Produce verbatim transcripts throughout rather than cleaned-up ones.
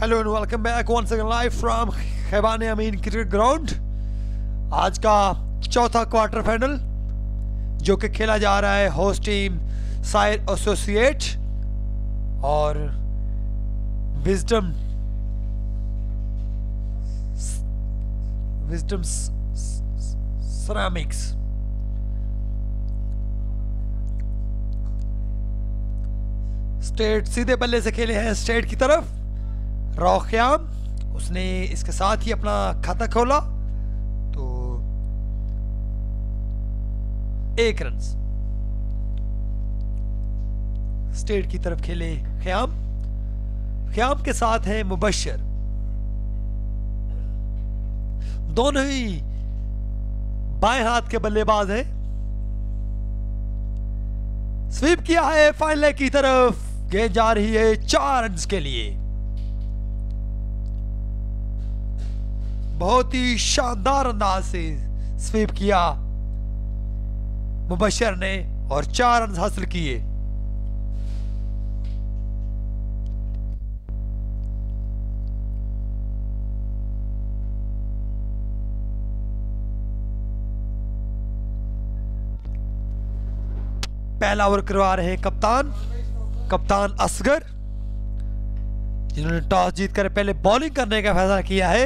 Hello and welcome back once again live from Khayaban Amin cricket ground. आज का चौथा quarter final जो कि खेला जा रहा है होस्ट टीम साहिर एसोसिएट और विजडम विजडम सेरामिक्स। स्टेट सीधे बल्ले से खेले हैं स्टेट की तरफ। रौख्याम उसने इसके साथ ही अपना खाता खोला तो एक रन स्टेट की तरफ खेले ख्याम। ख्याम के साथ है मुबशर। दोनों ही बाएं हाथ के बल्लेबाज हैं। स्वीप किया है फाइनल की तरफ। गेंद जा रही है चार रन के लिए। बहुत ही शानदार अंदाज से स्वीप किया मुबशर ने और चार रन हासिल किए। पहला ओवर करवा रहे हैं कप्तान कप्तान असगर, जिन्होंने टॉस जीतकर पहले बॉलिंग करने का फैसला किया है।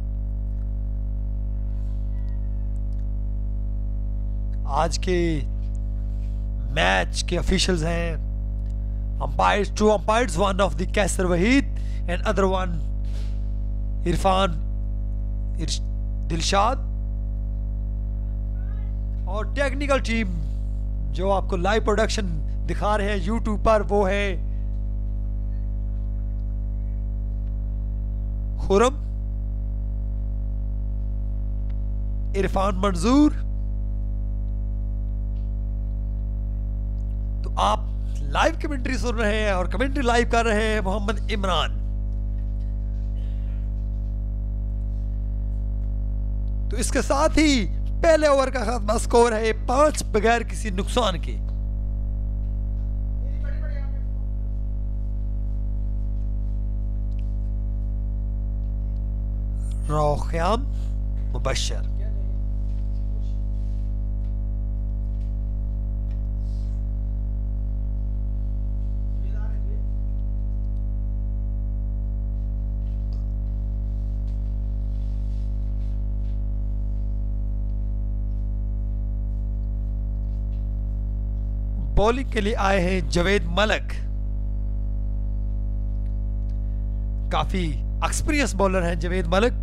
आज के मैच के ऑफिशियल्स हैं umpires, two umpires, one of the Qaiser Waheed and other one Irfan Dilshad. और टेक्निकल टीम जो आपको लाइव प्रोडक्शन दिखा रहे हैं यूट्यूब पर वो है खुरम, इरफान मंजूर। तो आप लाइव कमेंट्री सुन रहे हैं और कमेंट्री लाइव कर रहे हैं मोहम्मद इमरान। तो इसके साथ ही पहले ओवर का खात्मा स्कोर है पांच बगैर किसी नुकसान के। रौख्याम मुबशर। बॉलिंग के लिए आए हैं जवेद मलिक। काफी एक्सपीरियंस बॉलर हैं जवेद मलिक।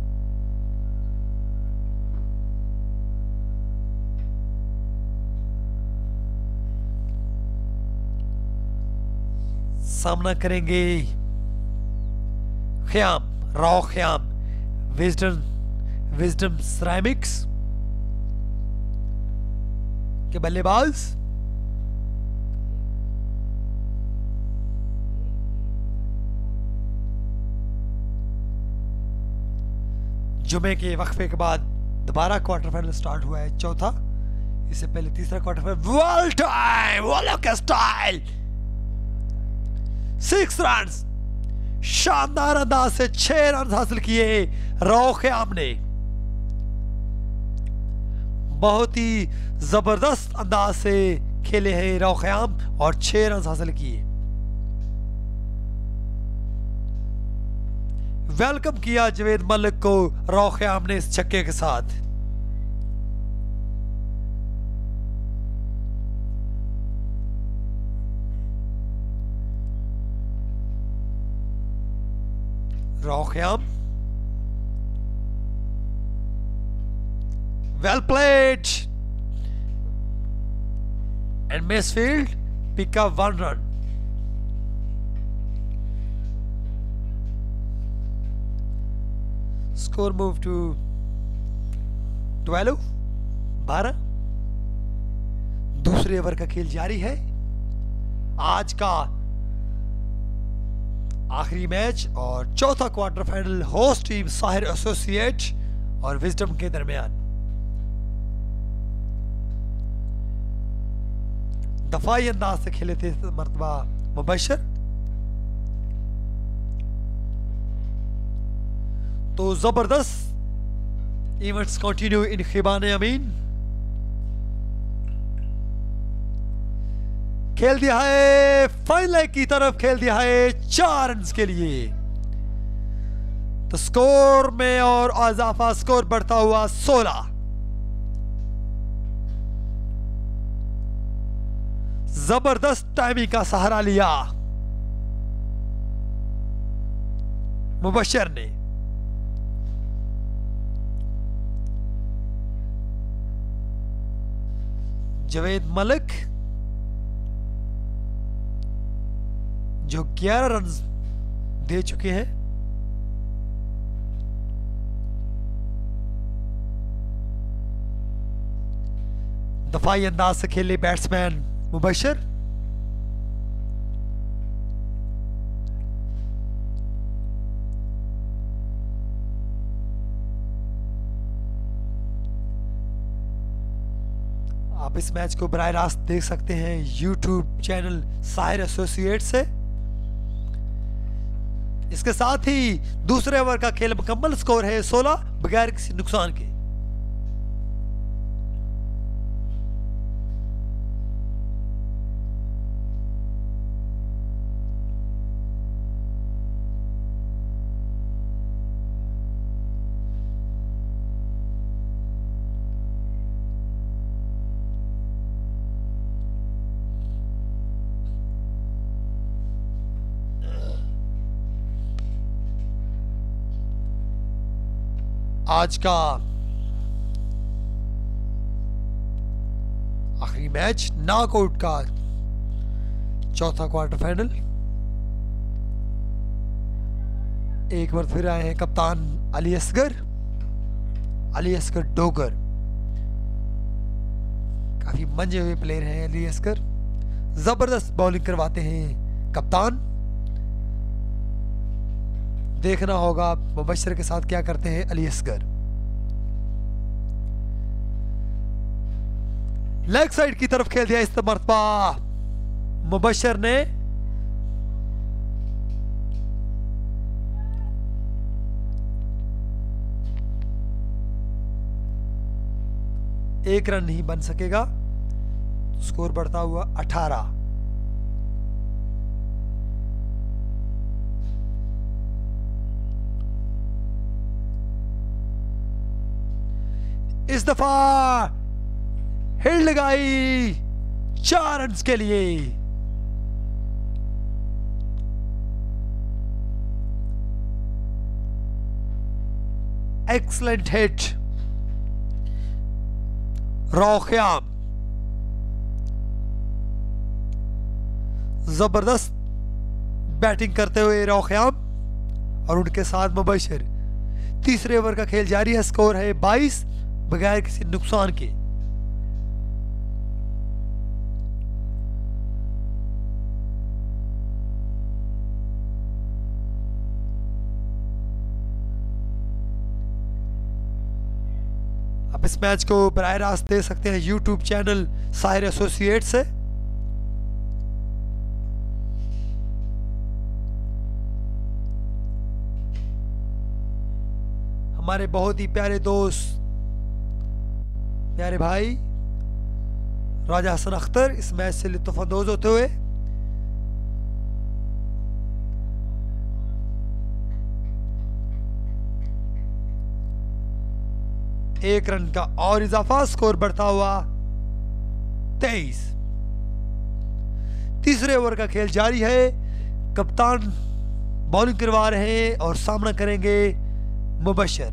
सामना करेंगे Khayyam Rao Khayyam wisdom wisdom ceramics के बल्लेबाज। जुमे के वक्फे के बाद दोबारा क्वार्टर फाइनल स्टार्ट हुआ है चौथा। इससे पहले तीसरा क्वार्टर फाइनल वर्ल्ड टाइम वॉलो का स्टाइल सिक्स रन। शानदार अंदाज से छह रन हासिल किए रौख्याम ने। बहुत ही जबरदस्त अंदाज से खेले हैं रौख्याम और छह रन हासिल किए। वेलकम किया जवेद मलिक को रौख्याम ने इस छक्के के साथ। Rao Khayyam well played and misfield, pick up one run. Score move to twelve, बारह। दूसरे ओवर का खेल जारी है। आज का आखिरी मैच और चौथा quarter final host team Sahir associate और विजडम के दरमियान। दफाई अंदाज से खेले थे मर्तबा मुबशर। तो जबरदस्त इवेंट्स कंटिन्यू इन खिबाने अमीन। खेल दिया है फाइनल की तरफ, खेल दिया है चार रन के लिए। तो स्कोर में और इजाफा, स्कोर बढ़ता हुआ सोलह। जबरदस्त टाइमिंग का सहारा लिया मुबशर ने। जवेद मलिक जो ग्यारह रन दे चुके हैं। दफाई अंदाज से खेले बैट्समैन मुबशर। आप इस मैच को बराह रास्त देख सकते हैं यूट्यूब चैनल साहिर एसोसिएट से। इसके साथ ही दूसरे ओवर का खेल मुकम्मल, स्कोर है सोलह बगैर किसी नुकसान के। आज का आखिरी मैच नॉकआउट का चौथा क्वार्टर फाइनल। एक बार फिर आए हैं कप्तान अली असगर, अली असगर डोगर। काफी मंजे हुए प्लेयर हैं अली असगर। जबरदस्त बॉलिंग करवाते हैं कप्तान। देखना होगा मुबशर के साथ क्या करते हैं अली असगर। लेग साइड की तरफ खेल दिया इस मरतबा मुबशर ने। एक रन नहीं बन सकेगा। स्कोर बढ़ता हुआ अठारह। इस दफा हिट लगाई चार रन के लिए। Excellent hit Rao Khayyam. जबरदस्त बैटिंग करते हुए रौख्याम और उनके साथ मुबशर। तीसरे ओवर का खेल जारी है। स्कोर है बाईस बगैर किसी नुकसान के। आप इस मैच को बराह रास्त दे सकते हैं यूट्यूब चैनल साहिर एसोसिएट से। हमारे बहुत ही प्यारे दोस्त, प्यारे भाई राजा हसन अख्तर इस मैच से लुत्फानंदोज होते हुए। एक रन का और इजाफा, स्कोर बढ़ता हुआ तेईस। तीसरे ओवर का खेल जारी है। कप्तान बॉलिंग करवा रहे हैं और सामना करेंगे मुबशर।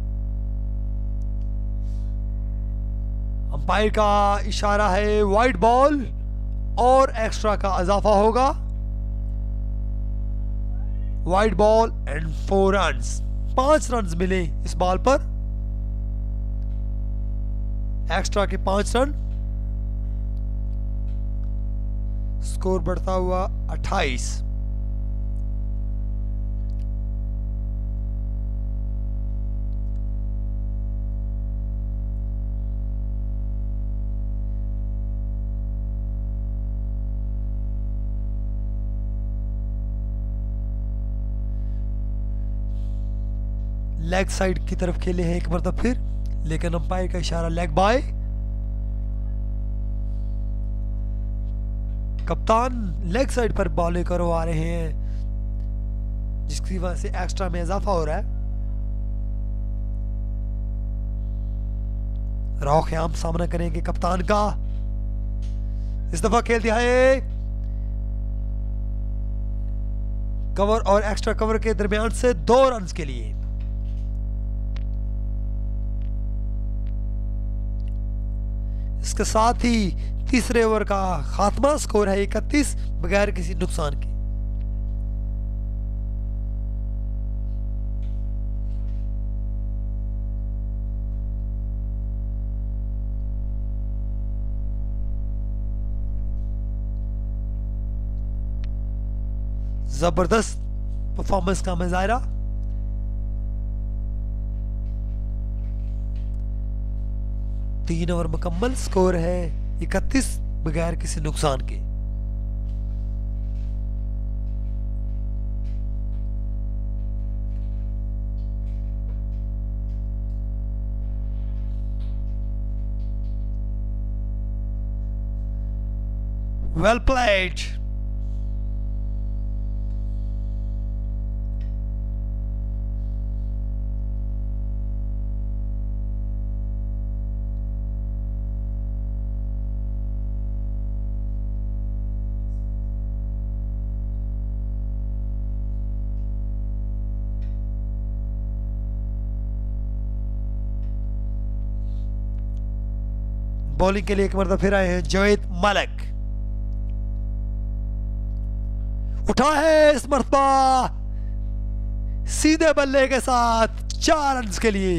अंपायर का इशारा है वाइड बॉल और एक्स्ट्रा का इजाफा होगा। Wide ball and four runs, पांच रन्स मिले इस बॉल पर। एक्स्ट्रा के पांच रन। स्कोर बढ़ता हुआ अट्ठाईस। लेग साइड की तरफ खेले हैं एक मतलब फिर, लेकिन अंपायर का इशारा लेग बाय। कप्तान लेग साइड पर बॉलिंग करवा रहे हैं, जिसकी वजह से एक्स्ट्रा में इजाफा हो रहा है। रॉ ख्याम सामना करेंगे कप्तान का। इस दफा खेल दिया है कवर और एक्स्ट्रा कवर के दरमियान से दो रन के लिए। इसके साथ ही तीसरे ओवर का खात्मा, स्कोर है इकतीस बगैर किसी नुकसान के। जबरदस्त परफॉर्मेंस का मुजाहरा। तीन ओवर मुकम्मल, स्कोर है इकतीस बगैर किसी नुकसान के। Well played. बॉलिंग के लिए एक मरतबा फिर आए हैं जावेद मलिक। उठा है इस मरतबा सीधे बल्ले के साथ चार रन के लिए।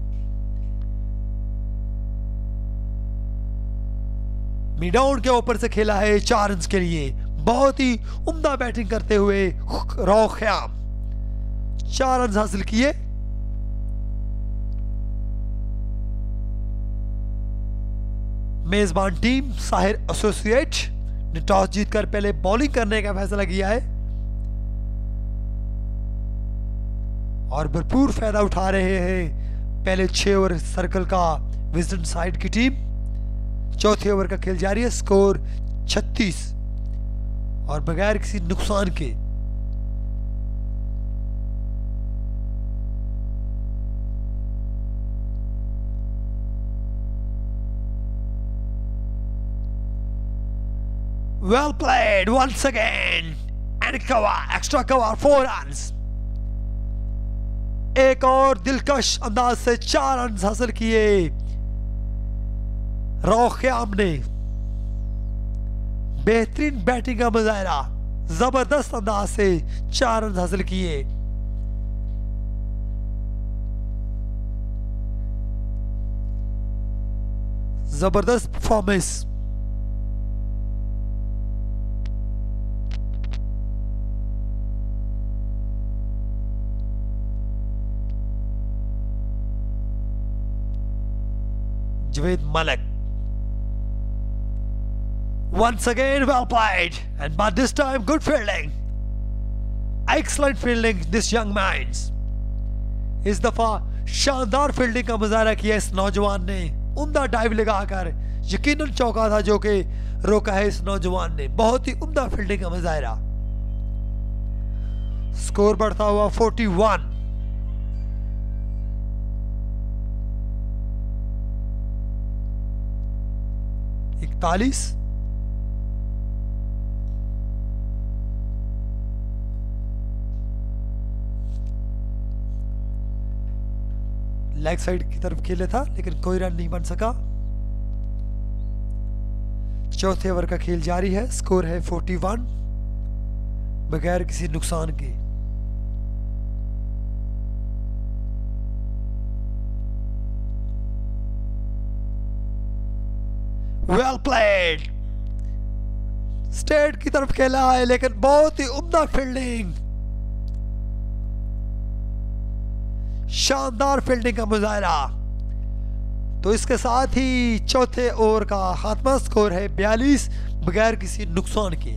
मिड डाउन के ऊपर से खेला है चार रन के लिए। बहुत ही उम्दा बैटिंग करते हुए रॉ ख्याम चार रन हासिल किए। मेजबान टीम साहिर एसोसिएट ने टॉस जीतकर पहले बॉलिंग करने का फैसला किया है और भरपूर फायदा उठा रहे हैं पहले छह ओवर सर्कल का विजडम साइड की टीम। चौथे ओवर का खेल जारी है, स्कोर छत्तीस और बगैर किसी नुकसान के। Well played once again and cover, extra cover, four runs। एक और दिलकश अंदाज से चार रन हासिल किए रॉ ख्याम ने। बेहतरीन बैटिंग का मुजाहरा, जबरदस्त अंदाज से चार रन हासिल किए। जबरदस्त performance. Javed Malik once again well played and but this time good fielding, excellent fielding this young minds। इस दफा शानदार फील्डिंग का मुजाहरा किया इस नौजवान ने। उम्दा डाइव लगाकर यकीनन चौका था जो कि रोका है इस नौजवान ने। बहुत ही उम्दा फील्डिंग का मुजाहरा। स्कोर बढ़ता हुआ इकतालीस। इकतालीस। लेग साइड की तरफ खेले था लेकिन कोई रन नहीं बन सका। चौथे ओवर का खेल जारी है, स्कोर है इकतालीस बगैर किसी नुकसान के। Well played. स्टेट की तरफ खेला है लेकिन बहुत ही उम्दा फील्डिंग, शानदार फील्डिंग का मुजाहरा। तो इसके साथ ही चौथे ओवर का खात्मा, स्कोर है बयालीस बगैर किसी नुकसान के।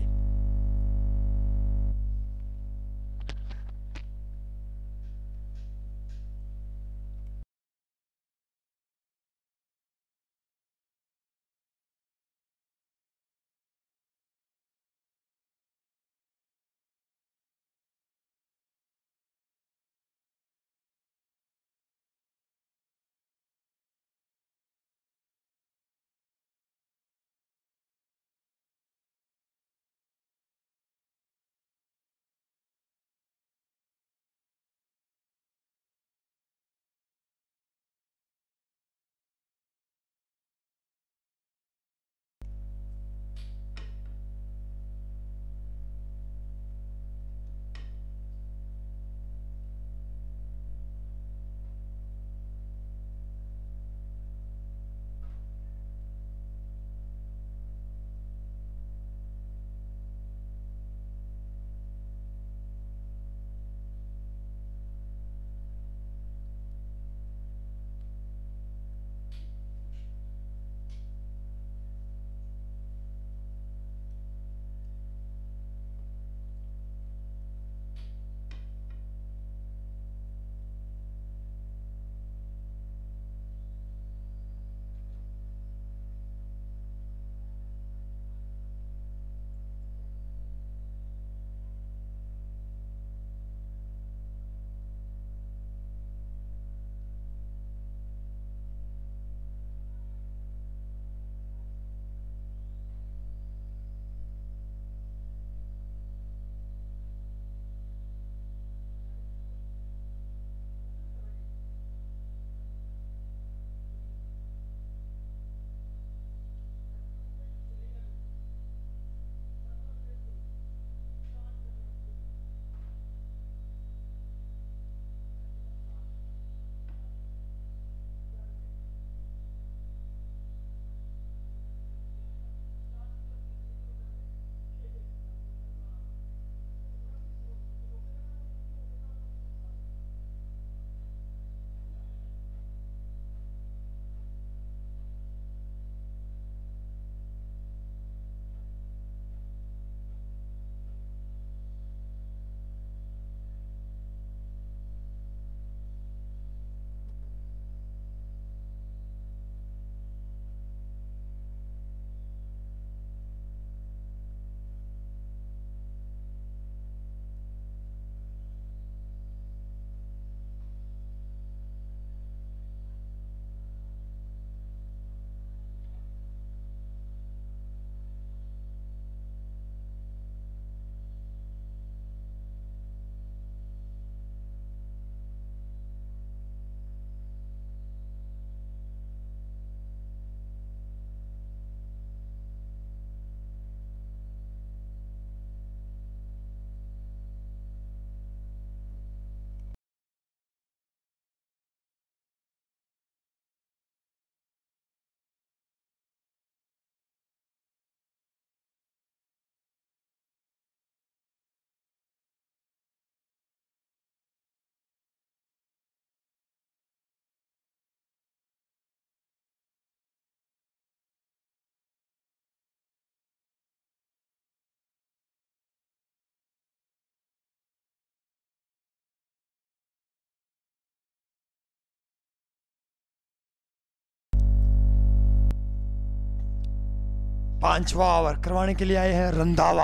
पांचवा ओवर करवाने के लिए आए हैं रंधावा।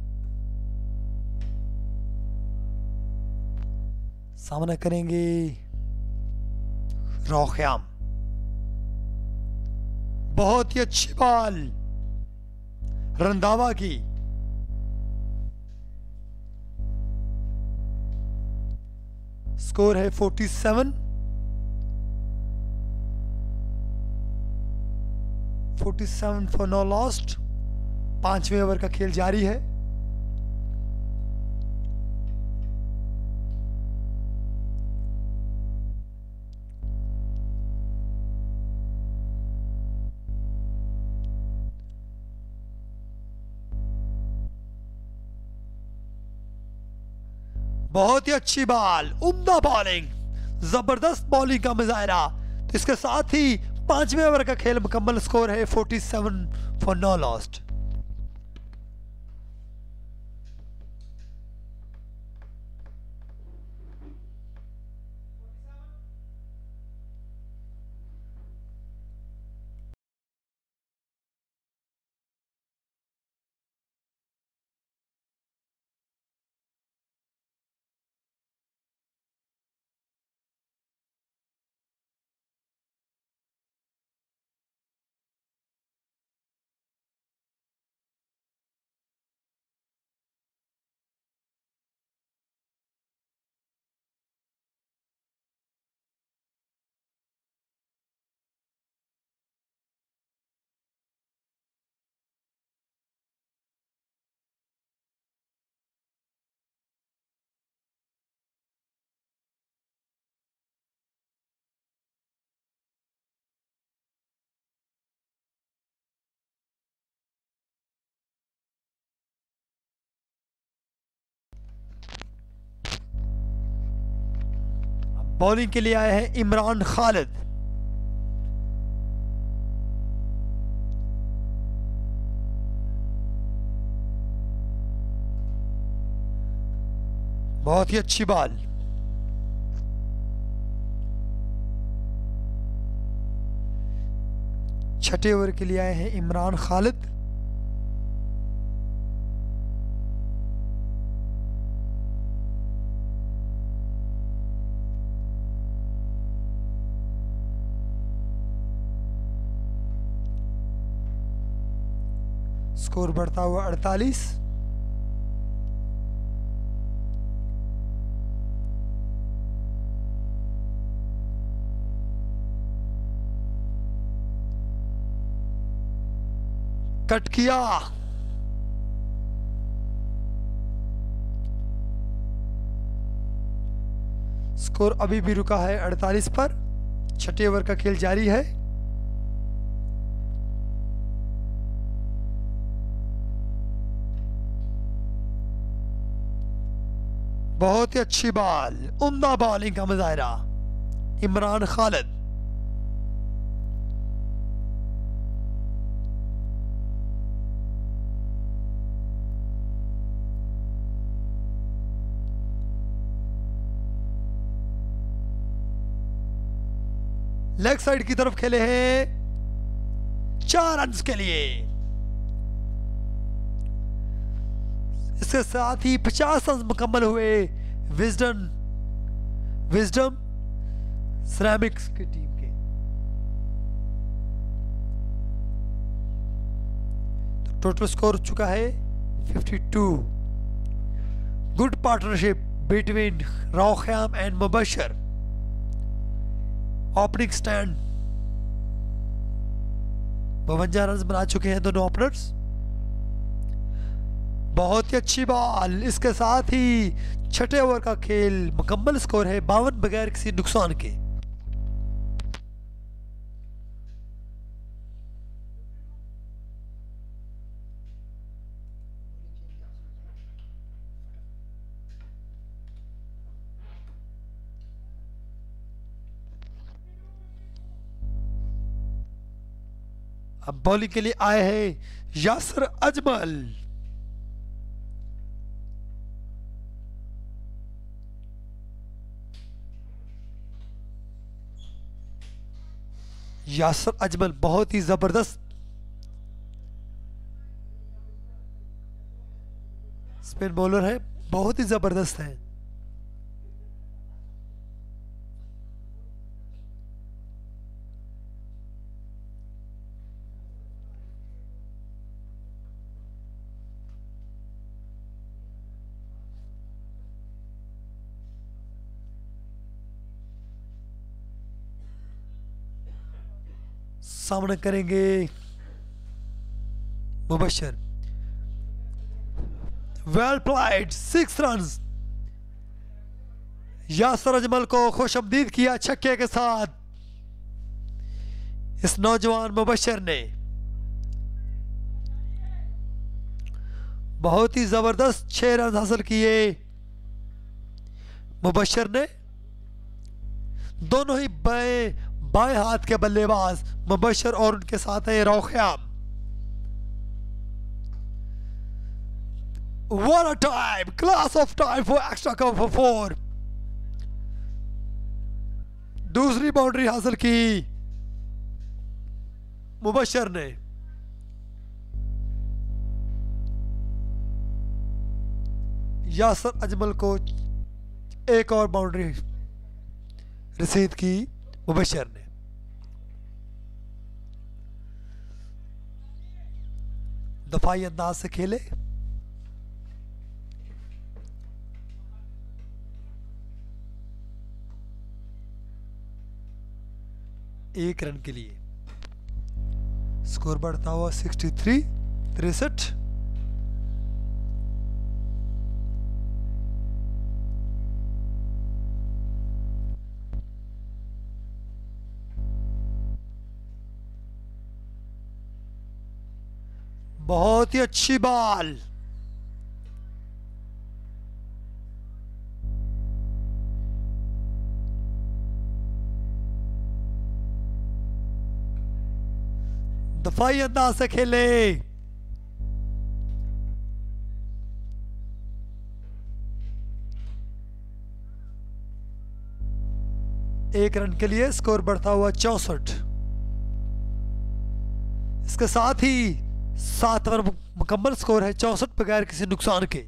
सामना करेंगे रोख्याम। बहुत ही अच्छी बॉल रंधावा की। स्कोर है forty seven. Forty seven for no lost. पांचवें ओवर का खेल जारी है। बहुत ही अच्छी बॉल, उम्दा बॉलिंग, जबरदस्त बॉलिंग का मुजाहरा। तो इसके साथ ही पांचवें ओवर का खेल मुकम्मल। स्कोर है forty seven for no lost. Bowling के लिए आए हैं इमरान खालिद। बहुत ही अच्छी बॉल। छठे ओवर के लिए आए हैं इमरान खालिद। स्कोर बढ़ता हुआ अड़तालीस। कट किया। स्कोर अभी भी रुका है अड़तालीस पर। छठे ओवर का खेल जारी है। बहुत ही अच्छी बॉल, उम्दा बॉलिंग का मुजाहरा इमरान खालिद। लेग साइड की तरफ खेले हैं चार रन के लिए। इसके साथ ही पचास रन मुकम्मल हुए विजडम विजडम सिरेमिक्स की टीम के। तो टोटल स्कोर हो चुका है fifty two. Good partnership between Rokhyam and Mubashar. Opening stand बवंजा रन बना चुके हैं दोनों ओपनर्स। बहुत ही अच्छी बॉल। इसके साथ ही छठे ओवर का खेल मुकम्मल। स्कोर है बावन बगैर किसी नुकसान के। अब बॉलिंग के लिए आए हैं यासर अजमल। यासर अजमल बहुत ही जबरदस्त स्पिन बॉलर है, बहुत ही जबरदस्त है। सामना करेंगे Mubashar. Well played, six runs. Yasir Ajmal को खुशआमदीद किया छक्के के साथ इस नौजवान मुबशर ने। बहुत ही जबरदस्त छह रन हासिल किए मुबशर ने। दोनों ही बाएं बाएं हाथ के बल्लेबाज मुबशर और उनके साथ है Rokhyam. What a time! Class of time for extra cover for four. दूसरी बाउंड्री हासिल की मुबशर ने। यासर अजमल को एक और बाउंड्री रसीद की मुबशर ने। दफाई अंदाज से खेले। एक रन के लिए स्कोर बढ़ता हुआ सिक्सटी थ्री तिरसठ। बहुत ही अच्छी बॉल। दफाई अंदाज से खेले। एक रन के लिए स्कोर बढ़ता हुआ चौसठ। इसके साथ ही सात ओवर मुकम्मल, स्कोर है चौसठ बगैर किसी नुकसान के।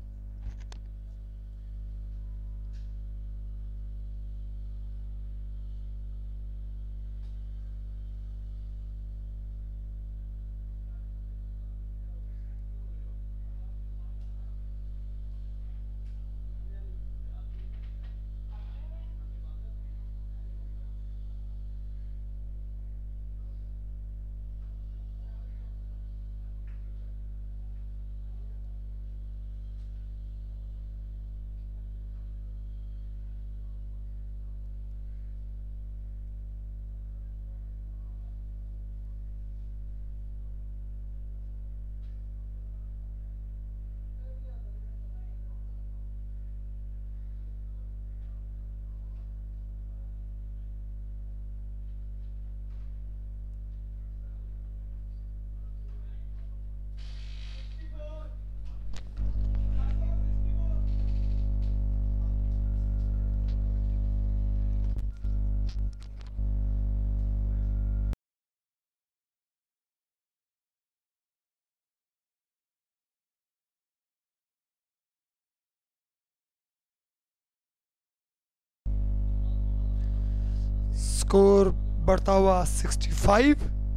स्कोर बढ़ता हुआ पैंसठ।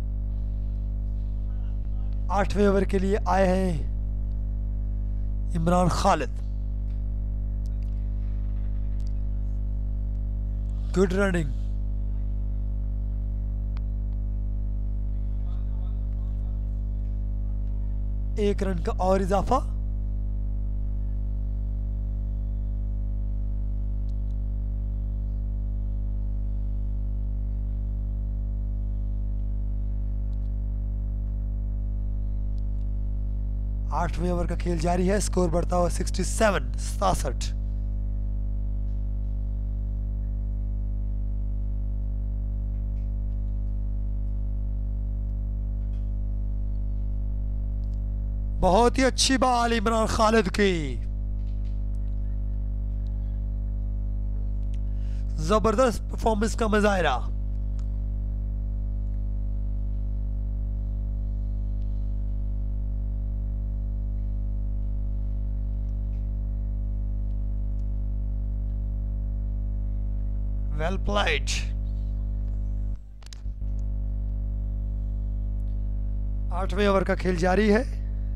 आठवें ओवर के लिए आए हैं इमरान खालिद। Good running. एक रन का और इजाफा। आठवें ओवर का खेल जारी है। स्कोर बढ़ता हुआ सड़सठ सतासठ। बहुत ही अच्छी बॉल इमरान खालिद की। जबरदस्त परफॉर्मेंस का मुजाहिरा। Well played. आठवें ओवर का खेल जारी है।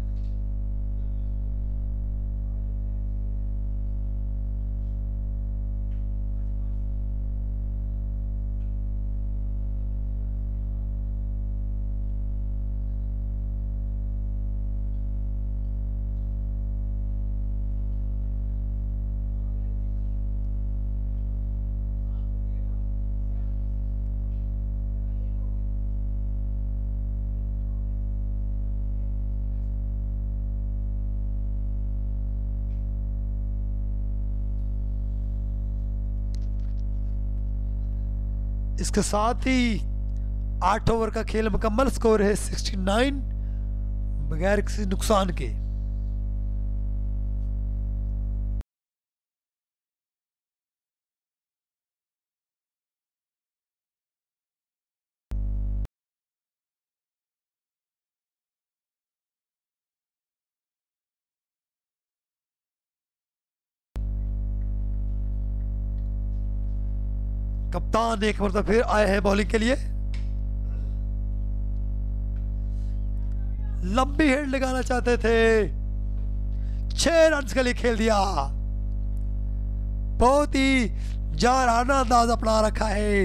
इसके साथ ही आठ ओवर का खेल मुकम्मल। स्कोर है सिक्सटी नाइन बगैर किसी नुकसान के। कप्तान एक मरतबा फिर आए हैं बॉलिंग के लिए। लंबी हेड लगाना चाहते थे, छह रन के लिए खेल दिया। बहुत ही जाराना अंदाज अपना रखा है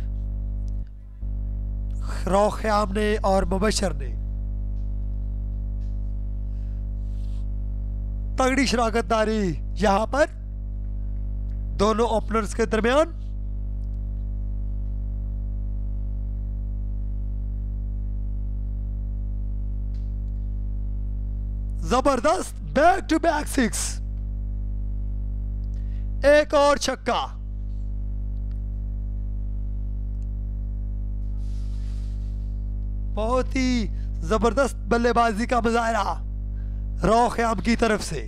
रौख्याम ने और मुबशर ने। तगड़ी शराकतदारी यहां पर दोनों ओपनर्स के दरमियान। जबरदस्त बैक टू बैक सिक्स, एक और छक्का। बहुत ही जबरदस्त बल्लेबाजी का मुजाहरा रौख्याम की तरफ से।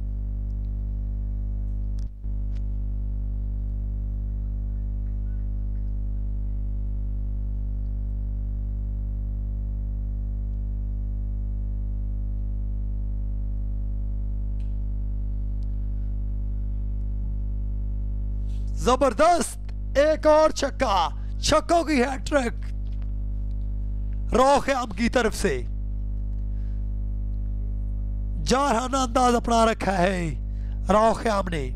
जबरदस्त एक और छक्का, छक्कों की हैट्रिक रौख्याम की तरफ से। जारहाना अंदाज अपना रखा है रौख्याम ने।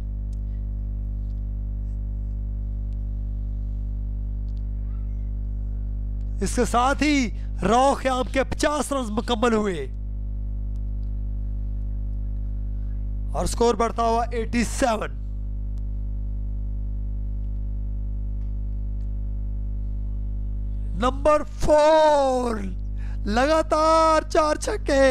इसके साथ ही रौख्याम के पचास रन मुकम्मल हुए और स्कोर बढ़ता हुआ सत्तासी। नंबर फोर, लगातार चार छक्के।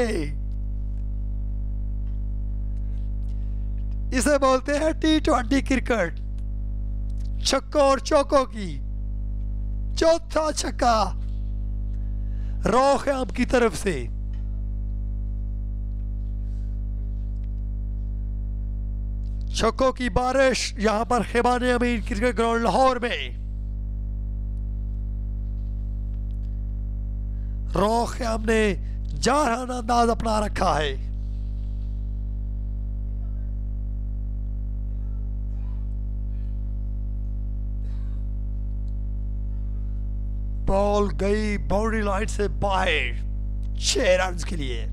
इसे बोलते हैं टी ट्वेंटी क्रिकेट, छक्कों और चौकों की। चौथा छक्का रौख्याम की तरफ से। छक्कों की बारिश यहां पर खैबाने अमीन क्रिकेट ग्राउंड लाहौर में। रौख्याम ने जारहाना अंदाज अपना रखा है। बॉल गई बाउंड्री लाइन से बाहर, छह रन के लिए।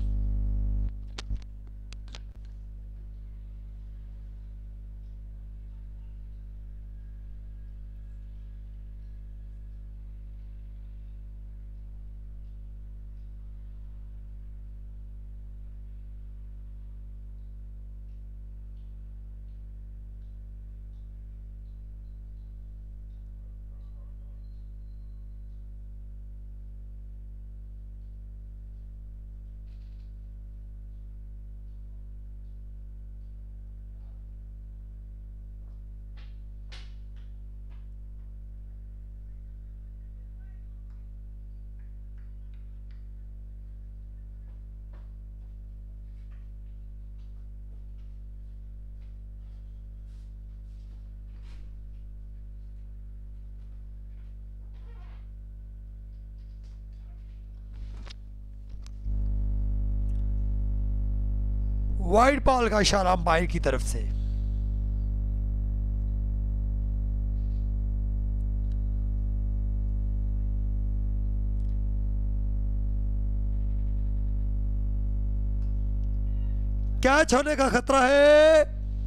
वाइड बॉल का इशारा अंपायर की तरफ से। कैच होने का खतरा है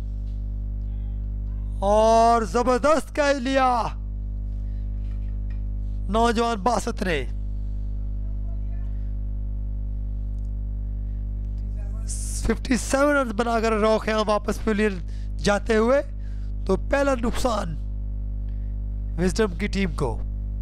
और जबरदस्त कैच लिया नौजवान बासत ने। सत्तावन रन बनाकर रॉकहैम वापस पवेलियन जाते हुए, तो पहला नुकसान विजडम की टीम को।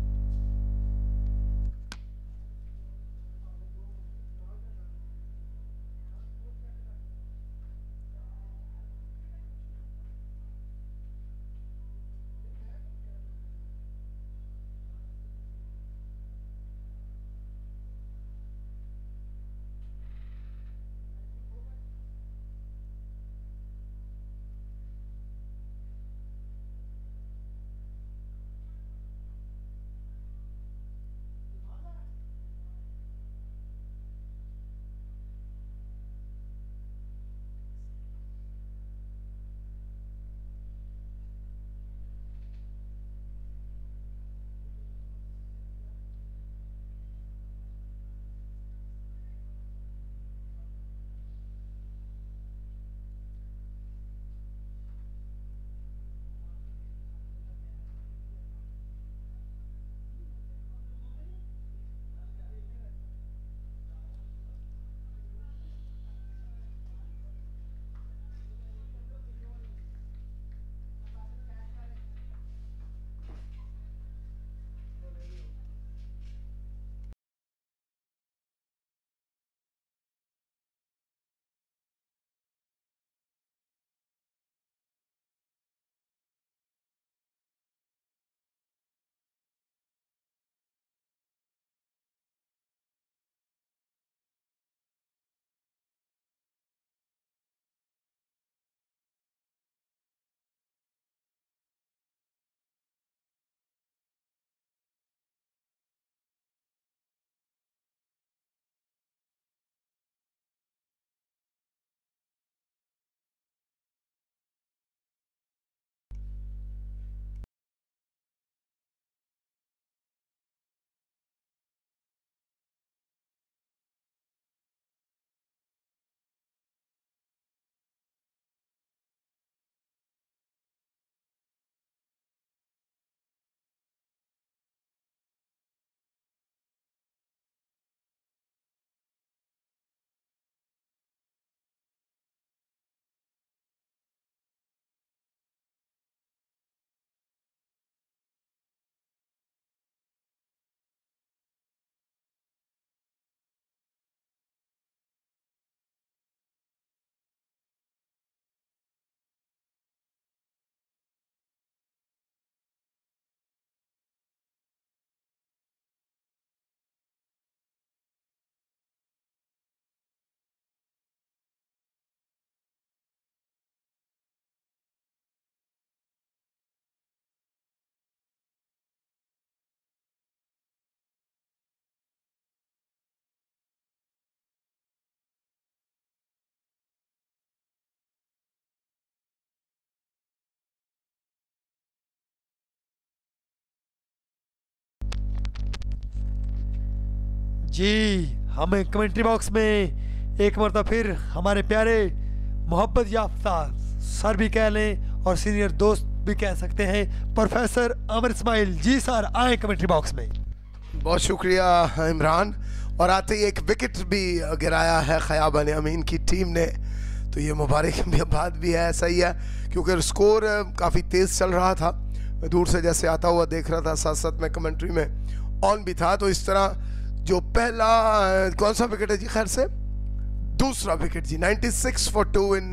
जी, हमें कमेंट्री बॉक्स में एक मरतबा फिर हमारे प्यारे मोहब्बत याफ्ता सर भी कह लें और सीनियर दोस्त भी कह सकते हैं, प्रोफेसर आमिर इस्माइल जी सर आए कमेंट्री बॉक्स में। बहुत शुक्रिया इमरान। और आते ही एक विकेट भी गिराया है ख़याबान अमीन की टीम ने, तो ये मुबारक बात भी है, सही है, क्योंकि स्कोर काफ़ी तेज़ चल रहा था। मैं दूर से जैसे आता हुआ देख रहा था, साथ साथ में कमेंट्री में ऑन भी था। तो इस तरह जो पहला कौन सा विकेट है जी, खैर से दूसरा विकेट जी, छियानवे for two in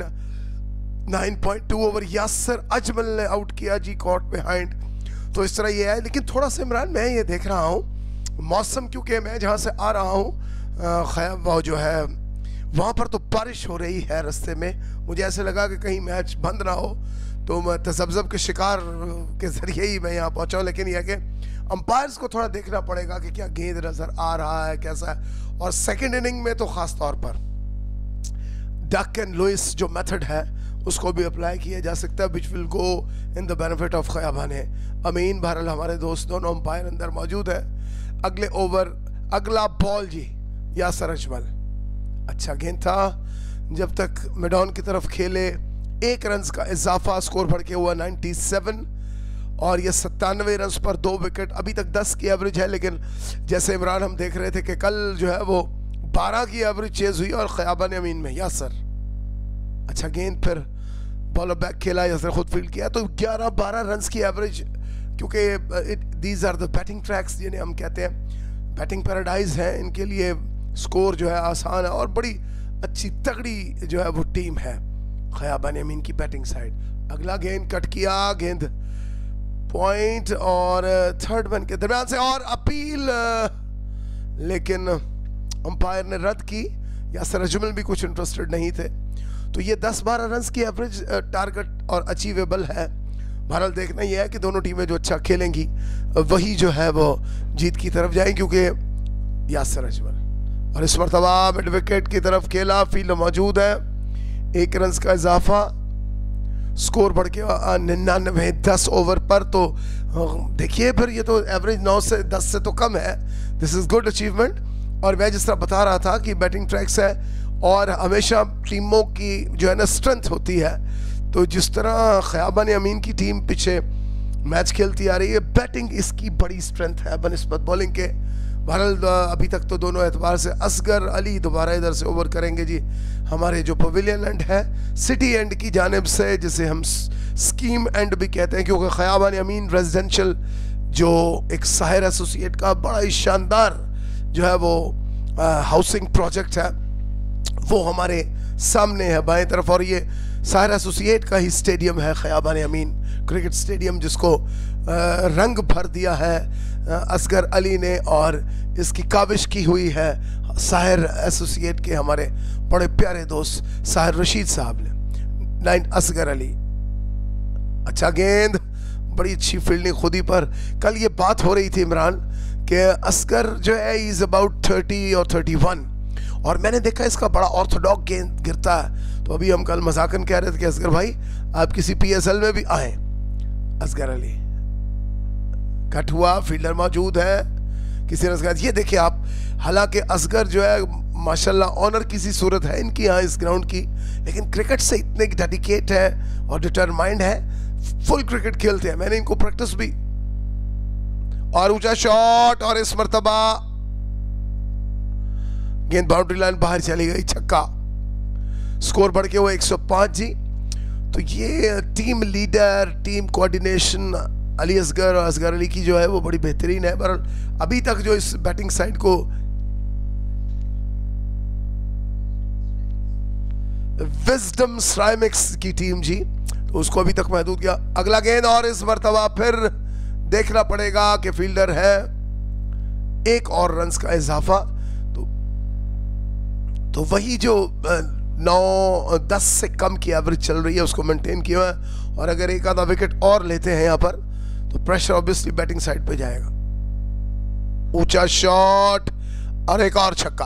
nine point two over Yasir Ajmal ने आउट किया जी, कॉट बिहाइंड। तो इस तरह ये है, लेकिन थोड़ा सा इमरान मैं ये देख रहा हूँ मौसम, क्योंकि मैं जहाँ से आ रहा हूँ खैब वो जो है वहाँ पर तो बारिश हो रही है रास्ते में। मुझे ऐसे लगा कि कहीं मैच बंद ना हो, तो मैं तसब्ज़ब के शिकार के ज़रिए ही मैं यहाँ पहुँचा हूँ। लेकिन यह कि अंपायर्स को थोड़ा देखना पड़ेगा कि क्या गेंद नज़र आ रहा है, कैसा है। और सेकेंड इनिंग में तो ख़ास तौर पर डक एंड लुइस जो मेथड है उसको भी अप्लाई किया जा सकता है, which will go in the benefit of Khayaban Amin. बहरहाल हमारे दोस्त दोनों अंपायर अंदर मौजूद है। अगले ओवर, अगला बॉल जी यासर अजमल, अच्छा गेंद था जब तक मेडॉन की तरफ खेले एक रन का इजाफा, स्कोर बढ़ के हुआ सत्तानवे और ये सत्तानवे रन पर दो विकेट। अभी तक दस की एवरेज है, लेकिन जैसे इमरान हम देख रहे थे कि कल जो है वो बारह की एवरेज चेज हुई और ख़याबान अमीन में यासर अच्छा गेंद, फिर बॉलर बैक खेला, यासर खुद फील्ड किया, तो ग्यारह बारह रन की एवरेज। क्योंकि these are the batting tracks जिन्हें हम कहते हैं, बैटिंग पैराडाइज है, इनके लिए स्कोर जो है आसान है और बड़ी अच्छी तगड़ी जो है वो टीम है ख़याबान अमीन की बैटिंग साइड। अगला गेंद कट किया, गेंद पॉइंट और थर्ड मैन के दरमियान से और अपील, लेकिन अंपायर ने रद्द की। यासर अजमल भी कुछ इंटरेस्टेड नहीं थे। तो ये दस बारह रन की एवरेज टारगेट और अचीवेबल है। बहरहाल देखना यह है कि दोनों टीमें जो अच्छा खेलेंगी वही जो है वो जीत की तरफ जाएंगी, क्योंकि यासर अजमल और इस मरतबा मिड विकेट की तरफ खेला, फील्ड मौजूद है, एक रन का इजाफा, स्कोर बढ़ के निन्यानवे दस ओवर पर। तो देखिए फिर ये तो एवरेज नौ से दस से तो कम है। This is good achievement. और मैं जिस तरह बता रहा था कि बैटिंग ट्रैक्स है और हमेशा टीमों की जो है ना स्ट्रेंथ होती है, तो जिस तरह ख़याबान अमीन की टीम पीछे मैच खेलती आ रही है, बैटिंग इसकी बड़ी स्ट्रेंथ है बनिस्बत बॉलिंग के। बहरहाल अभी तक तो दोनों एतबार से असगर अली दोबारा इधर से ओवर करेंगे जी, हमारे जो पवेलियन एंड है सिटी एंड की जानिब से, जिसे हम स्कीम एंड भी कहते हैं, क्योंकि ख़याबान अमीन रेजिडेंशियल जो एक साहिर एसोसिएट का बड़ा ही शानदार जो है वो हाउसिंग प्रोजेक्ट है, वो हमारे सामने है बाएं तरफ। और ये साहिर एसोसिएट का ही स्टेडियम है ख़याबान अमीन क्रिकेट स्टेडियम, जिसको आ, रंग भर दिया है असगर अली ने, और इसकी काविश की हुई है साहिर एसोसिएट के हमारे बड़े प्यारे दोस्त साहिर रशीद साहब ने। नाइन असगर अली, अच्छा गेंद, बड़ी अच्छी फील्डिंग खुद ही पर। कल ये बात हो रही थी इमरान कि असगर जो है इज अबाउट थर्टी और थर्टी वन, और मैंने देखा इसका बड़ा ऑर्थोडॉक्स गेंद गिरता है। तो अभी हम कल मजाकन कह रहे थे कि असगर भाई आप किसी पीएसएल में भी आए। असगर अली कट हुआ, फील्डर मौजूद है, किसी ने ये देखिए आप, हालांकि असगर जो है माशाल्लाह ऑनर किसी सूरत है इनकी यहाँ इस ग्राउंड की, लेकिन क्रिकेट से इतने डेडिकेट है और डिटरमाइंड है, फुल क्रिकेट खेलते हैं। मैंने इनको प्रैक्टिस भी, और ऊंचा शॉट, और इस मर्तबा गेंद बाउंड्री लाइन बाहर चली गई, छक्का। स्कोर बढ़ के वो एक सौ पाँच जी। तो ये team leader, team coordination Ali Asghar और असगर अली की जो है वो बड़ी बेहतरीन है। पर अभी तक जो इस बैटिंग साइड को विजडम सिरेमिक्स की टीम जी, तो उसको अभी तक महदूद किया। अगला गेंद, और इस मर्तबा फिर देखना पड़ेगा कि फील्डर है, एक और रन का इजाफा। तो तो वही जो नौ दस से कम की एवरेज चल रही है उसको मेंटेन किया है, और अगर एक आधा विकेट और लेते हैं यहाँ पर तो प्रेशर ऑब्वियसली बैटिंग साइड पे जाएगा। ऊंचा शॉट और एक और छक्का।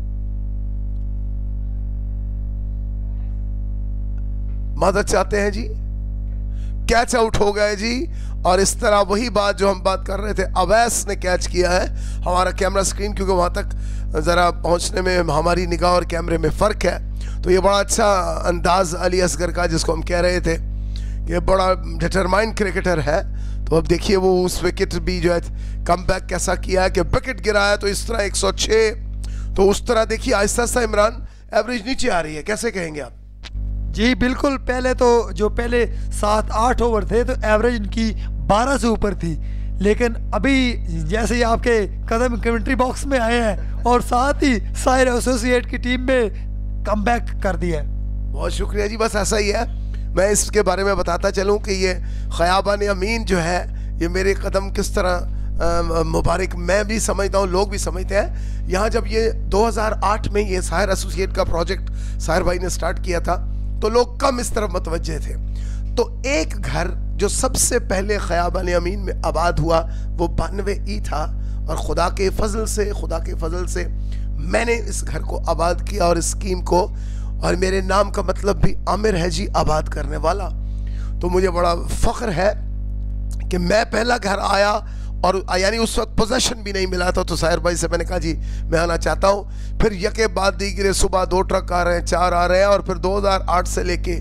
मदद चाहते हैं जी, कैच आउट हो गए जी। और इस तरह वही बात जो हम बात कर रहे थे, अवैस ने कैच किया है। हमारा कैमरा स्क्रीन क्योंकि वहां तक जरा पहुंचने में हमारी निगाह और कैमरे में फर्क है, तो ये बड़ा अच्छा अंदाज अली असगर का, जिसको हम कह रहे थे कि बड़ा डिटरमाइंड क्रिकेटर है। तो अब देखिए वो उस विकेट भी जो है कम बैक कैसा किया है कि विकेट गिरा है, तो इस तरह एक सौ छह, तो उस तरह देखिए आहिस्ता आहिस्ता इमरान एवरेज नीचे आ रही है। कैसे कहेंगे आप? जी बिल्कुल, पहले तो जो पहले सात आठ ओवर थे तो एवरेज इनकी बारह से ऊपर थी, लेकिन अभी जैसे ही आपके कदम कमेंट्री बॉक्स में आए हैं और साथ ही साहिर एसोसिएट की टीम में कम बैक कर दिया है। बहुत शुक्रिया जी, बस ऐसा ही है। मैं इसके बारे में बताता चलूं कि ये ख़याबान अमीन जो है, ये मेरे कदम किस तरह मुबारक मैं भी समझता हूँ, लोग भी समझते हैं। यहाँ जब ये दो हज़ार आठ में ये साहिर एसोसिएट का प्रोजेक्ट साहिर भाई ने स्टार्ट किया था, तो लोग कम इस तरफ मतवज्जे थे। तो एक घर जो सबसे पहले ख़याबान अमीन में आबाद हुआ वो बानवे ई था, और खुदा के फजल से खुदा के फजल से मैंने इस घर को आबाद किया और इस स्कीम को, और मेरे नाम का मतलब भी आमिर है जी, आबाद करने वाला। तो मुझे बड़ा फ़ख्र है कि मैं पहला घर आया और यानी उस वक्त पोजेशन भी नहीं मिला था। तो साहिर भाई से मैंने कहा जी मैं आना चाहता हूँ। फिर यके बाद दीगरे सुबह दो ट्रक आ रहे हैं, चार आ रहे हैं, और फिर दो हज़ार आठ से लेके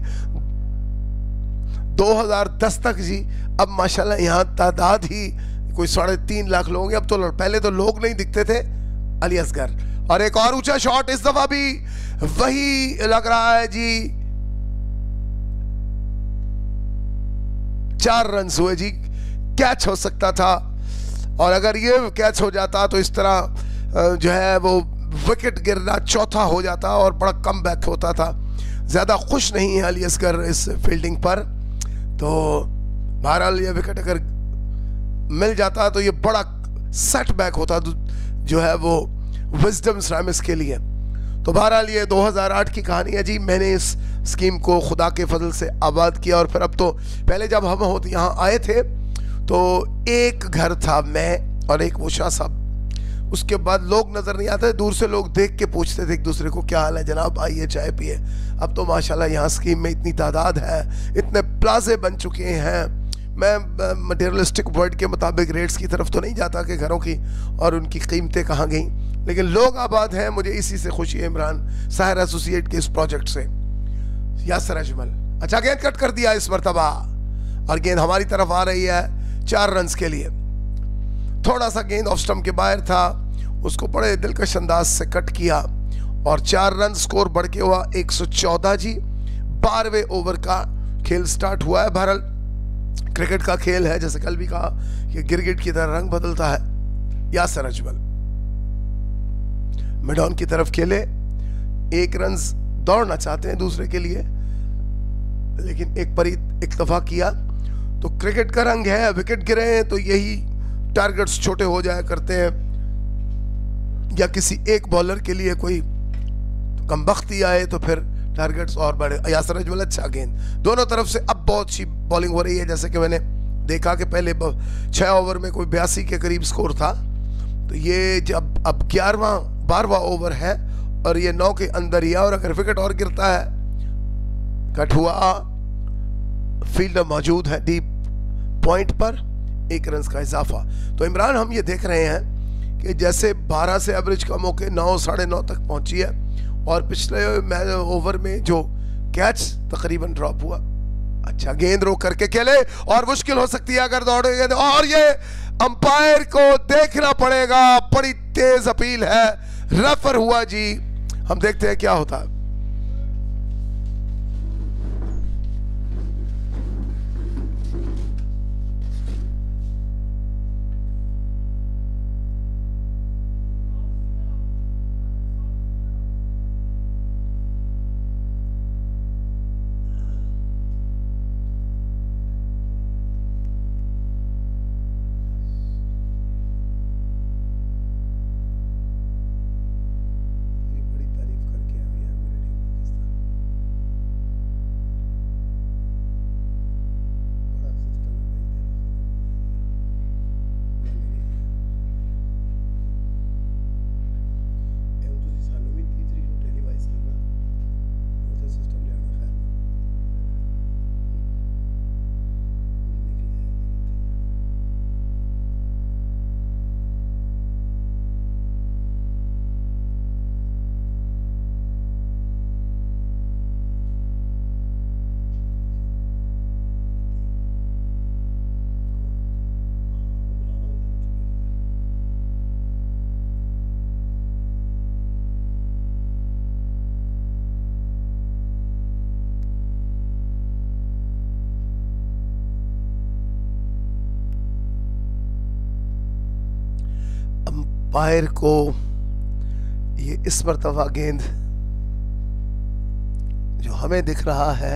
दो हज़ार दस तक जी अब माशाल्लाह यहाँ तादाद ही कोई साढ़े तीन लाख लोग होंगे अब तो। पहले तो लोग नहीं दिखते थे। अली असगर और एक और ऊंचा शॉट, इस दफा भी वही लग रहा है जी। चार रन हुए जी, कैच हो सकता था, और अगर ये कैच हो जाता तो इस तरह जो है वो विकेट गिरना चौथा हो जाता और बड़ा कम बैक होता था। ज़्यादा खुश नहीं है अली असगर इस फील्डिंग पर। तो बहरहाल ये विकेट अगर मिल जाता तो ये बड़ा सेट बैक होता जो है वो विजडम सिरामिक्स के लिए। तो बहरहाल ये दो हज़ार आठ की कहानी है जी। मैंने इस स्कीम को खुदा के फजल से आबाद किया, और फिर अब तो पहले जब हम होते यहाँ आए थे तो एक घर था, मैं और एक उषा साहब। उसके बाद लोग नज़र नहीं आते, दूर से लोग देख के पूछते थे एक दूसरे को क्या हाल है जनाब, आइए चाय पिए। अब तो माशाल्लाह यहाँ स्कीम में इतनी तादाद है, इतने प्लाजे बन चुके हैं। मैं मटेरियलिस्टिक वर्ड के मुताबिक रेट्स की तरफ तो नहीं जाता कि घरों की और उनकी कीमतें कहाँ गई, लेकिन लोग आबाद हैं। मुझे इसी से खुशी है इमरान साहिर एसोसिएट के इस प्रोजेक्ट से। यासर अजमल अच्छा गेंद कट कर दिया इस मरतबा, और गेंद हमारी तरफ आ रही है चार रन के लिए। थोड़ा सा गेंद ऑफ स्टंप के बाहर था, उसको बड़े दिलकश अंदाज से कट किया, और चार रन स्कोर बढ़ के हुआ एक सौ चौदह जी। बारहवें ओवर का खेल स्टार्ट हुआ है। बहरहाल क्रिकेट का खेल है, जैसे कल भी कहा कि गिरगिट की तरह रंग बदलता है। यासर अजमल मिड ऑन की तरफ खेले, एक रन दौड़ना चाहते हैं दूसरे के लिए, लेकिन एक पर इक्तफा किया। तो क्रिकेट का रंग है, विकेट गिरे हैं तो यही टारगेट्स छोटे हो जाया करते हैं, या किसी एक बॉलर के लिए कोई कमबख्ती आए तो फिर टारगेट्स और बढ़े। यासर अजमल अच्छा गेंद दोनों तरफ से। अब बहुत अच्छी बॉलिंग हो रही है, जैसे कि मैंने देखा कि पहले छः ओवर में कोई बयासी के करीब स्कोर था, तो ये जब अब ग्यारहवां बारहवां ओवर है और ये नौ के अंदर ही है, और अगर विकेट और गिरता है, कट हुआ, फील्डर मौजूद है डीप पॉइंट पर, एक रन का इजाफा। तो इमरान हम ये देख रहे हैं कि जैसे बारह से एवरेज कम होकर नौ साढ़े नौ तक पहुंची है, और पिछले ओवर में जो कैच तकरीबन ड्रॉप हुआ। अच्छा गेंद रोक करके खेले, और मुश्किल हो सकती है अगर दौड़ेंगे, और ये अंपायर को देखना पड़ेगा। बड़ी तेज अपील है, रेफर हुआ जी। हम देखते हैं क्या होता है। अंपायर को ये इस मरतबा गेंद जो हमें दिख रहा है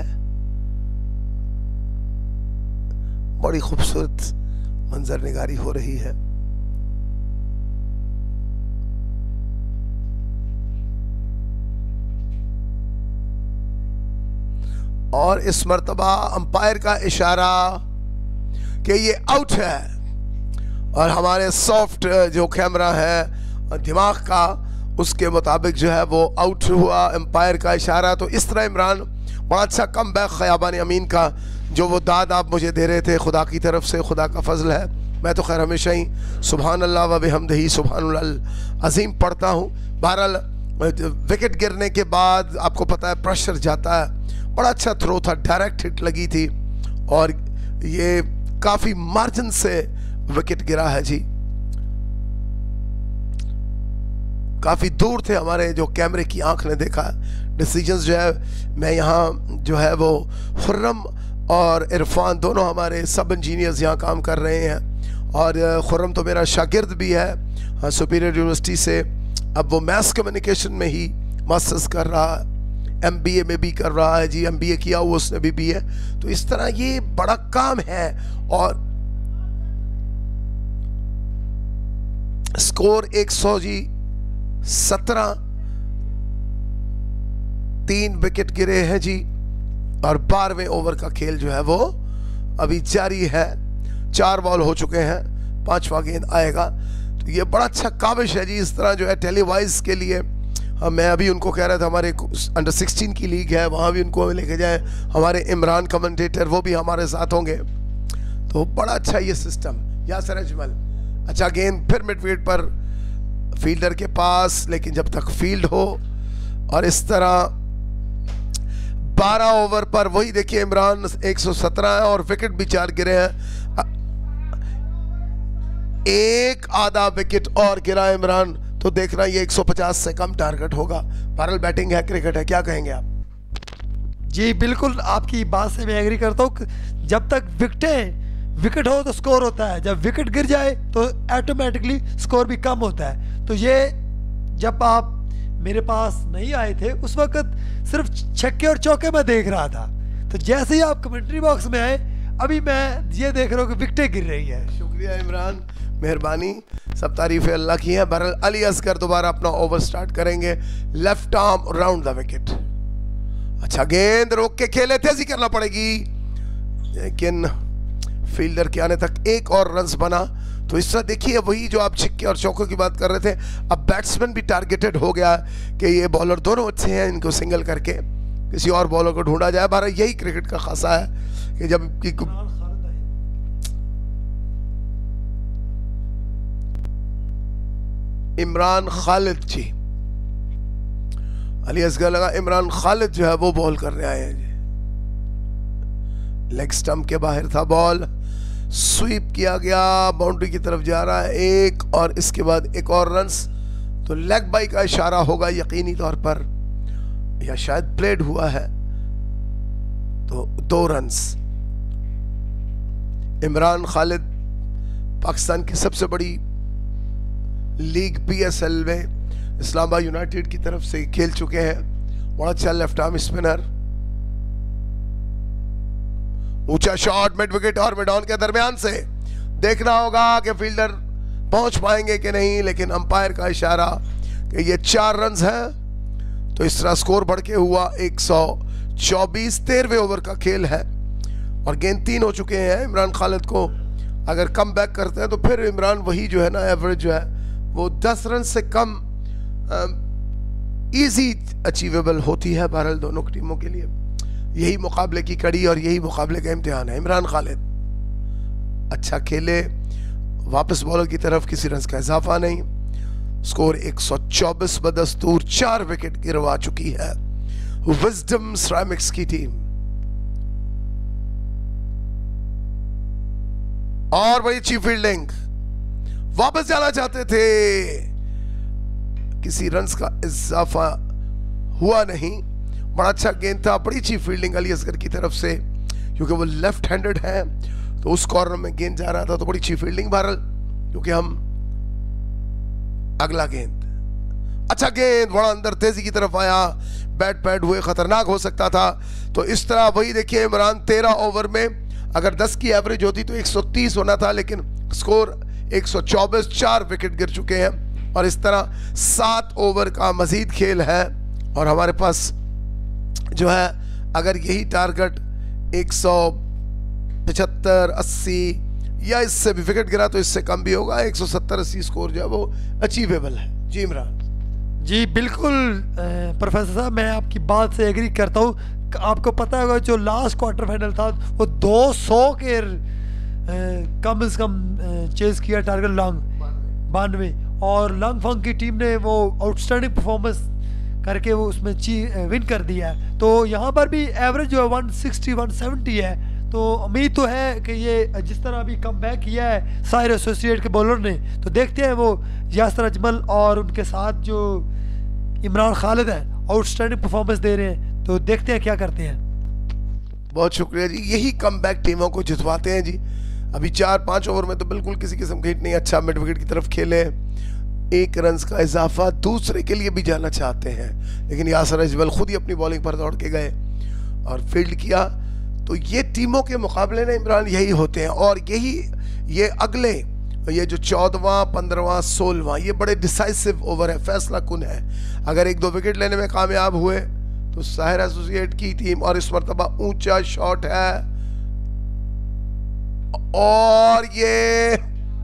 बड़ी खूबसूरत मंजर निगारी हो रही है। और इस मरतबा अंपायर का इशारा कि ये आउट है, और हमारे सॉफ्ट जो कैमरा है दिमाग का उसके मुताबिक जो है वो आउट हुआ एम्पायर का इशारा। तो इस तरह इमरान बड़ा अच्छा कम बैक ख़याबान अमीन का जो वो दाद आप मुझे दे रहे थे खुदा की तरफ से, खुदा का फजल है। मैं तो खैर हमेशा ही सुभान अल्लाह व बिहम्दिही सुभानुल अज़ीम पढ़ता हूँ। बहरहाल विकेट गिरने के बाद आपको पता है प्रेशर जाता है। बड़ा अच्छा थ्रो था, डायरेक्ट हिट लगी थी और ये काफ़ी मार्जिन से विकेट गिरा है जी। काफ़ी दूर थे, हमारे जो कैमरे की आंख ने देखा। डिसीजंस जो है मैं यहाँ जो है वो खुर्रम और इरफान दोनों हमारे सब इंजीनियर्स यहाँ काम कर रहे हैं और खुर्रम तो मेरा शागिर्द भी है सुपीरियर यूनिवर्सिटी से। अब वो मैथ्स कम्युनिकेशन में ही मास्टर्स कर रहा है, एमबीए में भी कर रहा है जी, एमबीए किया हुआ उसने भी बी है। तो इस तरह ये बड़ा काम है और स्कोर एक सौ जी सत्रह, तीन विकेट गिरे हैं जी और बारहवें ओवर का खेल जो है वो अभी जारी है। चार बॉल हो चुके हैं, पांचवा गेंद आएगा। तो ये बड़ा अच्छा काबिश है जी। इस तरह जो है टेलीवाइज के लिए हम, मैं अभी उनको कह रहा था हमारे अंडर सिक्सटीन की लीग है, वहाँ भी उनको लेके जाए। हमारे इमरान कमेंटेटर वो भी हमारे साथ होंगे। तो बड़ा अच्छा ये सिस्टम। यासर अजमल, अच्छा गेंद फिर मिडविकेट पर फील्डर के पास, लेकिन जब तक फील्ड हो। और इस तरह बारह ओवर पर वही देखिए इमरान एक सौ सत्रह है और विकेट भी चार गिरे हैं। एक आधा विकेट और गिरा इमरान, तो देखना ये एक सौ पचास से कम टारगेट होगा। बहरहाल बैटिंग है, क्रिकेट है, क्या कहेंगे आप? जी बिल्कुल, आपकी बात से मैं एग्री करता हूँ। जब तक विकेटें विकेट हो तो स्कोर होता है, जब विकेट गिर जाए तो ऑटोमेटिकली स्कोर भी कम होता है। तो ये जब आप मेरे पास नहीं आए थे उस वक्त सिर्फ छक्के और चौके में देख रहा था, तो जैसे ही आप कमेंट्री बॉक्स में आए अभी मैं ये देख रहा हूँ कि विकेटें गिर रही है। शुक्रिया इमरान, मेहरबानी, सब तारीफें अल्लाह की हैं। बहरहाल अली असगर दोबारा अपना ओवर स्टार्ट करेंगे। Left arm round the wicket. अच्छा गेंद रोक के खेले, तेजी करना पड़ेगी, लेकिन फील्डर के आने तक एक और रन्स बना। तो इस तरह देखिए वही जो आप छिक्के और चौकों की बात कर रहे थे, अब बैट्समैन भी टारगेटेड हो गया कि ये बॉलर दोनों अच्छे हैं, इनको सिंगल करके किसी और बॉलर को ढूंढा जाए। बारह यही क्रिकेट का खासा है कि जब कि इमरान खालिद जी, अली असगर लगा इमरान खालिद जो है वो बॉल करने आए हैं जी। लेग स्टंप के बाहर था बॉल, स्वीप किया गया, बाउंड्री की तरफ जा रहा है एक, और इसके बाद एक और रन्स। तो लेग बाई का इशारा होगा यकीनी तौर पर, या शायद प्लेड हुआ है। तो दो रन्स। इमरान खालिद पाकिस्तान की सबसे बड़ी लीग पीएसएल में इस्लामाबाद यूनाइटेड की तरफ से खेल चुके हैं। बड़ा अच्छा लेफ्ट आर्म स्पिनर। ऊंचा शॉट मिड विकेट और मिड ऑन के दरमियान से, देखना होगा कि फील्डर पहुंच पाएंगे कि नहीं, लेकिन अंपायर का इशारा कि ये चार रन्स हैं। तो इस तरह स्कोर बढ़ के हुआ एक सौ चौबीस। तेरहवें ओवर का खेल है और गेंद तीन हो चुके हैं। इमरान खालिद को अगर कम बैक करते हैं तो फिर इमरान वही जो है ना एवरेज जो है वो दस रन से कम इजी अचीवेबल होती है। बहरहाल दोनों टीमों के लिए यही मुकाबले की कड़ी और यही मुकाबले का इम्तिहान है। इमरान खालिद अच्छा खेले, वापस बॉलर की तरफ किसी रन का इजाफा नहीं। स्कोर एक सौ चौबीस बदस्तूर, चार विकेट गिरवा चुकी है विजडम सिरेमिक्स की टीम। और बड़ी अच्छी फील्डिंग, वापस जाना चाहते थे, किसी रन्स का इजाफा हुआ नहीं। बड़ा अच्छा गेंद था, बड़ी अच्छी फील्डिंग अली असगर की तरफ से, क्योंकि वो लेफ्ट हैंडेड है तो उस कॉर्नर में गेंद जा रहा था, तो बड़ी अच्छी फील्डिंग। बहरहाल क्योंकि हम अगला गेंद, अच्छा गेंद बड़ा अंदर तेजी की तरफ आया, बैट पैड हुए, खतरनाक हो सकता था। तो इस तरह वही देखिए इमरान तेरह ओवर में अगर दस की एवरेज होती तो एक सौ तीस होना था, लेकिन स्कोर एक सौ चौबीस, चार विकेट गिर चुके हैं। और इस तरह सात ओवर का मजीद खेल है और हमारे पास जो है अगर यही टारगेट एक सौ पचहत्तर अस्सी या इससे भी विकेट गिरा तो इससे कम भी होगा, एक सौ सत्तर अस्सी स्कोर जो है वो अचीवेबल है। जी इमरान जी बिल्कुल प्रोफेसर साहब, मैं आपकी बात से एग्री करता हूँ। आपको पता होगा जो लास्ट क्वार्टर फाइनल था वो दो सौ के कम से कम चेज किया टारगेट लॉन्ग बानवे, और लॉन्ग फंग की टीम ने वो आउटस्टैंडिंग परफॉर्मेंस करके वो उसमें ची विन कर दिया है। तो यहाँ पर भी एवरेज जो है वन सिक्सटी वन सेवेंटी है। तो उम्मीद तो है कि ये जिस तरह अभी कम बैक किया है साहिर एसोसिएट के बॉलर ने, तो देखते हैं वो यासर अजमल और उनके साथ जो इमरान खालिद है आउटस्टैंडिंग परफॉर्मेंस दे रहे हैं, तो देखते हैं क्या करते हैं। बहुत शुक्रिया जी, यही कम बैक टीमों को जितवाते हैं जी। अभी चार पाँच ओवर में तो बिल्कुल किसी किस्म की हिट नहीं, अच्छा मिड विकेट की तरफ खेले, एक रन का इजाफा दूसरे के लिए भी जाना चाहते हैं, लेकिन यासर अजमल खुद ही अपनी बॉलिंग पर दौड़ के गए और फील्ड किया। तो ये टीमों के मुकाबले में इमरान यही होते हैं, और यही ये अगले ये जो चौदहवां पंद्रहवां सोलहवां ये बड़े डिसाइसिव ओवर है, फैसला कुन है। अगर एक दो विकेट लेने में कामयाब हुए तो साहिर एसोसिएट की टीम, और इस मरतबा ऊंचा शॉट है और ये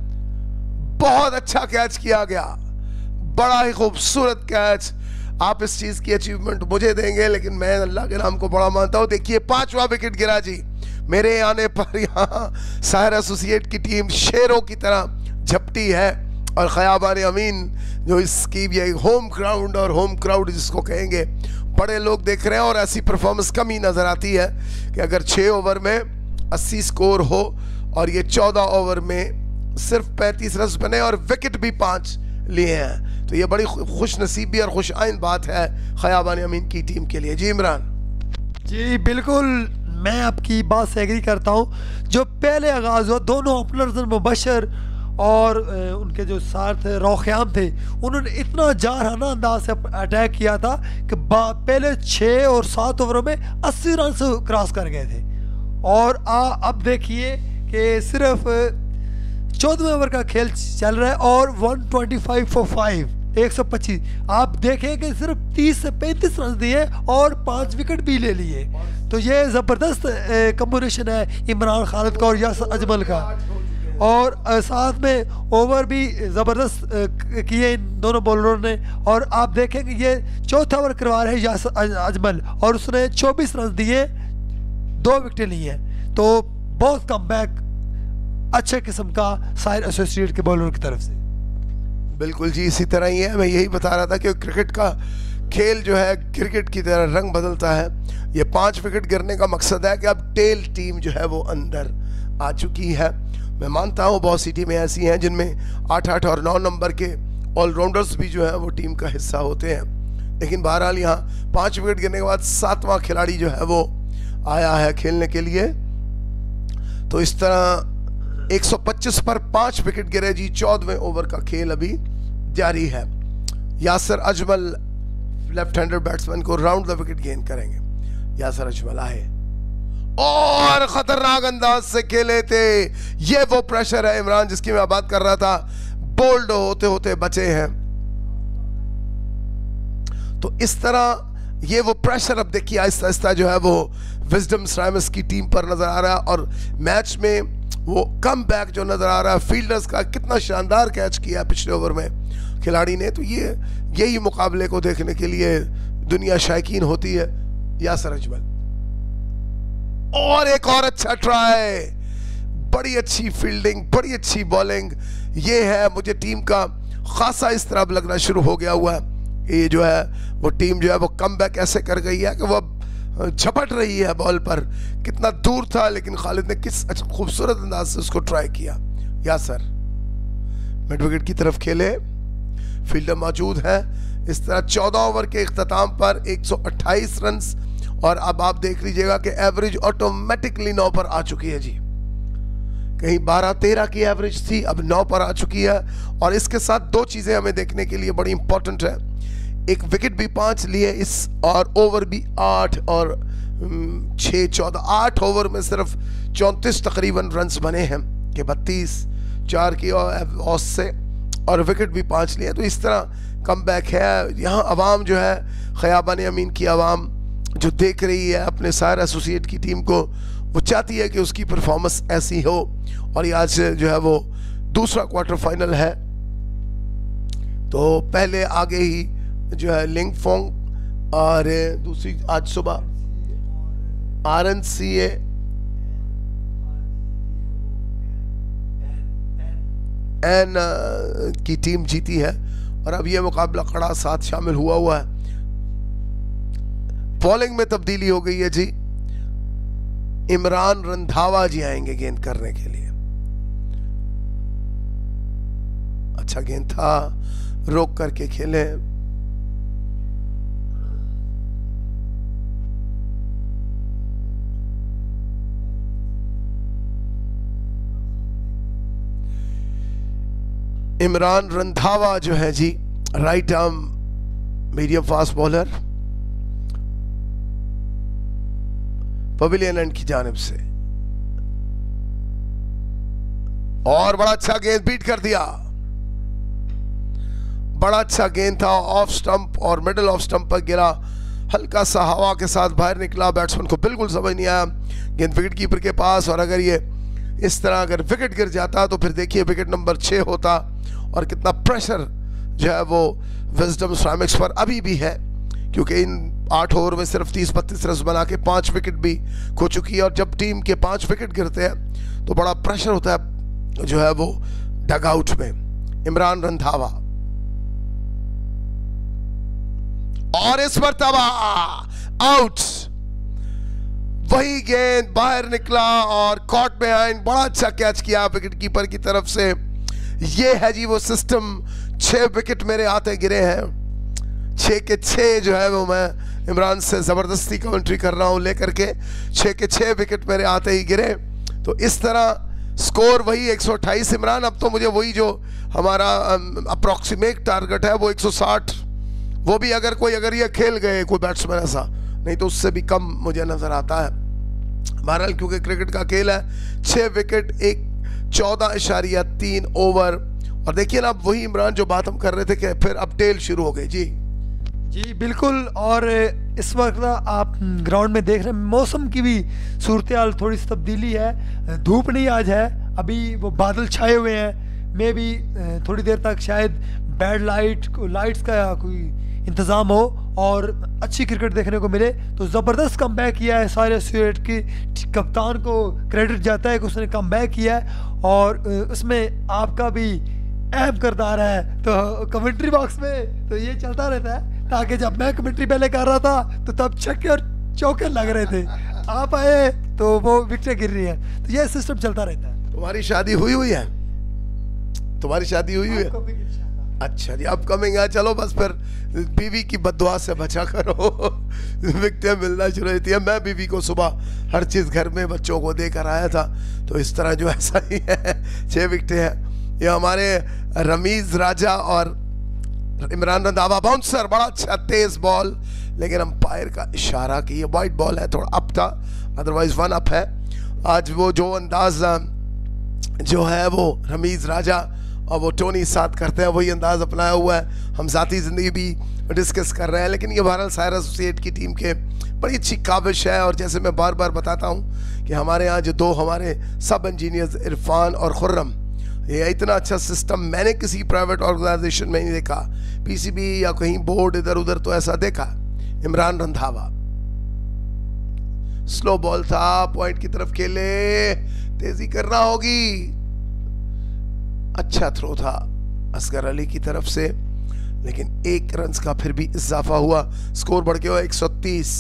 बहुत अच्छा कैच किया गया, बड़ा ही खूबसूरत कैच। आप इस चीज की अचीवमेंट मुझे देंगे, लेकिन मैं अल्लाह के नाम को बड़ा मानता हूं। देखिए पांचवा विकेट गिरा जी, मेरे आने पर यहाँ साहिर एसोसिएट की टीम शेरों की तरह झपटी है, और खयाबान अमीन जो इसकी ये होम ग्राउंड और होम क्राउड जिसको कहेंगे, बड़े लोग देख रहे हैं, और ऐसी परफॉर्मेंस कम ही नजर आती है कि अगर छः ओवर में अस्सी स्कोर हो और ये चौदह ओवर में सिर्फ पैंतीस रन बने और विकेट भी पाँच लिए हैं, तो ये बड़ी खुश नसीबी और खुश आइन बात है खयाबान अमीन की टीम के लिए। जी इमरान जी बिल्कुल, मैं आपकी बात से एग्री करता हूँ। जो पहले आगाज़ हुआ दोनों ओपनर्स मुबशर और उनके जो साथ रौख्याम थे, उन्होंने इतना जारहाना अंदाज से अटैक किया था कि पहले छः और सात ओवरों में अस्सी रन से क्रॉस कर गए थे, और आ, अब देखिए कि सिर्फ चौदहवें ओवर का खेल चल रहा है और एक सौ पच्चीस फॉर फाइव एक सौ पच्चीस। आप देखें कि सिर्फ तीस से पैंतीस रन दिए और पांच विकेट भी ले लिए, तो ये ज़बरदस्त कॉम्बिनेशन है इमरान खालिद का और यासर अजमल का, और साथ में ओवर भी ज़बरदस्त किए इन दोनों बॉलरों ने। और आप देखेंगे ये चौथा ओवर करवा रहे हैं यासर अजमल, और उसने चौबीस रन दिए, दो विकेटें ली हैं। तो बहुत कम बैक अच्छे किस्म का साहिर एसोसिएट के बॉलर की तरफ से। बिल्कुल जी, इसी तरह ही है। मैं यही बता रहा था कि क्रिकेट का खेल जो है क्रिकेट की तरह रंग बदलता है। ये पांच विकेट गिरने का मकसद है कि अब टेल टीम जो है वो अंदर आ चुकी है। मैं मानता हूँ बहुत सी टीमें ऐसी हैं जिनमें आठ आठ और नौ नंबर के ऑलराउंडर्स भी जो है वो टीम का हिस्सा होते हैं, लेकिन बहरहाल यहाँ पाँच विकेट गिरने के बाद सातवां खिलाड़ी जो है वो आया है खेलने के लिए। तो इस तरह एक सौ पच्चीस पर पांच विकेट गिरे जी। चौदहवें ओवर का खेल अभी जारी है। Yasir Ajmal left handed batsman को राउंड द विकेट गेन करेंगे। यासर अजमल आए और खतरनाक अंदाज से खेले थे। ये वो प्रेशर है इमरान जिसकी मैं बात कर रहा था, बोल्ड होते होते बचे हैं। तो इस तरह ये वो प्रेशर अब देखिए आहिस्ता आहिस्ता जो है वो विजडम स्राइमस की टीम पर नजर आ रहा है, और मैच में वो कम बैक जो नजर आ रहा है फील्डर्स का, कितना शानदार कैच किया पिछले ओवर में खिलाड़ी ने। तो ये यही मुकाबले को देखने के लिए दुनिया शायकीन होती है। यासर अजमल और एक और अच्छा ट्राई, बड़ी अच्छी फील्डिंग, बड़ी अच्छी बॉलिंग। ये है मुझे टीम का खासा इस तरह अब लगना शुरू हो गया हुआ है। ये जो है वो टीम जो है वो कम बैक ऐसे कर गई है कि वो झपट रही है बॉल पर। कितना दूर था, लेकिन खालिद ने किस खूबसूरत अंदाज से उसको ट्राई किया। यासर मिड विकेट की तरफ खेले, फील्डर मौजूद है। इस तरह चौदह ओवर के इख्तिताम पर एक सौ अट्ठाईस रन, और अब आप देख लीजिएगा कि एवरेज ऑटोमेटिकली नौ पर आ चुकी है जी। कहीं बारह तेरह की एवरेज थी, अब नौ पर आ चुकी है। और इसके साथ दो चीजें हमें देखने के लिए बड़ी इंपॉर्टेंट है, एक विकेट भी पांच लिए इस, और ओवर भी आठ और छः चौदह, आठ ओवर में सिर्फ चौंतीस तकरीबन रन्स बने हैं कि बत्तीस चार की औस से, और विकेट भी पांच लिए। तो इस तरह कम बैक है। यहाँ अवाम जो है खयाबान अमीन की अवाम जो देख रही है अपने साहिर एसोसिएट की टीम को, वो चाहती है कि उसकी परफॉर्मेंस ऐसी हो। और ये आज जो है वो दूसरा क्वार्टर फाइनल है। तो पहले आगे ही जो है लिंगफोंग, और दूसरी आज सुबह R N C A N की टीम जीती है और अब ये मुकाबला कड़ा साथ शामिल हुआ हुआ है। बॉलिंग में तब्दीली हो गई है जी, इमरान रंधावा जी आएंगे गेंद करने के लिए। अच्छा गेंद था, रोक करके खेले। इमरान रंधावा जो है जी right arm medium fast bowler, pavilion end की जानिब से, और बड़ा अच्छा गेंद बीट कर दिया। बड़ा अच्छा गेंद था, ऑफ स्टंप और मिडिल ऑफ स्टंप पर गिरा, हल्का सा हवा के साथ बाहर निकला। बैट्समैन को बिल्कुल समझ नहीं आया, गेंद विकेट कीपर के पास, और अगर ये इस तरह अगर विकेट गिर जाता तो फिर देखिए विकेट नंबर छः होता और कितना प्रेशर जो है वो विजडम सिरेमिक्स पर अभी भी है, क्योंकि इन आठ ओवर में सिर्फ तीस बत्तीस रन बना के पाँच विकेट भी खो चुकी है। और जब टीम के पाँच विकेट गिरते हैं तो बड़ा प्रेशर होता है जो है वो डग आउट में। इमरान रंधावा, और इस मरतबा आउट, वही गेंद बाहर निकला और कॉट बिहाइंड, बड़ा अच्छा कैच किया विकेट कीपर की तरफ से। ये है जी वो सिस्टम, छह विकेट मेरे आते गिरे हैं, छह के छह जो है वो मैं इमरान से जबरदस्ती कमेंट्री कर रहा हूं लेकर के, छह के छह विकेट मेरे आते ही गिरे। तो इस तरह स्कोर वही एक सौ अट्ठाईस इमरान। अब तो मुझे वही जो हमारा अप्रॉक्सीमेट टारगेट है वो एक सौ साठ, वो भी अगर कोई अगर ये खेल गए कोई बैट्समैन ऐसा, नहीं तो उससे भी कम मुझे नजर आता है। बहरहाल क्योंकि क्रिकेट का खेल है, छह विकेट एक चौदह इशारिया तीन ओवर। और देखिए ना अब वही इमरान जो बात हम कर रहे थे कि फिर अब टेल शुरू हो गई जी जी बिल्कुल। और इस वक्त आप ग्राउंड में देख रहे हैं मौसम की भी सूरत हाल थोड़ी सी तब्दीली है, धूप नहीं आज है, अभी वो बादल छाए हुए हैं। मे भी थोड़ी देर तक शायद बैड लाइट लाइट्स का कोई इंतज़ाम हो और अच्छी क्रिकेट देखने को मिले। तो ज़बरदस्त कम बैक किया है साहिर एसोसिएट की कप्तान को क्रेडिट जाता है कि उसने कम बैक किया है, और उसमें आपका भी अहम किरदार है। तो कमेंट्री बॉक्स में तो ये चलता रहता है, ताकि जब मैं कमेंट्री पहले कर रहा था तो तब छक्के और चौके लग रहे थे, आप आए तो वो विकेटें गिर रही हैं। तो ये सिस्टम चलता रहता है। तुम्हारी शादी हुई हुई है? तुम्हारी शादी हुई हुई है? अच्छा जी, अब कमिंग है। चलो बस फिर बीवी की बददुआ से बचा करो, विकटें मिलना शुरू होती है। मैं बीवी को सुबह हर चीज़ घर में बच्चों को देकर आया था, तो इस तरह जो ऐसा ही है, छः विकटें हैं। ये हमारे रमीज राजा और इमरान रंधावा, बाउंसर, बड़ा अच्छा तेज बॉल, लेकिन अंपायर का इशारा कि ये वाइट बॉल है, थोड़ा अप था, अदरवाइज वन अप है। आज वो जो अंदाज जो है वो रमीज राजा और वो टोनी साथ करते हैं, वही अंदाज अपनाया हुआ है। हम ज़ाती ज़िंदगी भी डिस्कस कर रहे हैं, लेकिन ये बहरहाल साहिर एसोसिएट की टीम के बड़ी अच्छी काबिश है। और जैसे मैं बार बार बताता हूँ कि हमारे यहाँ जो दो हमारे सब इंजीनियर्स इरफान और खुर्रम, ये इतना अच्छा सिस्टम मैंने किसी प्राइवेट ऑर्गेनाइजेशन में नहीं देखा, पीसीबी या कहीं बोर्ड इधर उधर तो ऐसा देखा। इमरान रंधावा, स्लो बॉल था, पॉइंट की तरफ खेले, तेजी करना होगी। अच्छा थ्रो था असगर अली की तरफ से, लेकिन एक रन का फिर भी इजाफा हुआ, स्कोर बढ़ गया एक सौ तीस।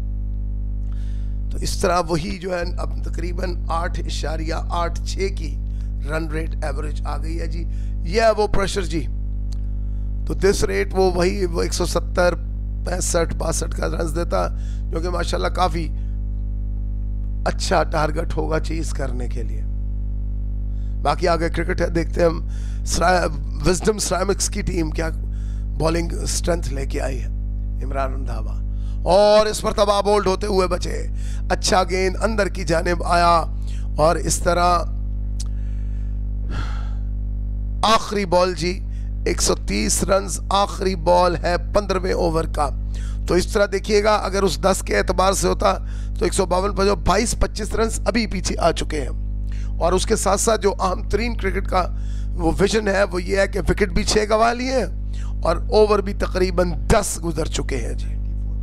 तो इस तरह वही जो है अब तकरीबन आठ इशारिया आठ छः की रन रेट एवरेज आ गई है जी। यह है वो प्रेशर जी। तो दिस रेट वो वही वो एक सौ सत्तर पैंसठ बासठ का रन देता, जो कि माशाल्लाह काफ़ी अच्छा टारगेट होगा चीज़ करने के लिए। बाकी आगे क्रिकेट है, देखते हैं हम विजडम सिरेमिक्स की टीम क्या बॉलिंग स्ट्रेंथ लेके आई है। इमरान रंधावा, और इस पर तबाह बोल्ड होते हुए बचे, अच्छा गेंद अंदर की जानिब आया, और इस तरह आखिरी बॉल जी एक सौ तीस रन आखिरी बॉल है पंद्रहवें ओवर का। तो इस तरह देखिएगा, अगर उस दस के एतबार से होता तो एक सौ बावन पर जो बाईस पच्चीस रन अभी पीछे आ चुके हैं। और उसके साथ साथ जो अहम तरीन क्रिकेट का वो विजन है वो ये है कि विकेट भी छः गंवा लिए और ओवर भी तकरीबन दस गुजर चुके हैं जी।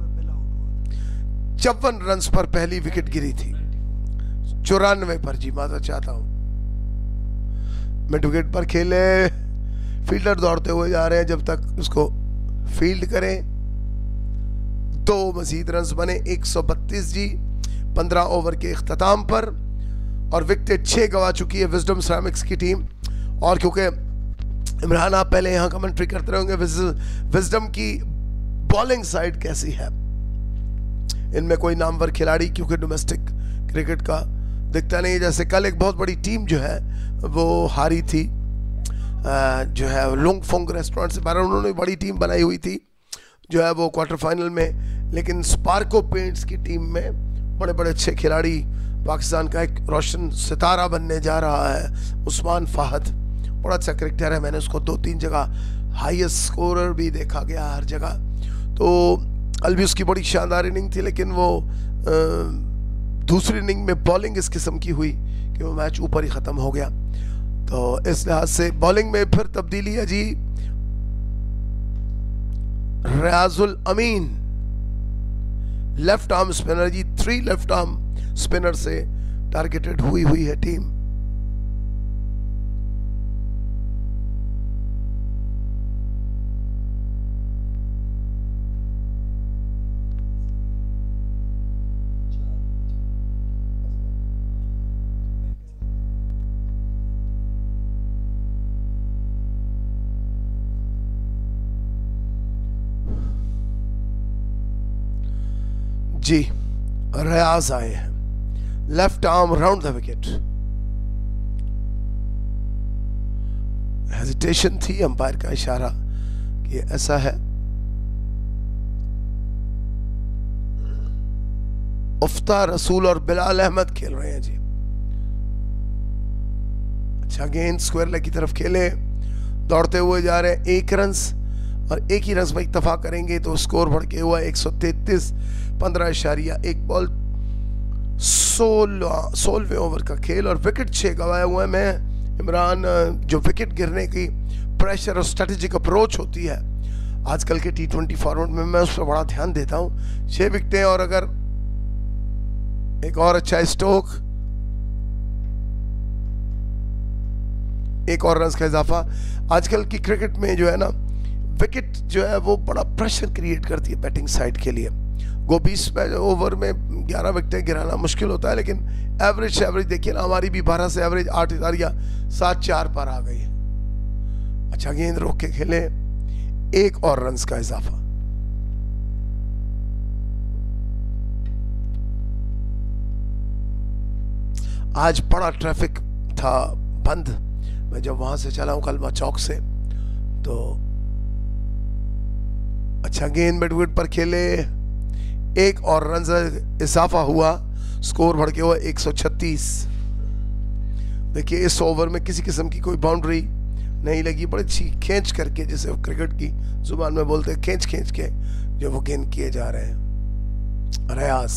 चौवन रन पर पहली विकेट गिरी थी, चौरानवे पर जी, माता चाहता हूं मिड विकेट पर खेले, फील्डर दौड़ते हुए जा रहे हैं जब तक उसको फील्ड करें। दो मजीद रन्स बने, एक सौ बत्तीस जी पंद्रह ओवर के इख्तिताम पर, और विकेट छः गवा चुकी है विजडम सिरेमिक्स की टीम। और क्योंकि इमरान आप पहले यहाँ कमेंट्री करते रहेंगे विजडम की बॉलिंग साइड कैसी है, इनमें कोई नामवर खिलाड़ी क्योंकि डोमेस्टिक क्रिकेट का दिखता नहीं है। जैसे कल एक बहुत बड़ी टीम जो है वो हारी थी, आ, जो है लुंगफोंग रेस्टोरेंट से बाहर, उन्होंने बड़ी टीम बनाई हुई थी जो है वो क्वार्टर फाइनल में, लेकिन स्पार्को पेंट्स की टीम में बड़े बड़े अच्छे खिलाड़ी, पाकिस्तान का एक रोशन सितारा बनने जा रहा है उस्मान फाहद, बड़ा अच्छा क्रिकेटर है, मैंने उसको दो तीन जगह हाईएस्ट स्कोरर भी देखा गया हर जगह। तो कल भी उसकी बड़ी शानदार इनिंग थी, लेकिन वो आ, दूसरी इनिंग में बॉलिंग इस किस्म की हुई कि वो मैच ऊपर ही ख़त्म हो गया। तो इस लिहाज से बॉलिंग में फिर तब्दीली है जी। Riazul Amin left arm spinner जी, थ्री लेफ्ट आर्म स्पिनर से टारगेटेड हुई हुई है टीम। जी रियाज आए हैं, left arm round the wicket. Hesitation थी, अंपायर का इशारा कि ऐसा है। उफ्ता रसूल और बिलाल अहमद खेल रहे हैं जी। अच्छा गेंद स्क्वायर लेग की तरफ खेले, दौड़ते हुए जा रहे हैं, एक रन्स और एक ही रन्स में इत्तफाक करेंगे तो स्कोर बढ़ के हुआ एक सौ तैतीस, पंद्रह इशारिया एक बॉल सोलह सोलहवें ओवर का खेल और विकेट छः गवाया हुआ है। मैं इमरान, जो विकेट गिरने की प्रेशर और स्ट्रेटेजिक अप्रोच होती है आजकल के टी ट्वेंटी फॉर्मेट में, मैं उस पर बड़ा ध्यान देता हूँ। छः विकेटें और अगर एक और अच्छा स्ट्रोक, एक और रन्स का इजाफा। आजकल की क्रिकेट में जो है ना, विकेट जो है वो बड़ा प्रेशर क्रिएट करती है बैटिंग साइड के लिए। गो बीस ओवर में ग्यारह विकेटें गिराना मुश्किल होता है, लेकिन एवरेज एवरेज देखिए ना, हमारी भी बारह से एवरेज आठ इशारिया सात चार पर आ गई है। अच्छा गेंद रोक के खेले, एक और रन्स का इजाफा। आज बड़ा ट्रैफिक था बंद, मैं जब वहां से चला हूं कलमा चौक से, तो अच्छा गेंद मिड विकेट पर खेले, एक और रन इजाफा हुआ, स्कोर बढ़ के हुआ एक सौ छत्तीस। देखिए इस ओवर में किसी किस्म की कोई बाउंड्री नहीं लगी, बड़ी अच्छी खींच करके, जैसे क्रिकेट की जुबान में बोलते हैं, खींच खींच के जो वो गेंद किए जा रहे हैं। रियाज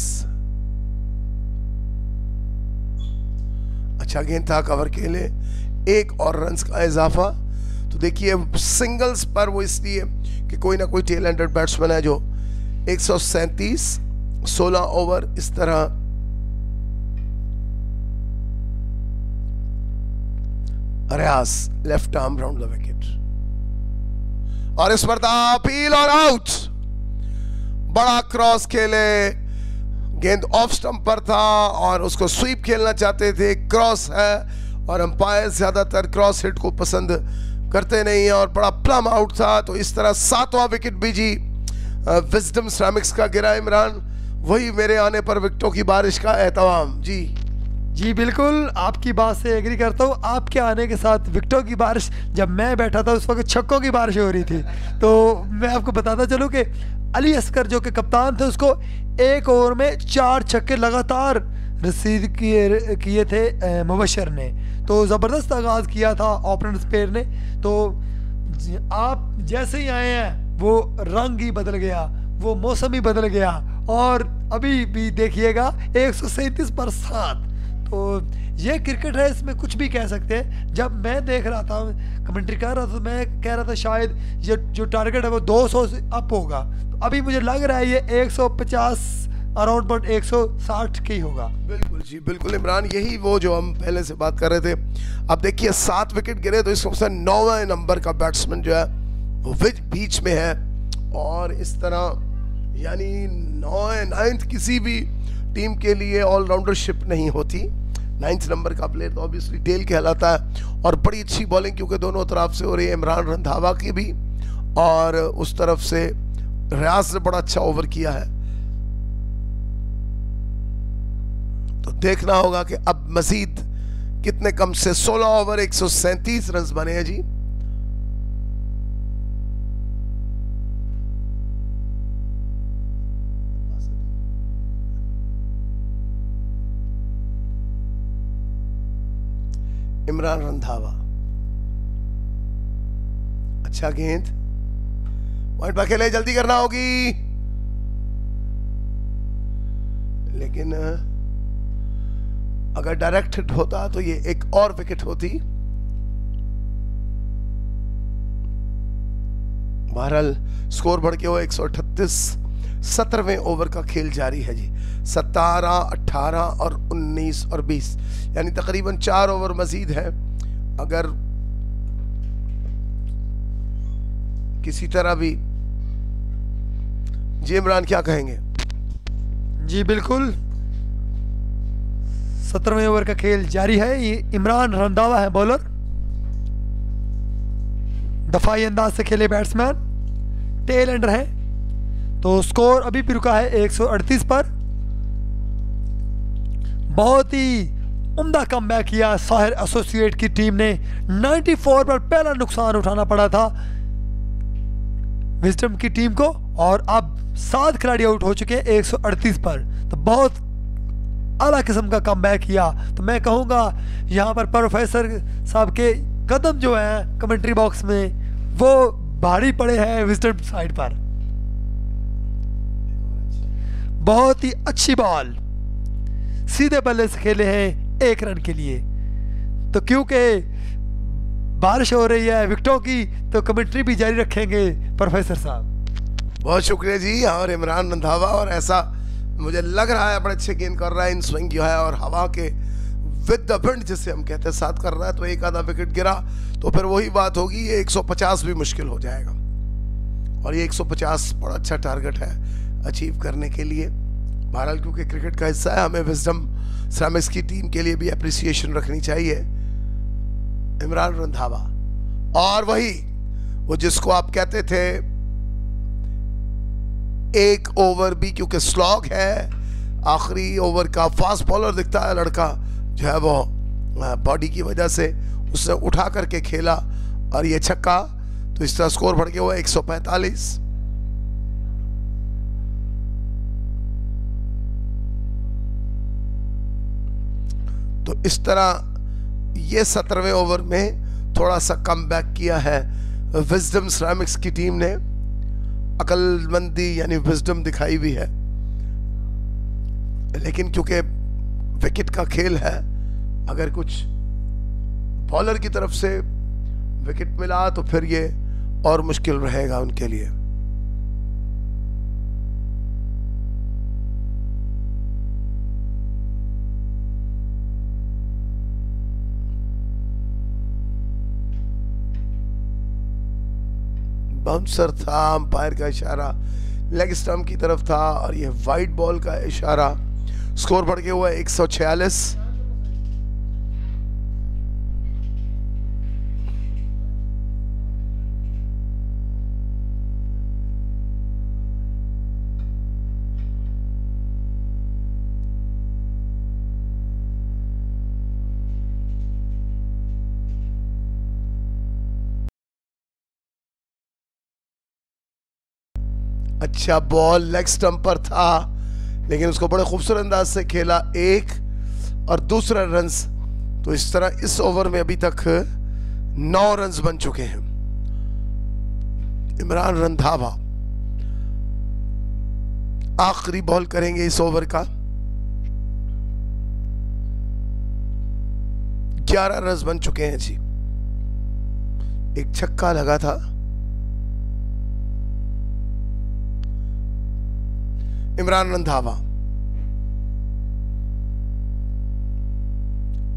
अच्छा गेंद था, कवर के लिए एक और रन्स का इजाफा। तो देखिए सिंगल्स पर वो इसलिए कि कोई ना कोई टेल एंडेड बैट्समैन है जो एक सौ सैंतीस, सोलह ओवर इस तरह Riaz left arm round the wicket और इस पर था अपील और आउट। बड़ा क्रॉस खेले, गेंद ऑफ स्टंप पर था और उसको स्वीप खेलना चाहते थे, क्रॉस है और अंपायर ज्यादातर क्रॉस हिट को पसंद करते नहीं है और बड़ा प्लम आउट था। तो इस तरह सातवां विकेट भी जी विजडम सिरेमिक्स का गिरा। इमरान, वही मेरे आने पर विकेटों की बारिश का एहतमाम। जी जी बिल्कुल, आपकी बात से एग्री करता हूँ। आपके आने के साथ विकेटों की बारिश, जब मैं बैठा था उस वक्त छक्कों की बारिश हो रही थी। तो मैं आपको बताता चलूँ कि अली असकर जो कि कप्तान थे, उसको एक ओवर में चार छक्के लगातार रसीद किए किए थे मुबशर ने। तो ज़बरदस्त आगाज़ किया था ओपनर स्पेयर ने। तो आप जैसे ही आए हैं वो रंग ही बदल गया, वो मौसम ही बदल गया और अभी भी देखिएगा एक सौ सैंतीस पर सात। तो ये क्रिकेट है, इसमें कुछ भी कह सकते हैं। जब मैं देख रहा था, कमेंट्री कर रहा था, तो मैं कह रहा था शायद ये जो टारगेट है वो दो सौ से अप होगा। तो अभी मुझे लग रहा है ये एक सौ पचास अराउंड बट एक सौ साठ के ही होगा। बिल्कुल जी बिल्कुल इमरान, यही वो जो हम पहले से बात कर रहे थे। अब देखिए सात विकेट गिरे तो इस वक्त नौवें नंबर का बैट्समैन जो है वो बीच में है। और इस तरह यानी नौ नाइन्थ किसी भी टीम के लिए ऑलराउंडरशिप नहीं होती। नाइन्थ नंबर का प्लेयर तो ऑब्वियसली टेल कहलाता है। और बड़ी अच्छी बॉलिंग क्योंकि दोनों तरफ से हो रही है, इमरान रंधावा की भी और उस तरफ से रियाज ने बड़ा अच्छा ओवर किया है। तो देखना होगा कि अब मजीद कितने कम से सोलह ओवर एक सौ सैंतीस रन बने हैं जी। इमरान रंधावा अच्छा गेंद, पॉइंट पर खेले, जल्दी करना होगी। लेकिन अगर डायरेक्ट हिट होता तो ये एक और विकेट होती। बहरहाल स्कोर बढ़ के वो एक सौ अठतीस, सत्रहवें ओवर का खेल जारी है जी। सत्रह, अठारह और उन्नीस और बीस यानी तकरीबन चार ओवर मजीद है। अगर किसी तरह भी जी इमरान क्या कहेंगे? जी बिल्कुल, सत्रहवें ओवर का खेल जारी है। ये इमरान रंधावा है बॉलर, दफाई अंदाज से खेले बैट्समैन, टेल एंडर है। तो स्कोर अभी भी रुका है एक सौ अड़तीस पर। बहुत ही उम्दा कमबैक किया साहिर एसोसिएट की टीम ने। चौरानवे पर पहला नुकसान उठाना पड़ा था विजडम की टीम को और अब सात खिलाड़ी आउट हो चुके हैं एक सौ अड़तीस पर। तो बहुत आला किस्म का कमबैक किया। तो मैं कहूँगा यहाँ पर प्रोफेसर साहब के कदम जो है कमेंट्री बॉक्स में वो भारी पड़े हैं विजडम साइड पर। बहुत ही अच्छी बॉल सीधे बल्ले से खेले हैं एक रन के लिए। तो क्योंकि बारिश हो रही है विकेटों की तो कमेंट्री भी जारी रखेंगे प्रोफेसर साहब। बहुत शुक्रिया जी। और इमरान रंधावा, और ऐसा मुझे लग रहा है बड़े अच्छे गेंद कर रहा है, इन स्विंग जो है और हवा के विद द विंड जिसे हम कहते हैं साथ कर रहा है। तो एक आधा विकेट गिरा तो फिर वही बात होगी, ये एक सौ पचास भी मुश्किल हो जाएगा। और ये एक सौ पचास बड़ा अच्छा टारगेट है अचीव करने के लिए। बहरहाल क्योंकि क्रिकेट का हिस्सा है, हमें विजडम सैमिक्स की टीम के लिए भी अप्रिसिएशन रखनी चाहिए। इमरान रंधावा, और वही वो जिसको आप कहते थे एक ओवर भी क्योंकि स्लॉग है, आखिरी ओवर का फास्ट बॉलर दिखता है लड़का जो है, वो बॉडी की वजह से उसने उठा करके खेला और ये छक्का। तो इस तरह स्कोर बढ़ गया हुआ एक सौ पैंतालीस। तो इस तरह ये सत्रहवें ओवर में थोड़ा सा कम बैक किया है विजडम सैमिक्स की टीम ने। अकलमंदी यानी विजडम दिखाई भी है, लेकिन क्योंकि विकेट का खेल है, अगर कुछ बॉलर की तरफ से विकेट मिला तो फिर ये और मुश्किल रहेगा उनके लिए। बाउंसर था, अंपायर का इशारा लेग स्टंप की तरफ था और ये वाइड बॉल का इशारा। स्कोर बढ़ गया हुआ एक सौ छियालीस। अच्छा बॉल लेग स्टंप पर था, लेकिन उसको बड़े खूबसूरत अंदाज से खेला, एक और दूसरा रन्स। तो इस तरह इस ओवर में अभी तक नौ रन्स बन चुके हैं। इमरान रंधावा आखिरी बॉल करेंगे इस ओवर का। ग्यारह रन्स बन चुके हैं जी। एक छक्का लगा था। इमरान रंधावा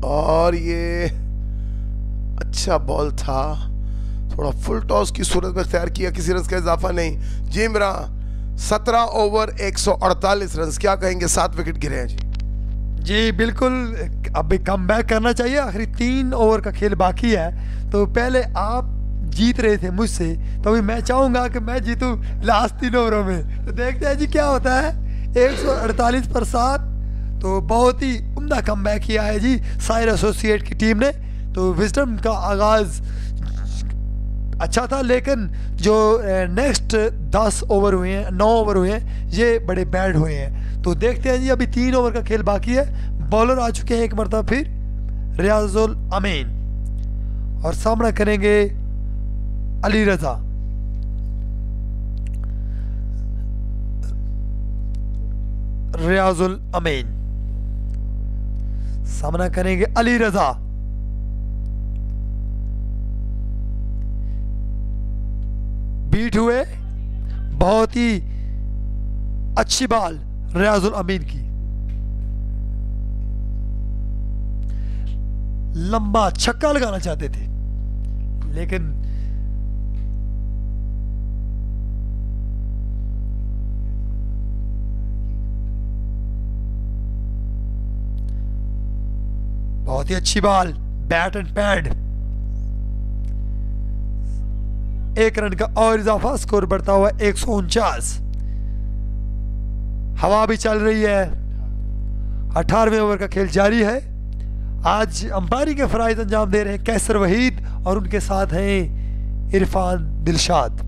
और ये अच्छा बॉल था, थोड़ा फुल टॉस की सूरत में इख्तियार किया, किसी रन का इजाफा नहीं। जी इमरान, सत्रह ओवर एक सौ अड़तालीस रन, क्या कहेंगे? सात विकेट गिरे हैं जी। जी बिल्कुल, अभी कम बैक करना चाहिए, आखिरी तीन ओवर का खेल बाकी है। तो पहले आप जीत रहे थे मुझसे, तो अभी मैं चाहूँगा कि मैं जीतूँ लास्ट तीन ओवरों में। तो देखते हैं जी क्या होता है। एक सौ अड़तालीस पर सात, तो बहुत ही उम्दा कम बैक किया है जी साहिर एसोसिएट की टीम ने। तो विजडम का आगाज़ अच्छा था, लेकिन जो नेक्स्ट दस ओवर हुए हैं, नौ ओवर हुए हैं, ये बड़े बैड हुए हैं। तो देखते हैं जी, अभी तीन ओवर का खेल बाकी है। बॉलर आ चुके हैं एक मरतबा फिर, रियाजुल अमीन, और सामना करेंगे अली रजा। रियाजुल अमीन सामना करेंगे अली रजा। बीट हुए, बहुत ही अच्छी बॉल रियाजुल अमीन की, लंबा छक्का लगाना चाहते थे लेकिन बहुत ही अच्छी बॉल, बैट एंड पैड। एक रन का और इजाफा, स्कोर बढ़ता हुआ एक सौ उनचास। हवा भी चल रही है, अठारहवें ओवर का खेल जारी है। आज अंपायरिंग के फराइज अंजाम दे रहे हैं कैसर वहीद, और उनके साथ हैं इरफान दिलशाद।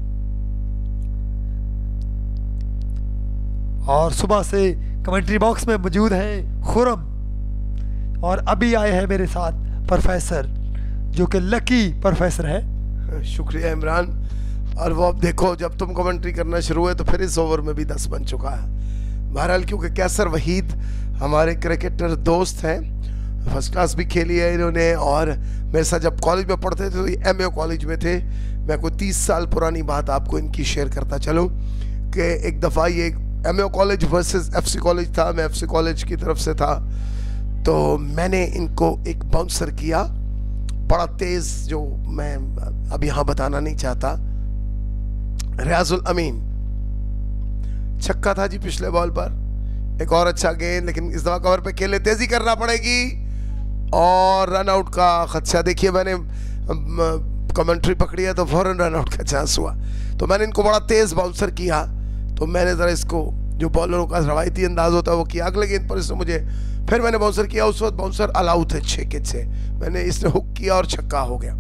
और सुबह से कमेंट्री बॉक्स में मौजूद हैं खुरम, और अभी आए हैं मेरे साथ प्रोफेसर, जो कि लकी प्रोफेसर है। शुक्रिया इमरान। और वो अब देखो, जब तुम कमेंट्री करना शुरू हुए तो फिर इस ओवर में भी दस बन चुका है। बहरहाल, क्योंकि कैसर वहीद हमारे क्रिकेटर दोस्त हैं, फर्स्ट क्लास भी खेली है इन्होंने, और मेरे साथ जब कॉलेज में पढ़ते थे तो ये एम ए कॉलेज में थे। मैं कोई तीस साल पुरानी बात आपको इनकी शेयर करता चलूँ कि एक दफ़ा ये M A college versus F C college था, मैं एफ सी कॉलेज की तरफ से था, तो मैंने इनको एक बाउंसर किया बड़ा तेज, जो मैं अब यहाँ बताना नहीं चाहता। रियाजुल अमीन, छक्का था जी पिछले बॉल पर, एक और अच्छा गेंद, लेकिन इस दफा कवर पे खेले, तेजी करना पड़ेगी, और रन आउट का खदशा। देखिए, मैंने कमेंट्री पकड़ी है तो फौरन रन आउट का चांस हुआ। तो मैंने इनको बड़ा तेज बाउंसर किया, तो मैंने ज़रा इसको, जो बॉलरों का रवायती अंदाज होता है वो किया, अगले गेंद पर इसने मुझे, फिर मैंने बाउंसर किया, उस वक्त बाउंसर अलाउ थे छः के छः, मैंने इसने हुक किया और छक्का हो गया।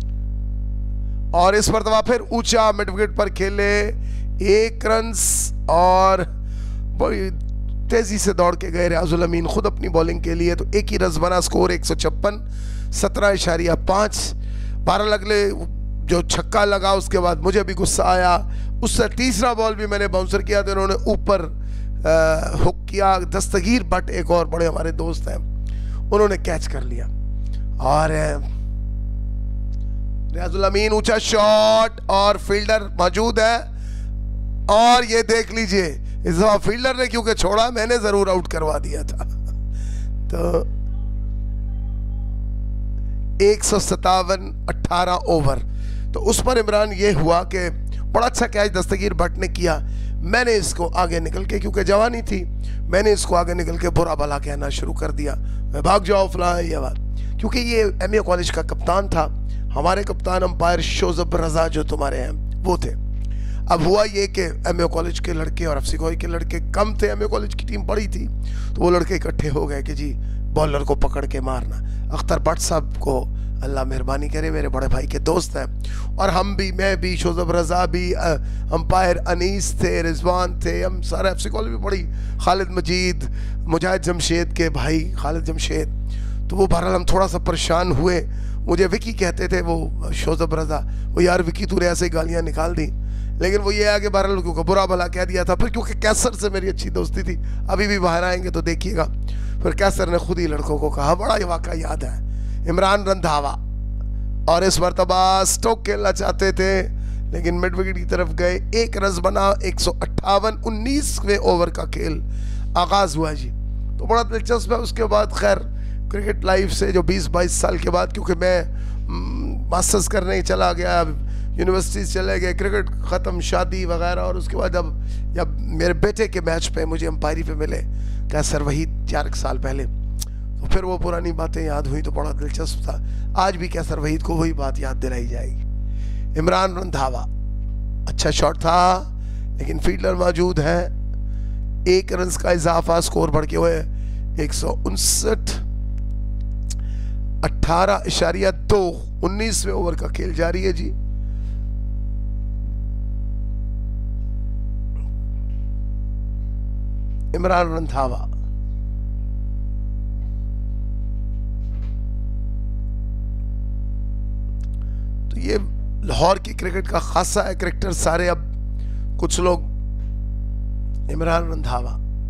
और इस मरतबा फिर ऊंचा मिड विकेट पर खेले, एक रन, और बड़ी तेजी से दौड़ के गए रियाजुल अमीन खुद अपनी बॉलिंग के लिए। तो एक ही रन बना, स्कोर एक सौ छप्पन, सत्रह इशारिया पाँच। बारह लगले जो छक्का लगा, उसके बाद मुझे भी गुस्सा आया, उससे तीसरा बॉल भी मैंने बाउंसर किया, तो उन्होंने ऊपर हुक किया। दस्तगीर बट एक और बड़े हमारे दोस्त हैं, उन्होंने कैच कर लिया, और रियाजुल अमीन ऊंचा शॉट, और फील्डर मौजूद है, और ये देख लीजिए इस दफा फील्डर ने क्योंकि छोड़ा, मैंने जरूर आउट करवा दिया था। तो एक सौ सत्तावन अट्ठारह ओवर, तो उस पर इमरान ये हुआ कि बड़ा अच्छा कैच दस्तगीर भट्ट ने किया, मैंने इसको आगे निकल के, क्योंकि जवानी थी, मैंने इसको आगे निकल के बुरा भला कहना शुरू कर दिया, मैं भाग जाओ फलां ये बात, क्योंकि ये एम ए कॉलेज का कप्तान था। हमारे कप्तान अंपायर शोजब रजा जो तुम्हारे हैं वो थे। अब हुआ ये कि एम ए कॉलेज के लड़के और एफ सी कॉलेज के लड़के कम थे, एम ए कॉलेज की टीम बड़ी थी, तो वो लड़के इकट्ठे हो गए कि जी बॉलर को पकड़ के मारना। अख्तर भट्ट साहब को अल्लाह मेहरबानी करे, मेरे बड़े भाई के दोस्त हैं, और हम भी, मैं भी, शोजब रजा भी, अंपायर अनीस थे, रिजवान थे, हम सारे एफ सी कॉलेज में पढ़ी, खालिद मजीद, मुजाहिद जमशेद के भाई खालिद जमशेद। तो वो बहरहाल हम थोड़ा सा परेशान हुए, मुझे विकी कहते थे वो शोजब रजा, वो यार विकी तूने ऐसे गालियाँ निकाल दी, लेकिन वो ये आगे बहरहाल क्योंकि बुरा भला कह दिया था। फिर क्योंकि कैसर से मेरी अच्छी दोस्ती थी, अभी भी बाहर आएंगे तो देखिएगा, फिर कैसर ने खुद ही लड़कों को कहा, बड़ा ये वाक़ा याद है, इमरान रंधावा, और इस मरतबा स्टोक खेलना चाहते थे लेकिन मिड विकेट की तरफ गए, एक रन बना, एक सौ अट्ठावन, उन्नीसवें ओवर का खेल आगाज हुआ जी। तो बड़ा दिलचस्प है, उसके बाद खैर क्रिकेट लाइफ से जो बीस बाईस साल के बाद, क्योंकि मैं मास्टर्स करने चला गया, यूनिवर्सिटी चले गए, क्रिकेट ख़त्म, शादी वगैरह, और उसके बाद जब जब मेरे बेटे के मैच पे मुझे अंपायरी पे मिले कैसर वही चार साल पहले, तो फिर वो पुरानी बातें याद हुई तो बड़ा दिलचस्प था। आज भी कैसर वहीद को वही बात याद दिलाई जाएगी। इमरान रंधावा, अच्छा शॉट था लेकिन फील्डर मौजूद है। एक रन का इजाफा, स्कोर बढ़ के हुए एक सौ उनसठ, अठारह इशारिया दो, उन्नीसवें ओवर का खेल जारी है जी। इमरान रंधावा तो ये लाहौर की क्रिकेट का खासा है, क्रिकेटर सारे अब कुछ लोग। इमरान रंधावा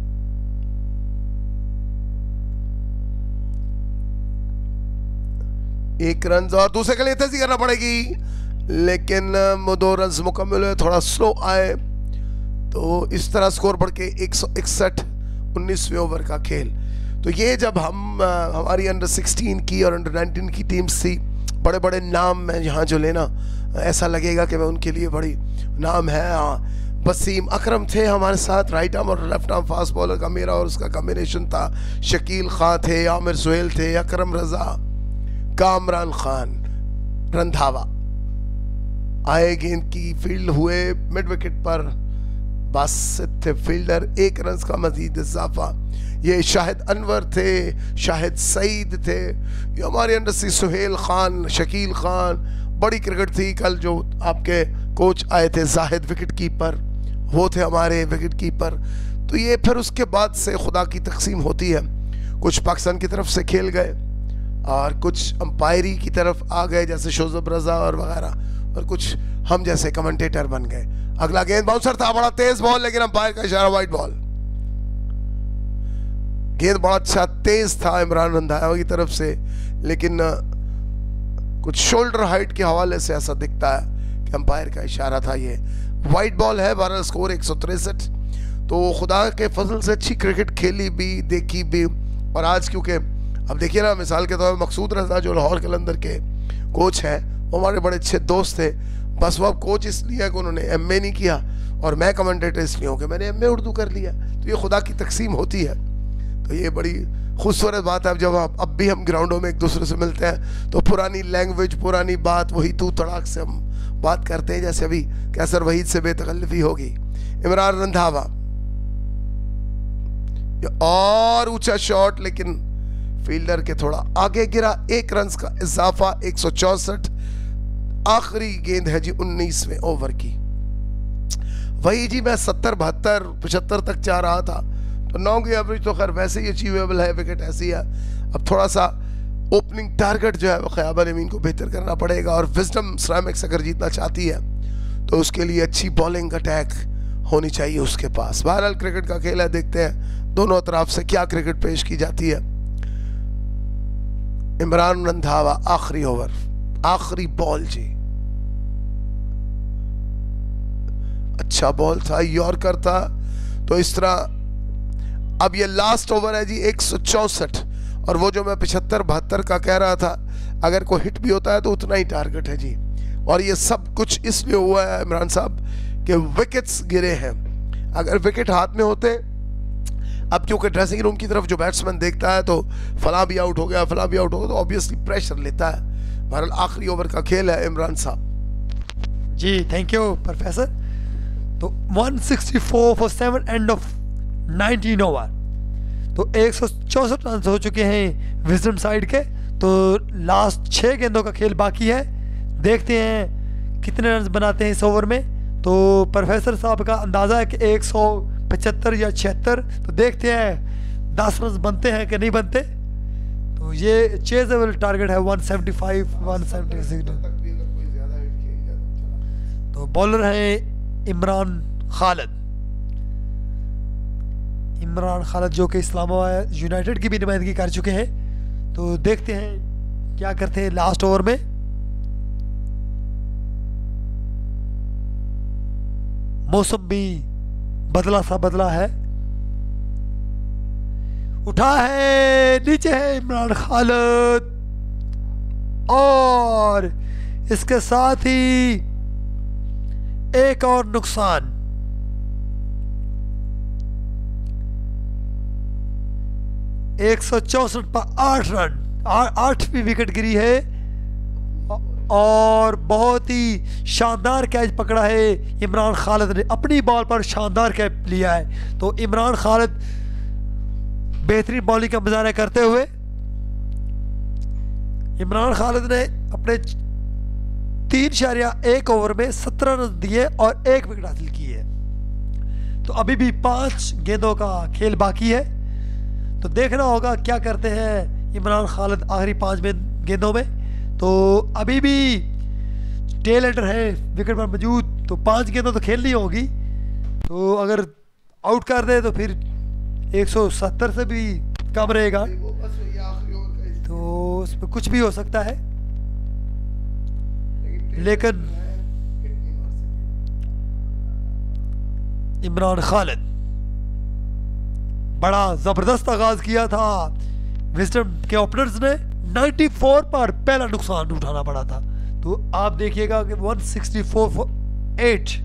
एक रन और दूसरे के लिए तेजी करना पड़ेगी, लेकिन दो रन मुकम्मल हुए, थोड़ा स्लो आए, तो इस तरह स्कोर बढ़ के एक सौ इकसठ, उन्नीसवें ओवर का खेल। तो ये जब हम हमारी अंडर सिक्सटीन की और अंडर नाइनटीन की टीम्स थी, बड़े बड़े नाम में यहाँ जो लेना, ऐसा लगेगा कि मैं उनके लिए बड़ी नाम है। हाँ, वसीम अकरम थे हमारे साथ, राइट आर्म और लेफ्ट आर्म फास्ट बॉलर का मेरा और उसका कॉम्बिनेशन था। शकील खान थे, आमिर सुहेल थे, अकरम रजा, कामरान खान। रंधावा आए, गेंद की फील्ड हुए मिड विकेट पर, बासित थे फील्डर, एक रन का मजीद इजाफा। ये शाहिद अनवर थे, शाहिद सईद थे, ये हमारे अंडर से सुहेल खान, शकील खान। बड़ी क्रिकेट थी। कल जो आपके कोच आए थे जाहिद विकेट कीपर, वो थे हमारे विकेट कीपर। तो ये फिर उसके बाद से खुदा की तकसीम होती है, कुछ पाकिस्तान की तरफ से खेल गए और कुछ अंपायरी की तरफ आ गए जैसे शोजब रजा और वगैरह, और कुछ हम जैसे कमेंटेटर बन गए। अगला गेंद बाउंसर था, बड़ा तेज बॉल, लेकिन अंपायर का इशारा वाइड बॉल। गेंद बड़ा अच्छा तेज था इमरान रंधावा की तरफ से, लेकिन कुछ शोल्डर हाइट के हवाले से ऐसा दिखता है कि अंपायर का इशारा था। ये वाइड बॉल है। बारह स्कोर एक सौ तिरसठ। तो खुदा के फजल से अच्छी क्रिकेट खेली भी, देखी भी। और आज क्योंकि अब देखिए ना, मिसाल के तौर पर मकसूद रजा जो लाहौर कलंदर के कोच हैं, वो हमारे बड़े अच्छे दोस्त थे। बस वो अब कोच इसलिए है कि उन्होंने एम ए नहीं किया और मैं कमेंटेटर इसलिए हूँ कि मैंने एम ए उर्दू कर लिया। तो ये खुदा की तकसीम होती है। तो ये बड़ी खूबसूरत बात है। जब आप अब भी हम ग्राउंडों में एक दूसरे से मिलते हैं तो पुरानी लैंग्वेज, पुरानी बात, वही तू तड़ाक से हम बात करते हैं, जैसे अभी कैसर वहीद से बेतकल्लुफी होगी। इमरान रंधावा और ऊंचा शॉट, लेकिन फील्डर के थोड़ा आगे गिरा। एक रन का इजाफा, एक सौ चौसठ। आखिरी गेंद है जी उन्नीसवें ओवर की। वही जी मैं सत्तर बहत्तर पचहत्तर तक जा रहा था, तो नौ की एवरेज तो खैर वैसे ही अचीवेबल है, विकेट ऐसी है। अब थोड़ा सा ओपनिंग टारगेट जो है वो ख़याबा नमीन को बेहतर करना पड़ेगा, और विजडम सिरेमिक्स अगर जीतना चाहती है तो उसके लिए अच्छी बॉलिंग अटैक होनी चाहिए उसके पास। बहरहाल क्रिकेट का खेल है, देखते हैं दोनों तरफ से क्या क्रिकेट पेश की जाती है। इमरान रंधावा आखिरी ओवर, आखिरी बॉल जी, अच्छा बॉल था, यॉर्कर था। तो इस तरह अब ये लास्ट ओवर है जी, एक सौ चौसठ। और वो जो मैं पचहत्तर बहत्तर का कह रहा था, अगर कोई हिट भी होता है तो उतना ही टारगेट है जी। और ये सब कुछ इसलिए हुआ है इमरान साहब कि विकेट्स गिरे हैं। अगर विकेट हाथ में होते, अब क्योंकि ड्रेसिंग रूम की तरफ जो बैट्समैन देखता है तो फला भी आउट हो गया, फला भी आउट हो गया, तो ऑब्वियसली प्रेशर लेता है। बहरहाल आखिरी ओवर का खेल है इमरान साहब जी। Thank you professor. तो एक सौ चौंसठ for seven end of nineteen over, तो एक सौ चौंसठ रन हो चुके हैं विजडम साइड के। तो लास्ट छः गेंदों का खेल बाकी है, देखते हैं कितने रन बनाते हैं इस ओवर में। तो प्रोफेसर साहब का अंदाज़ा है कि एक सौ पचहत्तर या छिहत्तर, तो देखते हैं दस रन बनते हैं कि नहीं बनते। तो ये चेजेबल टारगेट है एक सौ पचहत्तर, एक सौ छिहत्तर। तो बॉलर हैं इमरान खालिद, इमरान खालिद जो कि इस्लामाबाद यूनाइटेड की भी नुमाइंदगी कर चुके हैं। तो देखते हैं क्या करते हैं लास्ट ओवर में। मौसम भी बदला सा बदला है, उठा है, नीचे है इमरान खालिद, और इसके साथ ही एक और नुकसान। एक सौ चौसठ पर आठ रन, आठवीं विकेट गिरी है, और बहुत ही शानदार कैच पकड़ा है इमरान खालिद ने, अपनी बॉल पर शानदार कैच लिया है। तो इमरान खालिद बेहतरीन बॉलिंग का मुजाहरा करते हुए, इमरान खालिद ने अपने तीन इशारिया एक ओवर में सत्रह रन दिए और एक विकेट हासिल की है। तो अभी भी पांच गेंदों का खेल बाकी है, तो देखना होगा क्या करते हैं इमरान खालिद आखिरी पांच गेंदों में। तो अभी भी टेल एंडर है विकेट पर मौजूद, तो पांच गेंदों तो खेलनी होगी। तो अगर आउट कर दे तो फिर एक सौ सत्तर से भी कम रहेगा, तो उसमें कुछ भी हो सकता है। लेकिन इमरान खालिद बड़ा जबरदस्त आगाज किया था। विजडम के ओपनर्स ने चौरानवे पर पहला नुकसान उठाना पड़ा था, तो आप देखिएगा कि एक सौ चौंसठ एट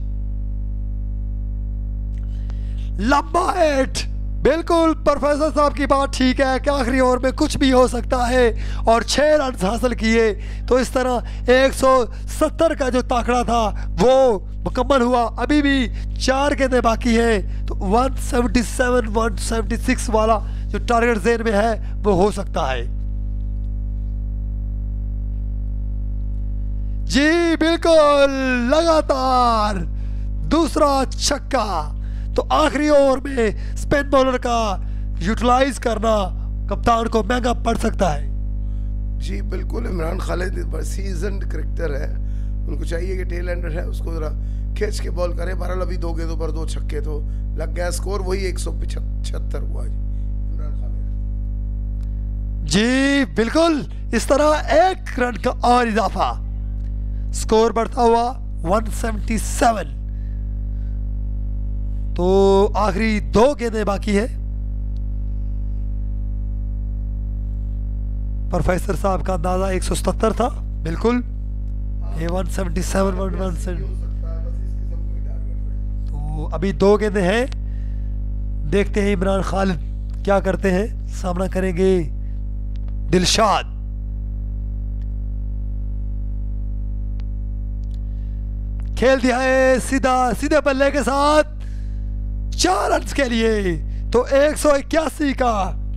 लंबा एट। बिल्कुल प्रोफेसर साहब की बात ठीक है कि आखिरी ओवर में कुछ भी हो सकता है, और छह रन हासिल किए। तो इस तरह एक सौ सत्तर का जो ताकड़ा था वो मुकम्मल हुआ। अभी भी चार गेंदें बाकी हैं, तो एक सौ सतहत्तर, एक सौ छिहत्तर वाला जो टारगेट जेन में है वो हो सकता है। जी बिल्कुल, लगातार दूसरा छक्का। तो आखिरी ओवर में स्पिन बॉलर का यूटिलाइज करना कप्तान को महंगा पड़ सकता है। जी बिल्कुल, इमरान खालिद सीजन्ड क्रिकेटर है, उनको चाहिए कि टेल एंडर है उसको जरा खींच के बॉल करे। बहरहाल अभी दो गेंदों पर दो छक्के तो लग गया, स्कोर वही एक सौ पचहत्तर हुआ जी इमरान खालिद। जी बिल्कुल, इस तरह एक रन का और इजाफा, स्कोर बढ़ता हुआ एक सौ सतहत्तर। तो आखिरी दो गेंदें बाकी है। प्रोफेसर साहब का अंदाजा एक सौ सतहत्तर था, बिल्कुल ये एक सौ सतहत्तर। तो अभी दो गेंदें हैं, देखते हैं इमरान खालिद क्या करते हैं। सामना करेंगे दिलशाद। खेल दिया है सीधा सीधे बल्ले के साथ चार रन के लिए, तो एक सौ इक्यासी का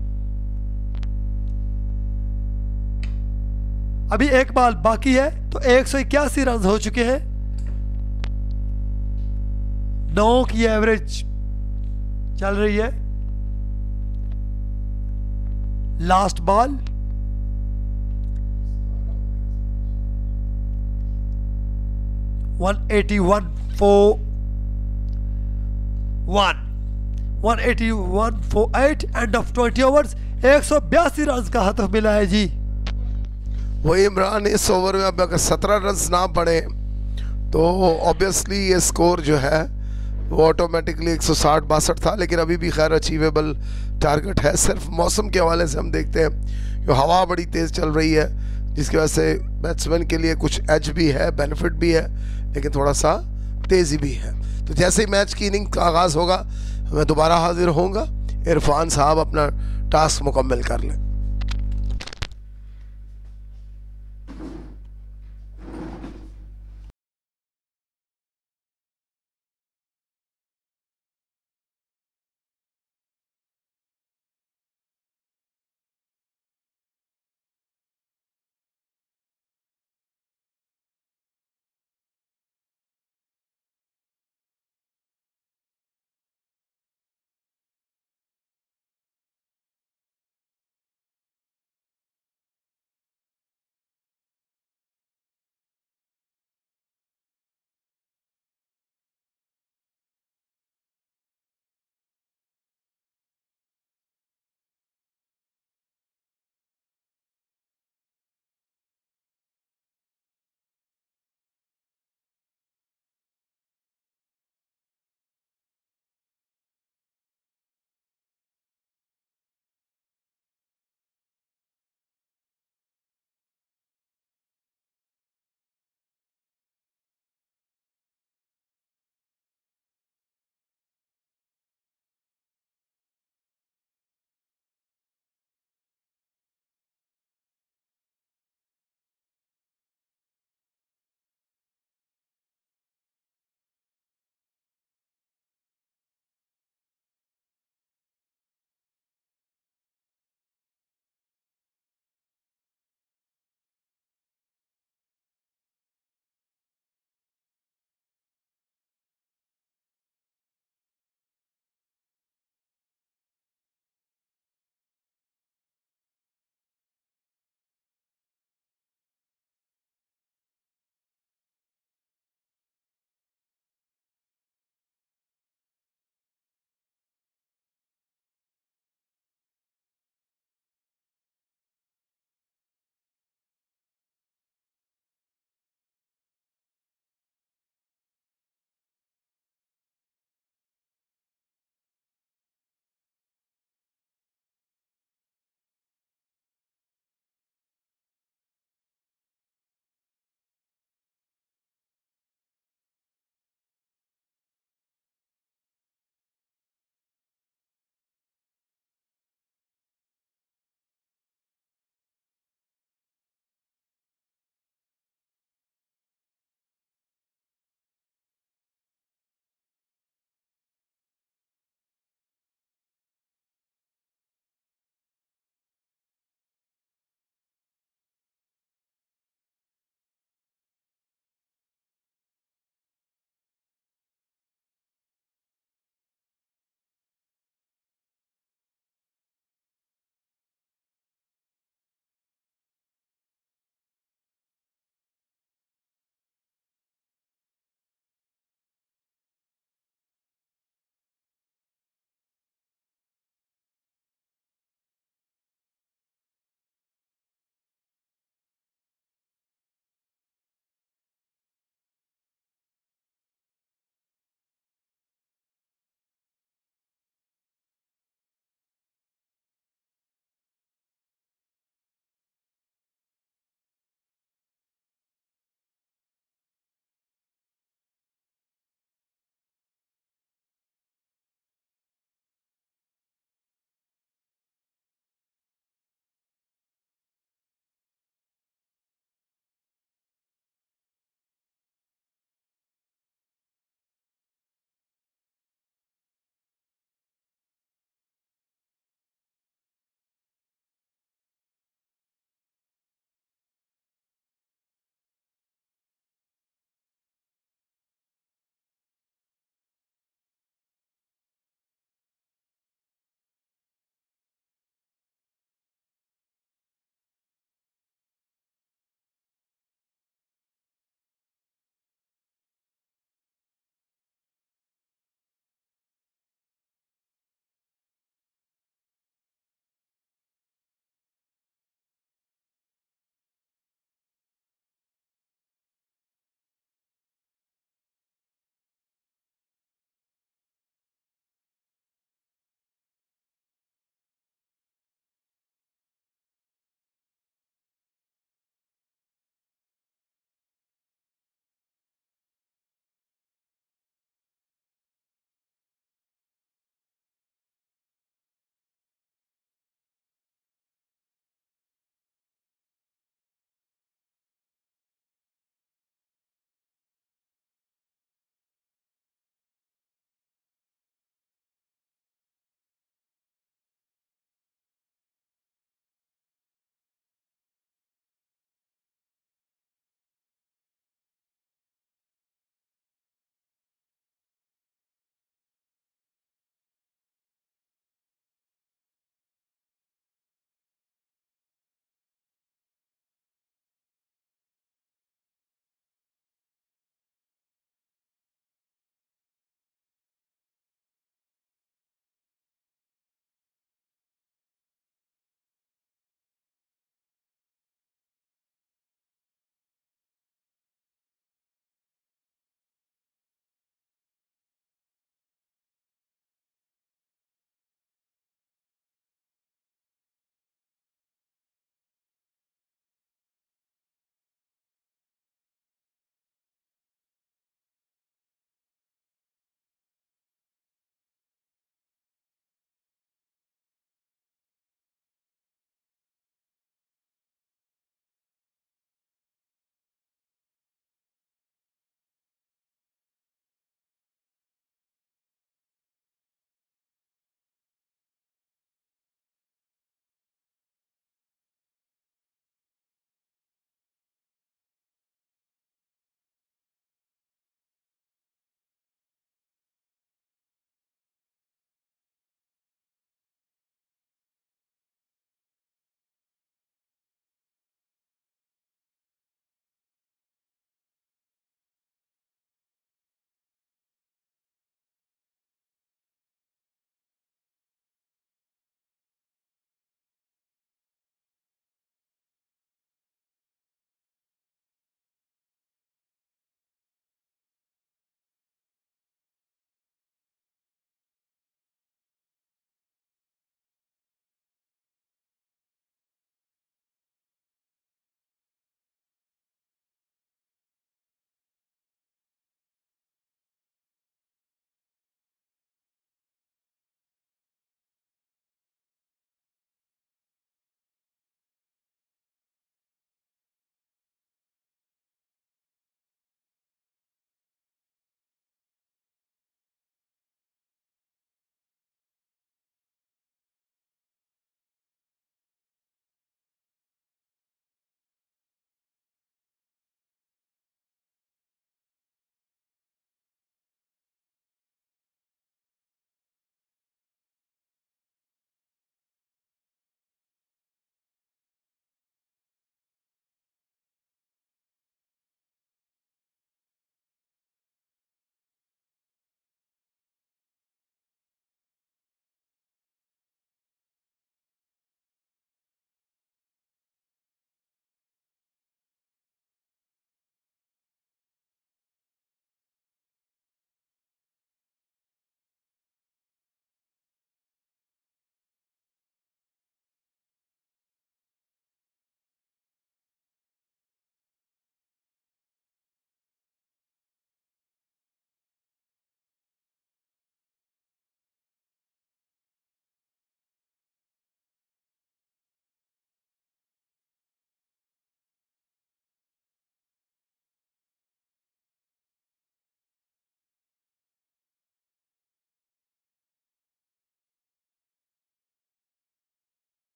अभी एक बॉल बाकी है, तो एक सौ इक्यासी रन हो चुके हैं। नौ की एवरेज चल रही है। लास्ट बॉल एक सौ इक्यासी फॉर वन एक सौ इक्यासी for eight end of twenty overs. एक सौ बयासी रन का हदफ मिला है जी। वही इमरान, इस ओवर में अब अगर सत्रह रन ना पड़े तो ऑब्वियसली ये स्कोर जो है वो ऑटोमेटिकली एक सौ साठ बासठ था, लेकिन अभी भी खैर अचीवेबल टारगेट है। सिर्फ मौसम के हवाले से हम देखते हैं कि हवा बड़ी तेज़ चल रही है, जिसकी वजह से बैट्समैन के लिए कुछ एज भी है, बेनिफिट भी है, लेकिन थोड़ा सा तेज़ी भी है। तो जैसे ही मैच की इनिंग का आगाज़ होगा मैं दोबारा हाजिर होऊंगा। इरफान साहब अपना टास्क मुकम्मल कर लें।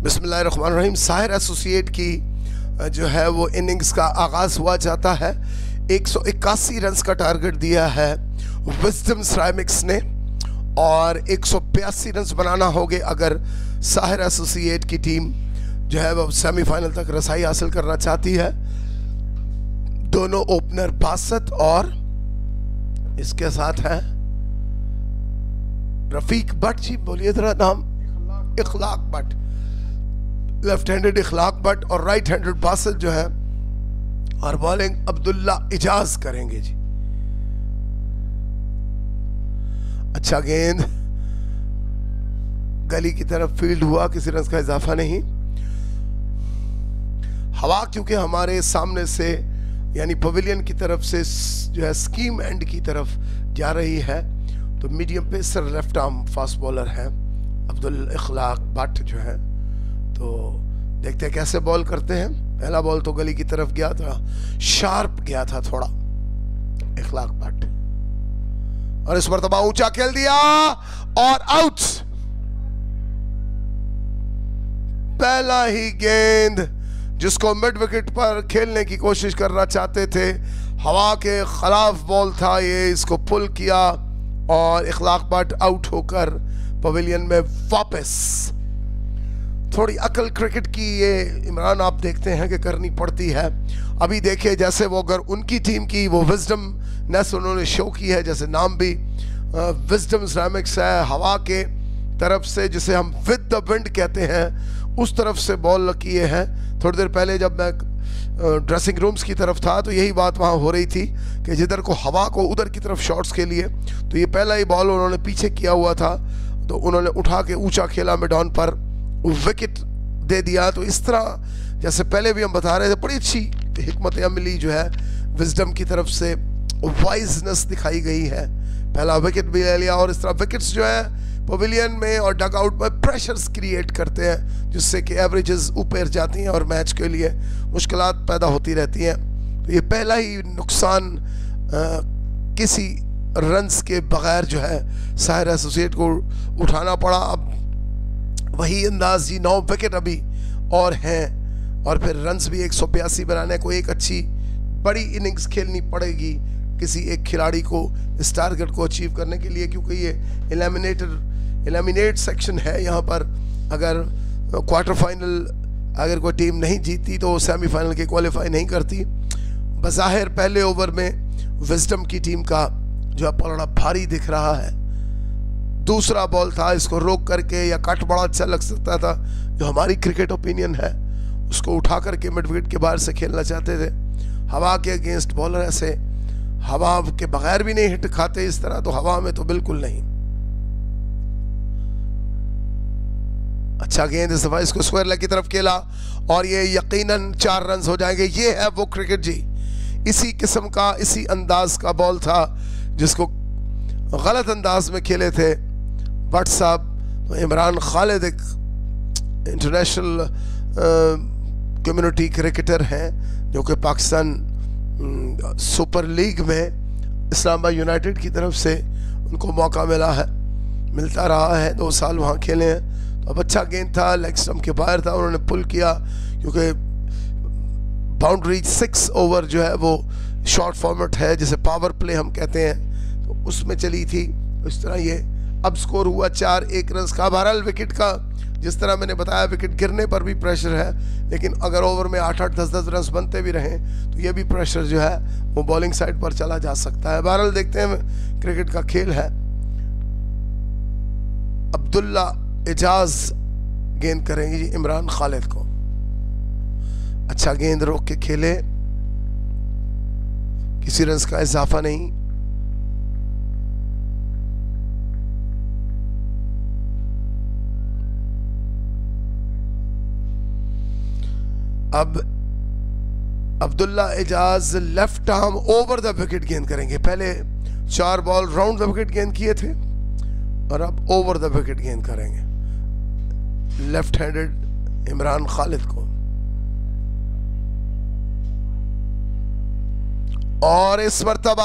बिस्मिल्लाहिर्रहमानिर्रहीम। साहिर एसोसिएट की जो है वो इनिंग्स का आगाज़ हुआ जाता है। एक सौ इक्यासी रन का टारगेट दिया है विजडम सिरेमिक्स ने और एक सौ बयासी रन बनाना होंगे अगर साहिर एसोसिएट की टीम जो है वो सेमीफाइनल तक रसाई हासिल करना चाहती है। दोनों ओपनर बासठ और इसके साथ है रफीक भट्ट जी, बोलिए जरा नाम। इखलाक भट्ट, लेफ्ट हैंडेड इखलाक भट्ट और राइट हैंडेड बासठ जो है, और बॉलिंग अब्दुल्ला इजाज करेंगे जी। अच्छा गेंद गली की तरफ फील्ड हुआ, किसी रन का इजाफा नहीं। हवा क्योंकि हमारे सामने से यानी पवेलियन की तरफ से जो है स्कीम एंड की तरफ जा रही है, तो medium pacer left arm fast bowler है अब्दुल इखलाक भट्ट जो है। तो देखते हैं कैसे बॉल करते हैं। पहला बॉल तो गली की तरफ गया था, शार्प गया था थोड़ा इखलाक भट्ट, और इस मरतबा ऊंचा खेल दिया और आउट। पहला ही गेंद जिसको मिड विकेट पर खेलने की कोशिश करना चाहते थे, हवा के खिलाफ बॉल था ये, इसको पुल किया और इखलाक भट्ट आउट होकर पवेलियन में वापस। थोड़ी अकल क्रिकेट की ये इमरान आप देखते हैं कि करनी पड़ती है। अभी देखिए जैसे वो अगर उनकी टीम की वो विजडम नेस उन्होंने शो की है, जैसे नाम भी विजडम सिरेमिक्स है, हवा के तरफ से जिसे हम विद द विंड कहते हैं उस तरफ से बॉल किए हैं। थोड़ी देर पहले जब मैं ड्रेसिंग रूम्स की तरफ था तो यही बात वहाँ हो रही थी कि जिधर को हवा को उधर की तरफ शॉट्स के लिए, तो ये पहला ही बॉल उन्होंने पीछे किया हुआ था, तो उन्होंने उठा के ऊंचा खेला मिडॉन पर, विकेट दे दिया। तो इस तरह जैसे पहले भी हम बता रहे थे, बड़ी अच्छी हिकमत अमली जो है विजडम की तरफ से वाइजनेस दिखाई गई है। पहला विकेट भी ले लिया, और इस तरह विकेट्स जो है पवेलियन में और डग आउट में प्रेशर्स क्रिएट करते हैं जिससे कि एवरेजेस ऊपर जाती हैं और मैच के लिए मुश्किलात पैदा होती रहती हैं। तो ये पहला ही नुकसान आ, किसी रन्स के बगैर जो है साहिर एसोसिएट को उठाना पड़ा। अब वही अंदाज जी, नौ विकेट अभी और हैं, और फिर रन्स भी एक सौ बयासी बनाने को एक अच्छी बड़ी इनिंग्स खेलनी पड़ेगी किसी एक खिलाड़ी को इस टारगेट को अचीव करने के लिए, क्योंकि ये एलिमिनेटर एलिमिनेट सेक्शन है। यहाँ पर अगर क्वार्टर फाइनल अगर कोई टीम नहीं जीतती तो सेमीफाइनल के क्वालिफाई नहीं करती। बज़ाहिर पहले ओवर में विजडम की टीम का जो है पलड़ा भारी दिख रहा है। दूसरा बॉल था, इसको रोक करके या कट बड़ा अच्छा लग सकता था, जो हमारी क्रिकेट ओपिनियन है, उसको उठा करके मिड विकेट के बाहर से खेलना चाहते थे। हवा के अगेंस्ट बॉलर ऐसे हवा के बगैर भी नहीं हिट खाते इस तरह, तो हवा में तो बिल्कुल नहीं। अच्छा गेंद इस दफा इसको स्क्वायर लेग की तरफ खेला और ये यकीनन चार रन हो जाएंगे। ये है वो क्रिकेट जी, इसी किस्म का इसी अंदाज का बॉल था जिसको गलत अंदाज में खेले थे भट्ट साहब। तो इमरान खालिद एक इंटरनेशनल कम्युनिटी क्रिकेटर हैं जो कि पाकिस्तान सुपर लीग में इस्लामाबाद यूनाइटेड की तरफ से उनको मौका मिला है, मिलता रहा है, दो साल वहाँ खेले हैं। तो अब अच्छा गेंद था, लेग स्टंप के बाहर था, उन्होंने पुल किया क्योंकि बाउंड्री सिक्स ओवर जो है वो शॉर्ट फॉर्मेट है जिसे पावर प्ले हम कहते हैं, तो उसमें चली थी। इस तरह ये अब स्कोर हुआ चार एक रन का। बहरहाल विकेट का जिस तरह मैंने बताया विकेट गिरने पर भी प्रेशर है, लेकिन अगर ओवर में आठ आठ दस दस रन बनते भी रहें तो ये भी प्रेशर जो है वो बॉलिंग साइड पर चला जा सकता है। बहरहाल देखते हैं, क्रिकेट का खेल है। अब्दुल्ला इजाज गेंद करेंगे जी इमरान खालिद को। अच्छा गेंद रोक के खेले, किसी रन का इजाफा नहीं। अब Abdullah Ijaz left arm over the wicket गेंद करेंगे। पहले चार बॉल राउंड द विकेट गेंद किए थे और अब ओवर द विकेट गेंद करेंगे लेफ्ट हैंडेड इमरान खालिद को। और इस मर्तबा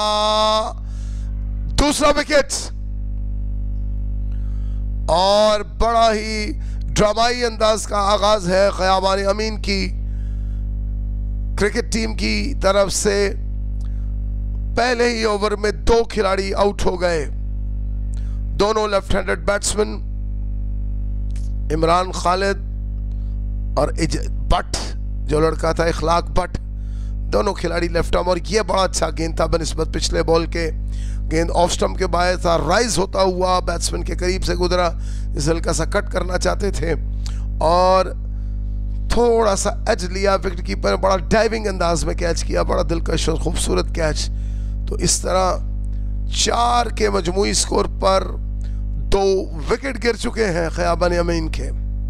दूसरा विकेट, और बड़ा ही ड्रामाई अंदाज का आगाज है ख़याबान अमीन की क्रिकेट टीम की तरफ से। पहले ही ओवर में दो खिलाड़ी आउट हो गए, दोनों left handed batsman Imran Khalid और बट जो लड़का था इखलाक बट, दोनों खिलाड़ी लेफ्ट आर्म। और ये बड़ा अच्छा गेंद था बनिस्बत पिछले बॉल के। गेंद ऑफ स्टंप के बाहर था, राइज होता हुआ बैट्समैन के करीब से गुजरा, इसे हल्का सा कट करना चाहते थे और थोड़ा सा एज लिया। विकेट कीपर ने बड़ा डाइविंग अंदाज में कैच किया, बड़ा दिलकश और खूबसूरत कैच। तो इस तरह चार के मजमूई स्कोर पर दो विकेट गिर चुके हैं ख़याबान अमीन के।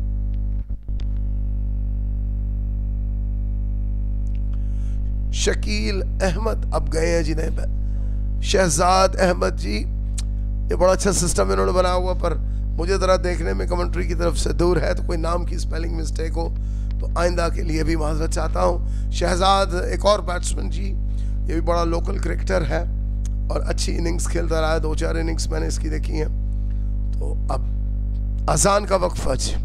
शकील अहमद अब गए हैं जिन्हें शहजाद अहमद जी, ये बड़ा अच्छा सिस्टम इन्होंने बनाया हुआ, पर मुझे ज़रा देखने में कमेंट्री की तरफ से दूर है, तो कोई नाम की स्पेलिंग मिस्टेक हो तो आइंदा के लिए भी माजरत चाहता हूँ। शहजाद एक और बैट्समैन जी, ये भी बड़ा लोकल क्रिकेटर है और अच्छी इनिंग्स खेलता रहा है, दो चार इनिंग्स मैंने इसकी देखी हैं। तो अब अजान का वक्फा जी।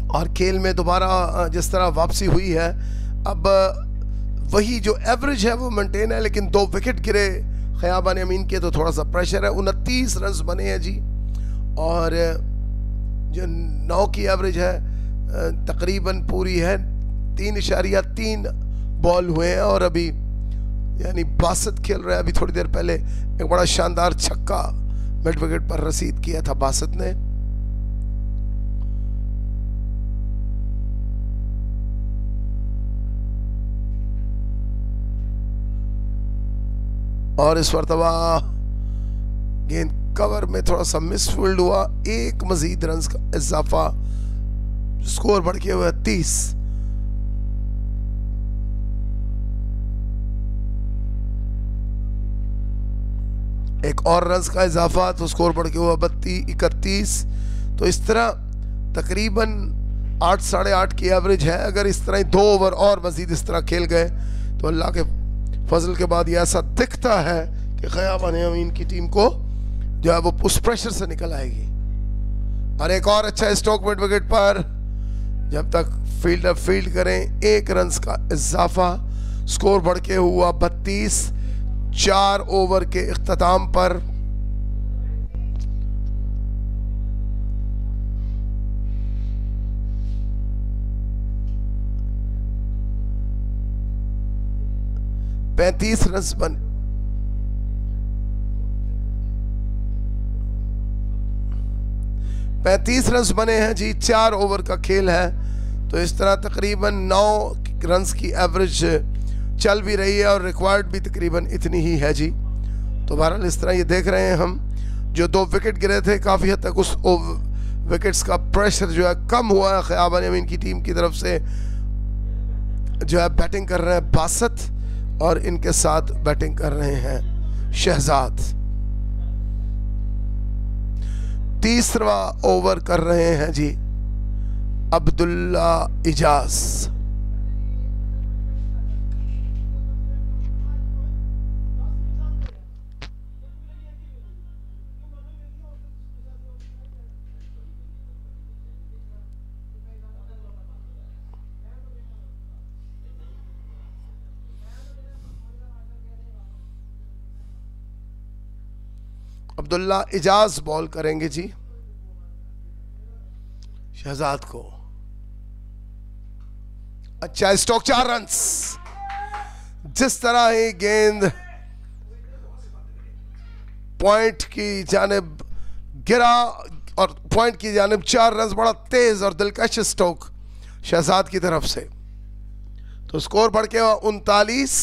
और खेल में दोबारा जिस तरह वापसी हुई है, अब वही जो एवरेज है वो मेंटेन है, लेकिन दो विकेट गिरे खयाबान अमीन के तो थोड़ा सा प्रेशर है। उनतीस रन बने हैं जी, और जो नौ की एवरेज है तकरीबन पूरी है, तीन इशारिया तीन बॉल हुए हैं, और अभी यानी बासत खेल रहा है। अभी थोड़ी देर पहले एक बड़ा शानदार छक्का मिड विकेट पर रसीद किया था बासत ने। और इस मरतबा गेंद कवर में थोड़ा सा मिसफील्ड हुआ, एक मजीद रन का इजाफा, स्कोर बढ़ के हुआ तीस। एक और रन का इजाफा तो स्कोर बढ़ के हुआ बत्तीस इकतीस। तो इस तरह तकरीबन आठ साढ़े आठ की एवरेज है। अगर इस तरह दो ओवर और मजीद इस तरह खेल गए तो अल्लाह के फजल के बाद ये ऐसा दिखता है कि खयाबान अमीन की टीम को जो है वो उस प्रेशर से निकल आएगी। और एक और अच्छा स्ट्रोक मिड विकेट पर, जब तक फील्डर फील्ड करें, एक रन का इजाफा, स्कोर बढ़ के हुआ बत्तीस। चार ओवर के इख्तिताम पर पैंतीस रन बन पैंतीस रन बने हैं जी। चार ओवर का खेल है, तो इस तरह तकरीबन नौ रन की एवरेज चल भी रही है, और रिक्वायर्ड भी तकरीबन इतनी ही है जी। तो बहरहाल इस तरह ये देख रहे हैं हम, जो दो विकेट गिरे थे काफ़ी हद तक उस विकेट्स का प्रेशर जो है कम हुआ है। खयाबान अमीन की टीम की तरफ से जो है बैटिंग कर रहे हैं बासत, और इनके साथ बैटिंग कर रहे हैं शहजाद। तीसरा ओवर कर रहे हैं जी अब्दुल्ला इजाज। अब्दुल्ला इजाज बॉल करेंगे जी शहजाद को। अच्छा स्ट्रोक, चार रन। जिस तरह ही गेंद पॉइंट की जानिब गिरा और पॉइंट की जानिब चार रन, बड़ा तेज और दिलकश स्ट्रोक शहजाद की तरफ से। तो स्कोर बढ़ के उनतालीस।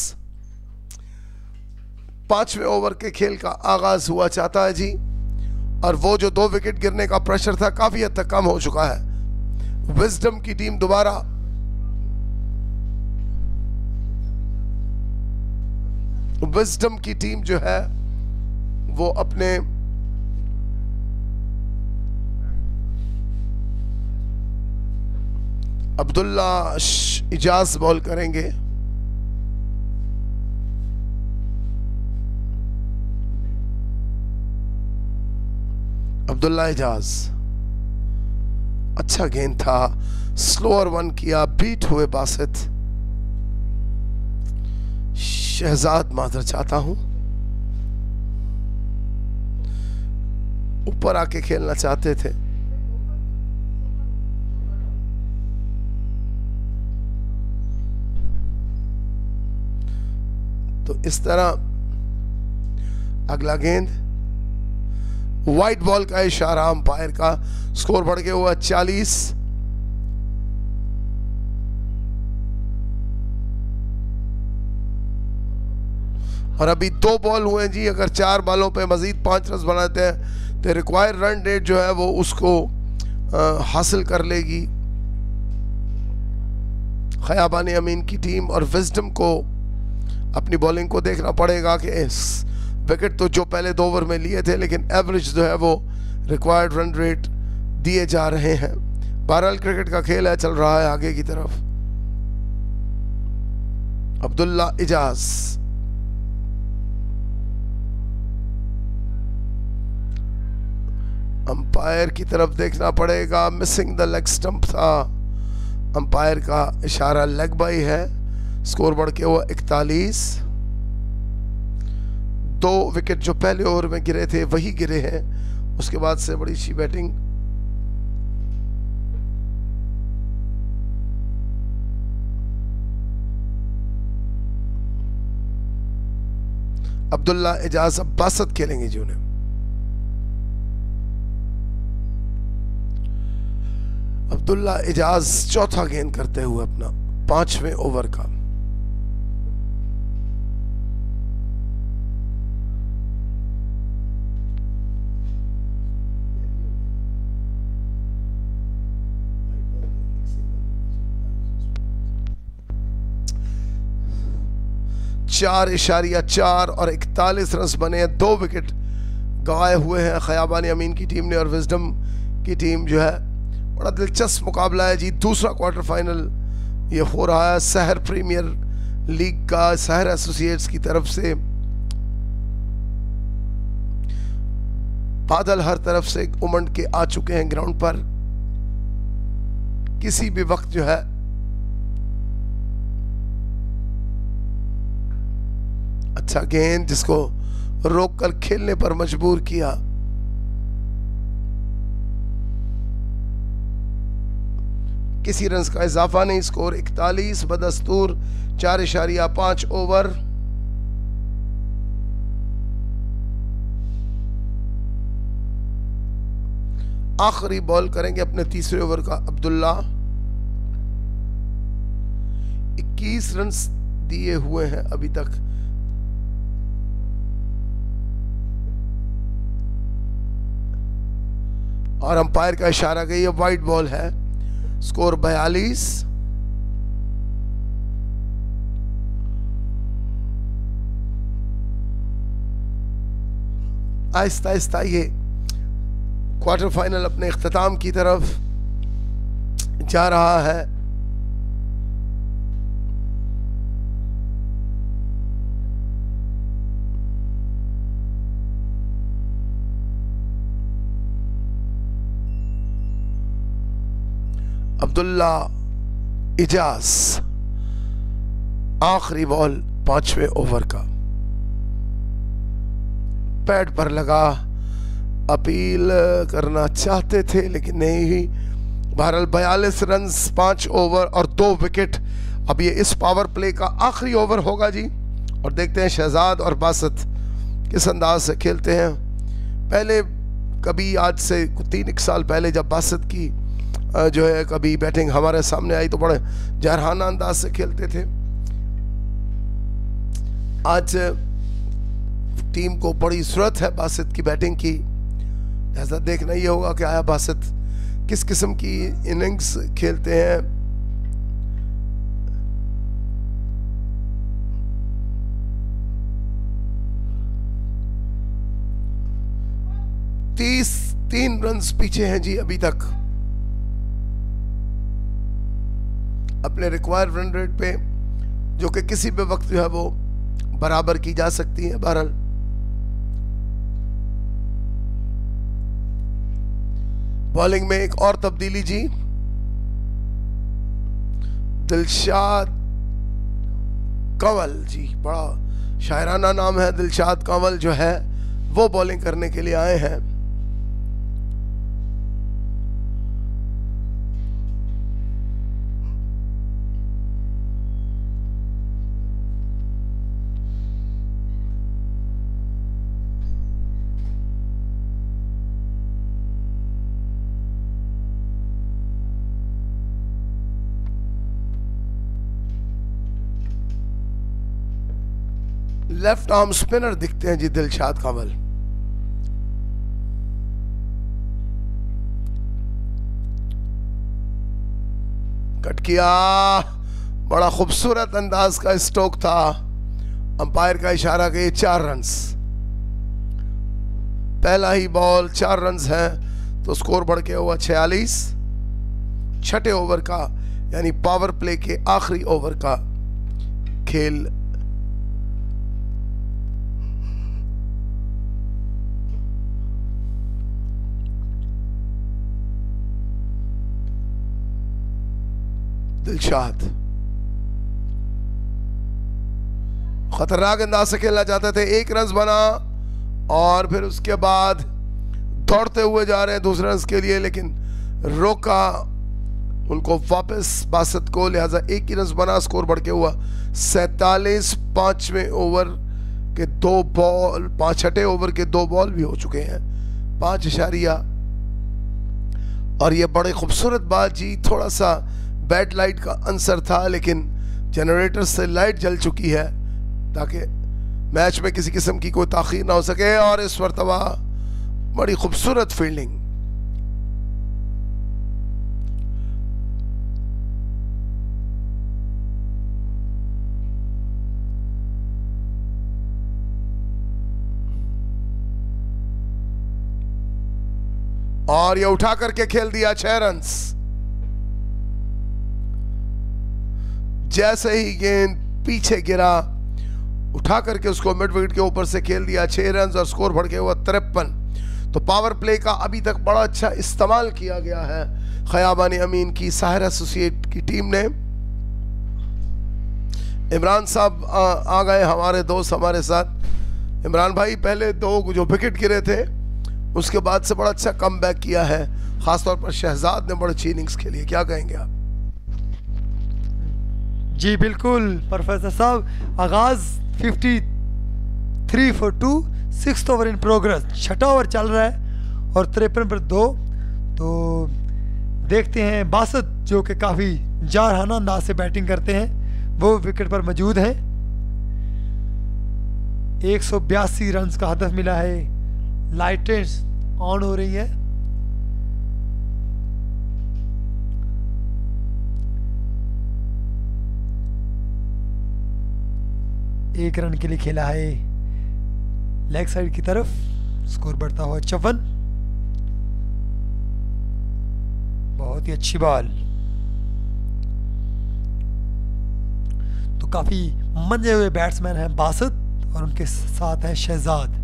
पांचवें ओवर के खेल का आगाज हुआ चाहता है जी, और वो जो दो विकेट गिरने का प्रेशर था काफी हद तक कम हो चुका है। विजडम की टीम दोबारा विजडम की टीम जो है वो अपने अब्दुल्ला इजाज बॉल करेंगे। अब्दुल्ला इजाज, अच्छा गेंद था, स्लोअर वन किया, बीट हुए बासित। शहजाद माजर चाहता हूं, ऊपर आके खेलना चाहते थे। तो इस तरह अगला गेंद वाइट बॉल का इशारा अंपायर का, स्कोर बढ़ के हुआ चालीस। और अभी दो बॉल हुए जी, अगर चार बॉलों पे मजीद पांच रन बनाते हैं तो रिक्वायर्ड रन रेट जो है वो उसको आ, हासिल कर लेगी खयाबान अमीन की टीम। और विजडम को अपनी बॉलिंग को देखना पड़ेगा कि इस विकेट तो जो पहले दो ओवर में लिए थे, लेकिन एवरेज जो है वो रिक्वायर्ड रन रेट दिए जा रहे हैं। बहरहाल क्रिकेट का खेल है, चल रहा है आगे की तरफ। अब्दुल्ला इजाज, अंपायर की तरफ देखना पड़ेगा, मिसिंग द लेग स्टंप था। अंपायर का इशारा लेग बाई है। स्कोर बढ़ के हुआ इकतालीस। दो विकेट जो पहले ओवर में गिरे थे वही गिरे हैं, उसके बाद से बड़ी अच्छी बैटिंग। अब्दुल्ला एजाज अब बासत खेलेंगे जी उन्हें। अब्दुल्ला एजाज चौथा गेंद करते हुए अपना पांचवें ओवर का। चार इशारिया चार और इकतालीस रन बने हैं। दो विकेट गंवाए हुए हैं खयाबान अमीन की टीम ने और विजडम की टीम जो है। बड़ा दिलचस्प मुकाबला है जी। दूसरा क्वार्टर फाइनल ये हो रहा है सहर प्रीमियर लीग का, सहर एसोसिएट्स की तरफ से। बादल हर तरफ से उमड़ के आ चुके हैं ग्राउंड पर। किसी भी वक्त जो है अच्छा गेंद जिसको रोककर खेलने पर मजबूर किया। किसी रन का इजाफा नहीं। स्कोर इकतालीस बदस्तूर चार इशारिया पांच ओवर। आखिरी बॉल करेंगे अपने तीसरे ओवर का अब्दुल्ला। इक्कीस रन दिए हुए हैं अभी तक। और अंपायर का इशारा कि ये वाइड बॉल है। स्कोर बयालीस। आहिस्ता आहिस्ता ये क्वार्टर फाइनल अपने इख्तिताम की तरफ जा रहा है। अब्दुल्ला इजाज आखिरी बॉल पांचवें ओवर का। पैड पर लगा, अपील करना चाहते थे लेकिन नहीं ही। बहरहाल बयालीस रन पांच ओवर और दो विकेट। अब ये इस पावर प्ले का आखिरी ओवर होगा जी। और देखते हैं शहजाद और बासत किस अंदाज से खेलते हैं। पहले कभी आज से तीन एक साल पहले जब बासत की जो है कभी बैटिंग हमारे सामने आई तो बड़े जरहाना अंदाज से खेलते थे। आज टीम को बड़ी जरूरत है बासित की बैटिंग की। ऐसा देखना ये होगा कि आया बासित किस किस्म की इनिंग्स खेलते हैं। तीस तीन रन पीछे हैं जी अभी तक अपने रिक्वायर्ड रन रेट पे, जो कि किसी भी वक्त जो है वो बराबर की जा सकती है। बहरहाल बॉलिंग में एक और तब्दीली जी। दिलशाद कंवल जी, बड़ा शायराना नाम है। दिलशाद कंवल जो है वो बॉलिंग करने के लिए आए हैं। लेफ्ट आर्म स्पिनर दिखते हैं जी दिलशाद कंवल। कट किया, बड़ा खूबसूरत अंदाज का स्ट्रोक था। अंपायर का इशारा कि चार रन्स, पहला ही बॉल चार रन्स है तो स्कोर बढ़ के हुआ छियालीस। छठे ओवर का यानी पावर प्ले के आखिरी ओवर का खेल। दिलशाद खतरनाक अंदाज से खेलना चाहते थे। एक रन बना और फिर उसके बाद दौड़ते हुए जा रहे हैं दूसरे रन के लिए, लेकिन रोका उनको वापस बासठ को, लिहाजा एक ही रन बना। स्कोर बढ़ के हुआ सैतालीस। पांचवें ओवर के दो बॉल, पांच छठे ओवर के दो बॉल भी हो चुके हैं, पांच इशारिया। और ये बड़े खूबसूरत बात जी, थोड़ा सा बैड लाइट का अंसर था, लेकिन जनरेटर से लाइट जल चुकी है ताकि मैच में किसी किस्म की कोई ताखीर ना हो सके। और इस मरतबा बड़ी खूबसूरत फील्डिंग। और ये उठा करके खेल दिया छह रन। जैसे ही गेंद पीछे गिरा, उठा करके उसको मिड विकेट के ऊपर से खेल दिया, छह रन और स्कोर बढ़ के हुआ तिरपन। तो पावर प्ले का अभी तक बड़ा अच्छा इस्तेमाल किया गया है खयाबान अमीन की साहिर एसोसिएट की टीम ने। इमरान साहब आ, आ गए हमारे दोस्त हमारे साथ। इमरान भाई, पहले दो जो विकेट गिरे थे उसके बाद से बड़ा अच्छा कम बैक किया है, खासतौर पर शहजाद ने बड़ी अच्छी इनिंग्स खेली है, क्या कहेंगे आप? जी बिल्कुल प्रोफेसर साहब, आगाज तिरेपन for two, sixth over in progress, छठा ओवर चल रहा है और तिरपन पर दो। तो देखते हैं बासत जो कि काफ़ी जारहाना अंदाज से बैटिंग करते हैं, वो विकेट पर मौजूद हैं। एक सौ बयासी रन का हदफ मिला है, लाइटें ऑन हो रही हैं। एक रन के लिए खेला है लेग साइड की तरफ, स्कोर बढ़ता हुआ चौवन। बहुत ही अच्छी बॉल। तो काफी मंजे हुए बैट्समैन हैं बासत और उनके साथ है शहजाद।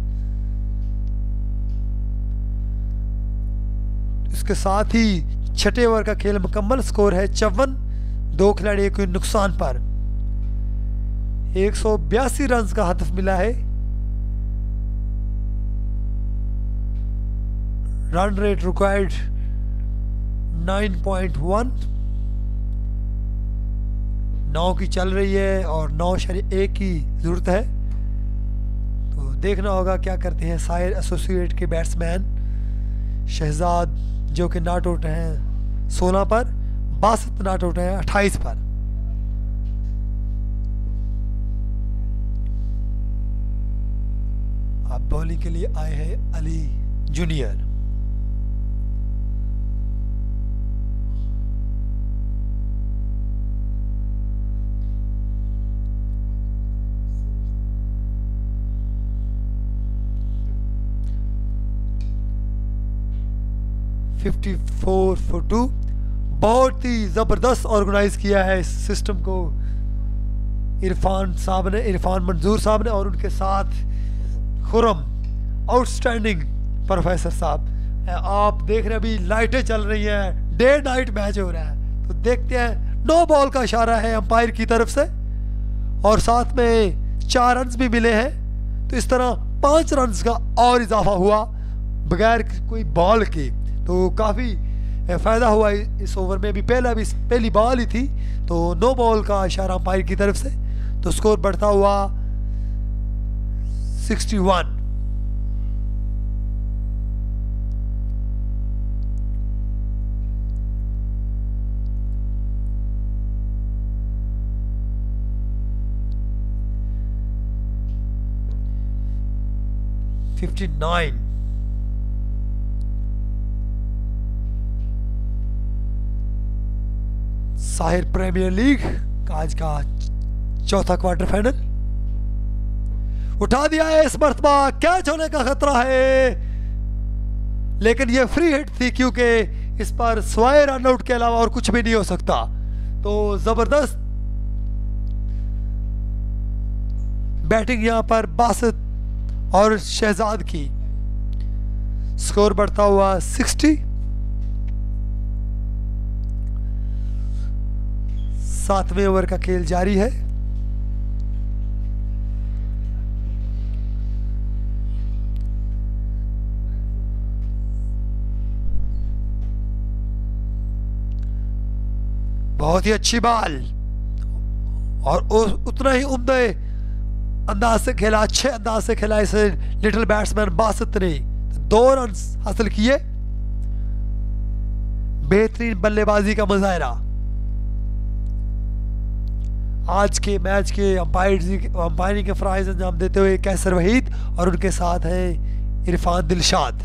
इसके साथ ही छठे ओवर का खेल मुकम्मल, स्कोर है चौवन, दो खिलाड़ी के नुकसान पर। एक सौ बयासी रन का हदफ मिला है। Run rate required nine point one, नौ की चल रही है और नौ शरीय एक की जरूरत है। तो देखना होगा क्या करते हैं साहिर एसोसिएट के बैट्समैन। शहजाद जो कि नॉट आउट हैं सोलह पर, बासत नॉट आउट हैं अट्ठाईस पर। अब बॉलिंग के लिए आए हैं Ali junior. Fifty four for two, बहुत ही जबरदस्त ऑर्गेनाइज किया है इस सिस्टम को इरफान साहब ने, इरफान मंजूर साहब ने और उनके साथ खुरम। आउटस्टैंडिंग प्रोफेसर साहब। आप देख रहे हैं अभी लाइटें चल रही हैं, डे नाइट मैच हो रहा है। तो देखते हैं, नो बॉल का इशारा है अंपायर की तरफ से और साथ में चार रन भी मिले हैं। तो इस तरह पांच रन का और इजाफा हुआ बगैर कोई बॉल के। तो काफ़ी फ़ायदा हुआ इस ओवर में। भी पहला भी पहली बॉल ही थी, तो नो बॉल का इशारा अंपायर की तरफ से। तो स्कोर बढ़ता हुआ sixty one. Fifty nine. Sahir premier league का आज का चौथा क्वार्टर फाइनल उठा दिया है। इस मर्तबा कैच होने का खतरा है, लेकिन ये फ्री हिट थी क्योंकि इस पर स्वाय रन आउट के अलावा और कुछ भी नहीं हो सकता। तो जबरदस्त बैटिंग यहां पर बासत और शहजाद की। स्कोर बढ़ता हुआ सिक्सटी। सातवें ओवर का खेल जारी है। बहुत ही अच्छी बॉल और उतना ही उम्दा अंदाज से खेला, अच्छे अंदाज से खेला इसे लिटिल बैट्समैन बासित ने। दो रन हासिल किए, बेहतरीन बल्लेबाजी का मुजाहरा। आज के मैच के अंपायरिंग के फराइज अंजाम देते हुए कैसर वहीद और उनके साथ हैं इरफान दिलशाद।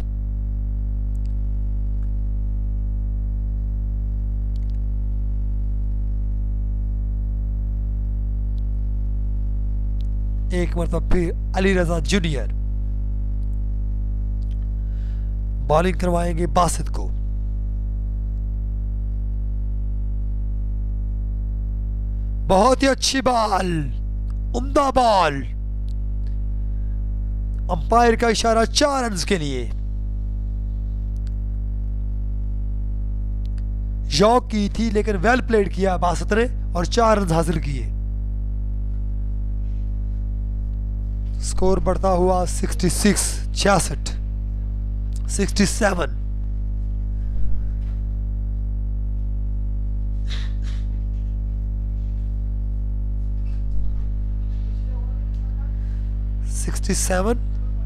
एक मरतबा फिर अली रजा जूनियर बॉलिंग करवाएंगे बासित को। बहुत ही अच्छी बॉल, उम्दा बॉल। अंपायर का इशारा चार रन के लिए। यॉक की थी लेकिन वेल प्लेड किया बासित ने और चार रन हासिल किए। स्कोर बढ़ता हुआ छियासठ, छियासठ, सड़सठ। sixty-seven,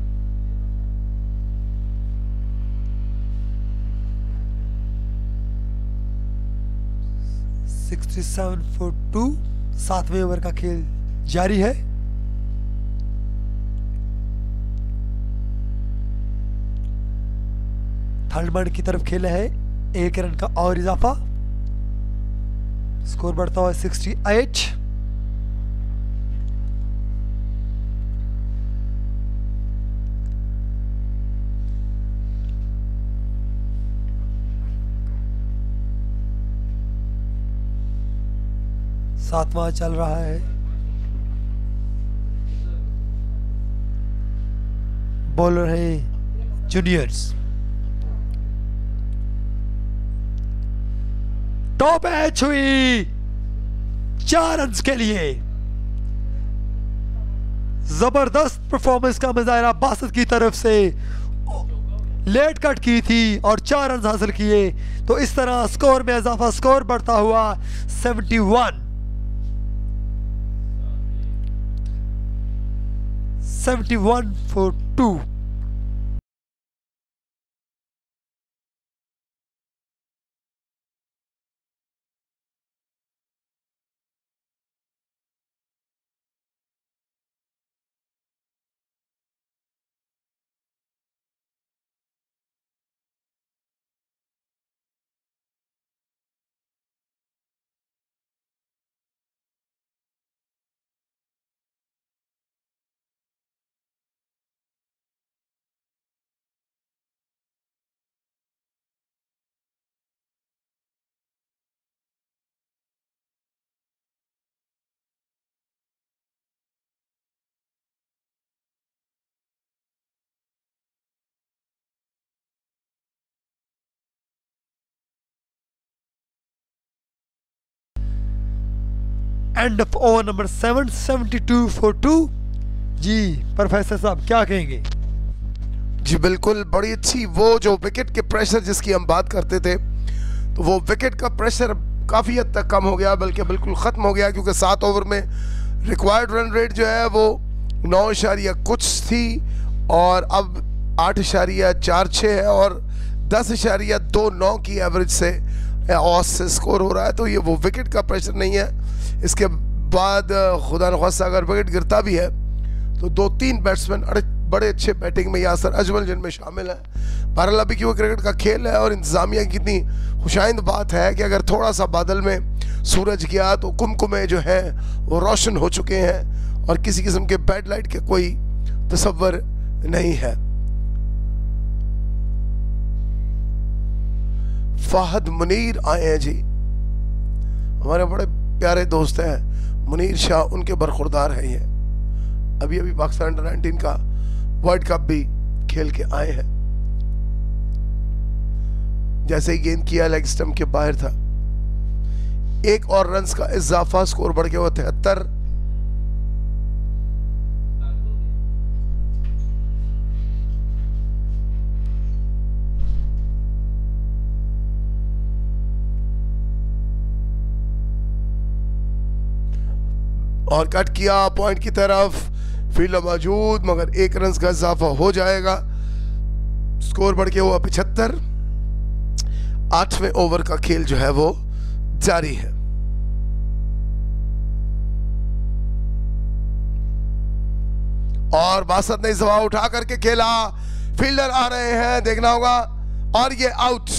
sixty-seven for two। सातवें ओवर का खेल जारी है। थर्ड मैन की तरफ खेला है, एक रन का और इजाफा। स्कोर बढ़ता हुआ अड़सठ। सातवां चल रहा है। बॉलर है जूनियर्स। टॉप एच हुई चार रन के लिए। जबरदस्त परफॉर्मेंस का मुजाहरा बासित की तरफ से। लेट कट की थी और चार रन हासिल किए, तो इस तरह स्कोर में इजाफा। स्कोर बढ़ता हुआ इकहत्तर, इकहत्तर for two। End of over number seven, seventy two for two. जी प्रोफेसर साहब क्या कहेंगे? जी बिल्कुल, बड़ी अच्छी। वो जो विकेट के प्रेशर जिसकी हम बात करते थे, तो वो विकेट का प्रेशर काफ़ी हद तक कम हो गया, बल्कि बिल्कुल ख़त्म हो गया, क्योंकि सात ओवर में रिक्वायर्ड रन रेट जो है वो नौ इशारिया कुछ थी और अब आठ इशारिया चार छः है और दस इशारिया दो नौ की एवरेज से ऑस से स्कोर हो रहा है। तो ये वो विकेट का प्रेशर नहीं है। इसके बाद खुदा नख्वास्ता अगर विकेट गिरता भी है तो दो तीन बैट्समैन बड़े अच्छे बैटिंग में यासर अजमल जिनमें शामिल है। बहरहाल अभी क्योंकि क्रिकेट का खेल है और इंतज़ामिया की इतनी खुशाइंद बात है कि अगर थोड़ा सा बादल में सूरज गया तो कुमकुमे जो हैं वो रोशन हो चुके हैं और किसी किस्म के बैड लाइट के कोई तसव्वुर नहीं है। फाहद मुनीर आए हैं जी, हमारे बड़े प्यारे दोस्त हैं मुनीर शाह, उनके बरखुरदार हैं। ये अभी अभी पाकिस्तान अंडर नाइनटीन का वर्ल्ड कप भी खेल के आए हैं। जैसे ही गेंद किया लेग स्टंप के बाहर था। एक और रन का इजाफा, स्कोर बढ़ गया हुआ तिहत्तर। और कट किया पॉइंट की तरफ, फील्डर मौजूद, मगर एक रन का इजाफा हो जाएगा, स्कोर बढ़ गया हुआ पिछहत्तर। आठवें ओवर का खेल जो है वो जारी है। और बासत ने सवाल उठा करके खेला, फील्डर आ रहे हैं, देखना होगा, और ये आउट।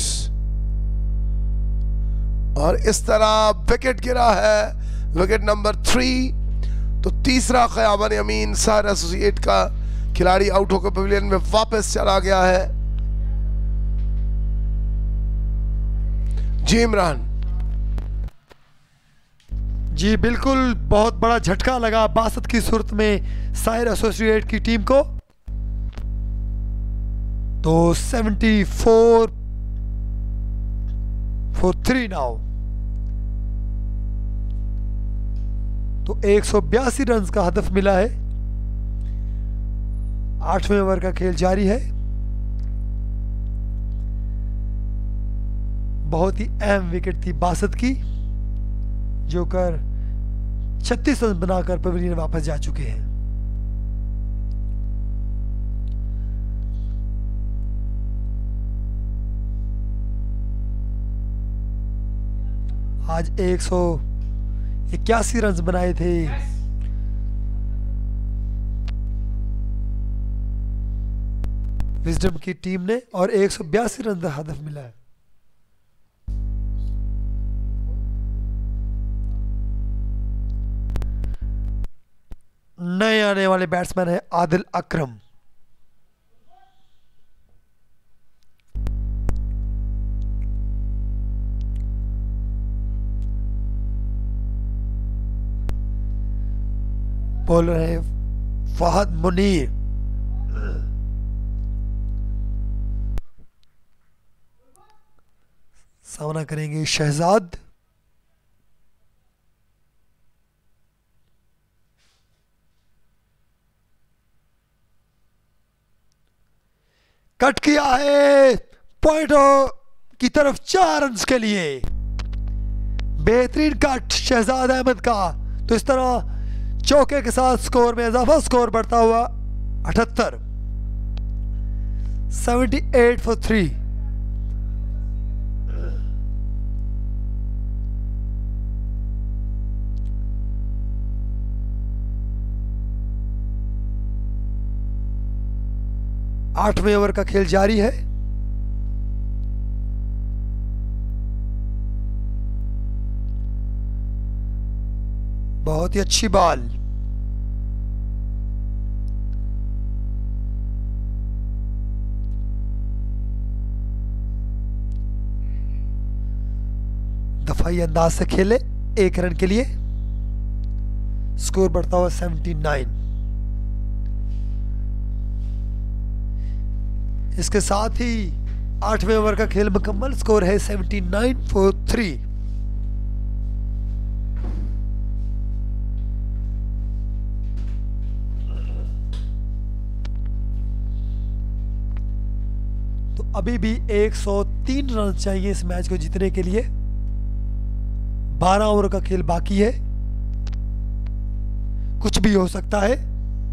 और इस तरह विकेट गिरा है, विकेट नंबर थ्री। तो तीसरा ख़याबान अमीन साहिर एसोसिएट का खिलाड़ी आउट होकर पवेलियन में वापस चला गया है। जी इमरान। जी बिल्कुल, बहुत बड़ा झटका लगा बासत की सूरत में साहिर एसोसिएट की टीम को। तो seventy four for three now, तो एक सौ बयासी रन का हदफ मिला है। आठवें ओवर का खेल जारी है। बहुत ही अहम विकेट थी बासत की, जो कर छत्तीस रन बनाकर पवेलियन वापस जा चुके हैं। आज एक सौ इक्यासी रन बनाए थे। विजडम की टीम ने, और एक सौ बयासी रन का हदफ मिला है। नए आने वाले बैट्समैन है आदिल अकरम। बॉलर है फहद मुनीर। सामना करेंगे शहजाद। कट किया है पॉइंट की तरफ, चार रन के लिए। बेहतरीन कट शहजाद अहमद का। तो इस तरह चौके के साथ स्कोर में इजाफा, स्कोर बढ़ता हुआ अठहत्तर। Seventy eight for three. आठवें ओवर का खेल जारी है। बहुत ही अच्छी बॉल। दफाई अंदाज से खेले एक रन के लिए, स्कोर बढ़ता हुआ सेवेंटी नाइन। इसके साथ ही आठवें ओवर का खेल मुकम्मल, स्कोर है सेवेंटी नाइन फॉर थ्री। तो अभी भी एक सौ तीन रन चाहिए इस मैच को जीतने के लिए। बारह ओवर का खेल बाकी है, कुछ भी हो सकता है।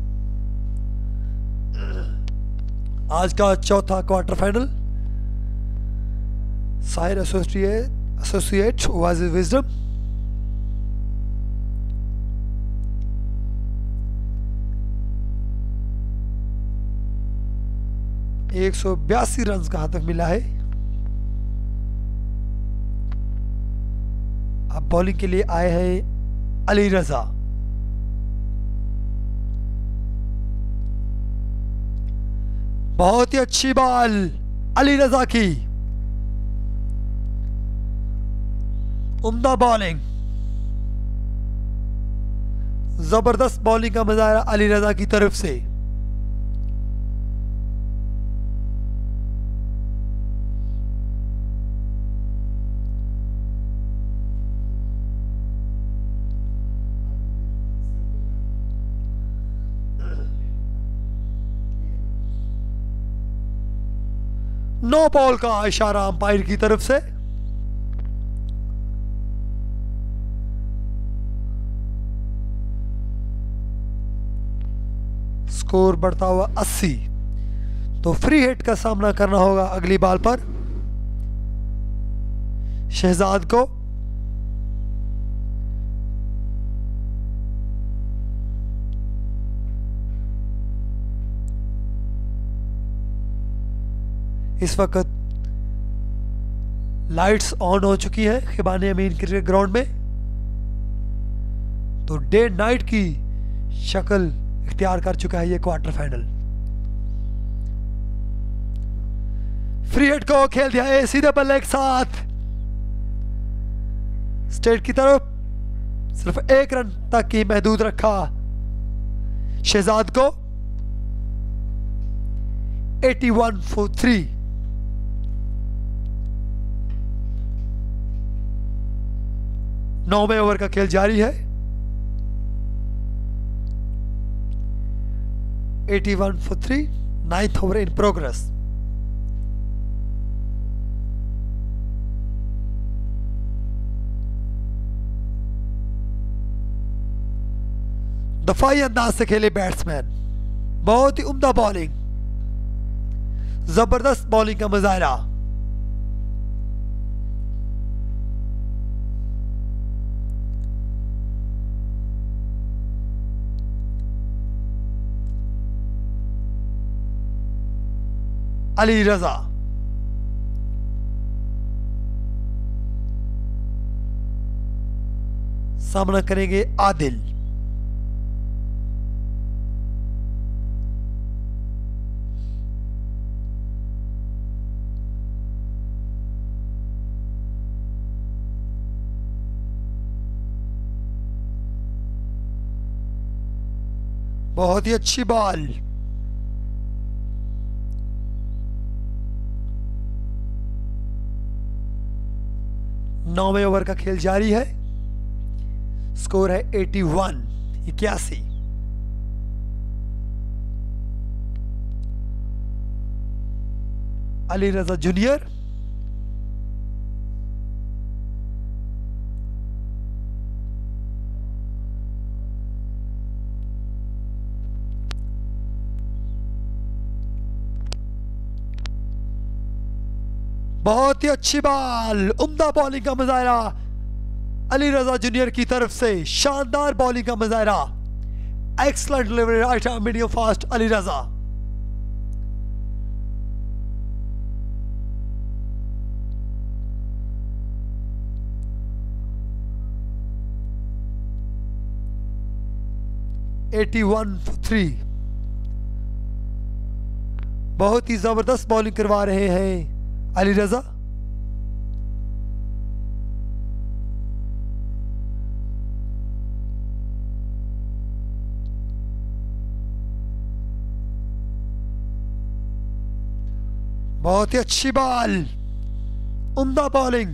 आज का चौथा quarter final, Sahir Associate Associate versus Vizdom. एक सौ बयासी रन का हदफ मिला है। अब बॉलिंग के लिए आए हैं अली रजा। बहुत ही अच्छी बॉल अली रजा की, उम्दा बॉलिंग, जबरदस्त बॉलिंग का मुजाहरा अली रजा की तरफ से। नो बॉल का इशारा अंपायर की तरफ से। स्कोर बढ़ता हुआ अस्सी। तो फ्री हिट का सामना करना होगा अगली बॉल पर शहजाद को। इस वक्त लाइट्स ऑन हो चुकी है खिबानी अमीन क्रिकेट ग्राउंड में, तो डे नाइट की शक्ल इख्तियार कर चुका है ये क्वार्टर फाइनल। फ्री हिट को खेल दिया है सीधे बल्ले के साथ स्टेट की तरफ, सिर्फ एक रन तक ही महदूद रखा शहजाद को। इक्यासी फॉर थ्री। नौवें ओवर का खेल जारी है। इक्यासी for three, ninth over in progress. दफाई अंदाज से खेले बैट्समैन, बहुत ही उम्दा बॉलिंग, जबरदस्त बॉलिंग का मुजाहरा। अली रजा सामना करेंगे आदिल। बहुत ही अच्छी बॉल, नौवें ओवर का खेल जारी है। स्कोर है इक्यासी इक्यासी। अली रजा जूनियर बहुत ही अच्छी बॉल, उम्दा बॉलिंग का मुजाहरा अली रजा जूनियर की तरफ से, शानदार बॉलिंग का मुजाहरा, excellent delivery right arm medium fast Ali Raza. इक्यासी फॉर थ्री। बहुत ही जबरदस्त बॉलिंग करवा रहे हैं अली रजा। बहुत ही अच्छी बॉल, उम्दा बॉलिंग।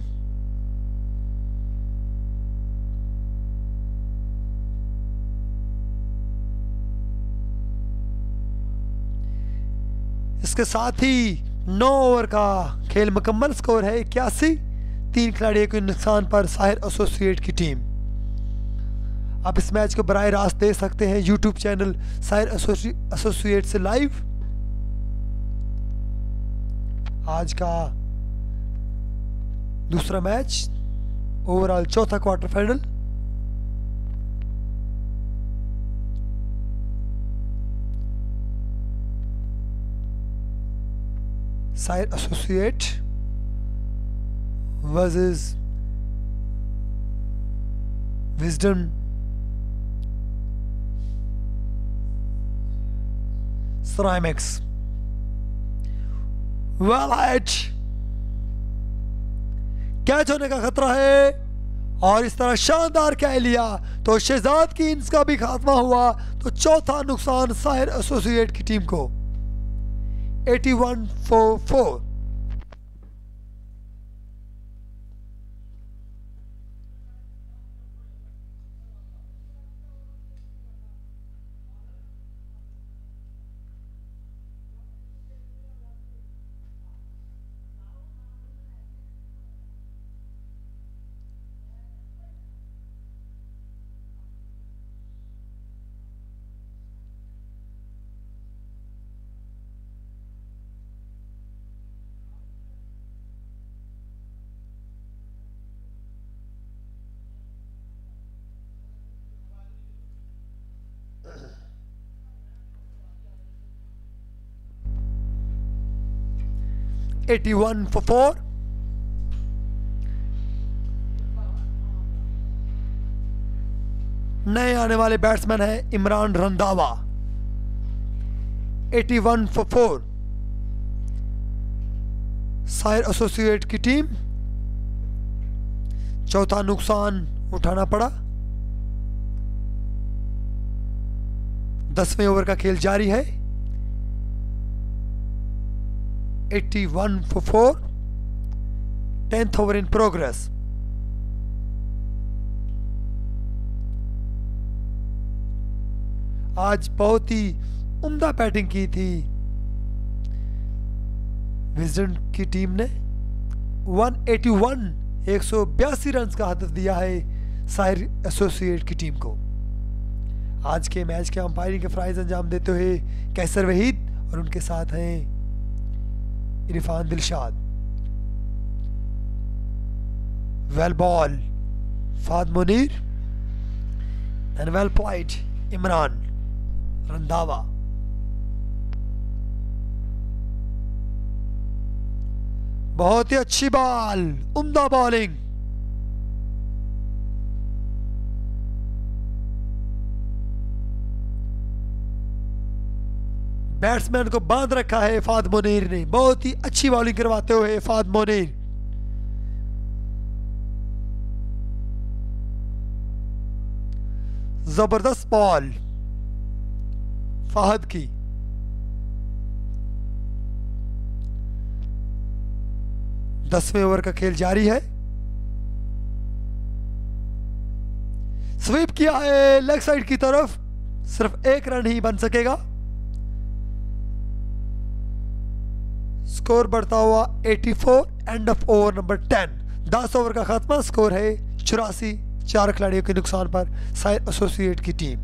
इसके साथ ही नौ ओवर का खेल मुकम्मल। स्कोर है इक्यासी। तीन खिलाड़ियों के नुकसान पर साहिर एसोसिएट की टीम। आप इस मैच को बराह रास्त देख सकते हैं यूट्यूब चैनल साहिर एसोसिएट से लाइव। आज का दूसरा मैच, ओवरऑल चौथा quarter final. Sahir Associate versus Vizdom Ceramics. Well hit, catch होने का खतरा है और इस तरह शानदार कैच लिया तो शहजाद की इनिंग्स का भी खात्मा हुआ। तो चौथा नुकसान साहिर एसोसिएट की टीम को। इक्यासी फॉर फोर। इक्यासी for four. नए आने वाले बैट्समैन है इमरान रंधावा, इक्यासी for four. साहिर एसोसिएट की टीम, चौथा नुकसान उठाना पड़ा। दसवें ओवर का खेल जारी है। इक्यासी for four. Tenth over in progress. आज बहुत ही उम्दा बैटिंग की थी विजडम की टीम ने। एक सौ बयासी रन का हदफ दिया है साहिर एसोसिएट की टीम को। आज के मैच के अंपायरिंग के फ्राइज अंजाम देते हुए कैसर वहीद और उनके साथ हैं Irfan Dilshad. Well ball Fahad Munir and well played Imran Randhawa. बहुत ही अच्छी बॉल, उम्दा बॉलिंग। बैट्समैन को बांध रखा है फाद मुनीर ने। बहुत ही अच्छी बॉलिंग करवाते हुए फाद मुनीर। जबरदस्त बॉल फाहद की। दसवें ओवर का खेल जारी है। स्वीप किया है लेग साइड की तरफ, सिर्फ एक रन ही बन सकेगा। स्कोर बढ़ता हुआ चौरासी, end of over number ten. दस ओवर का खात्मा, स्कोर है चौरासी। चार खिलाड़ियों के नुकसान पर साहिर एसोसिएट की टीम।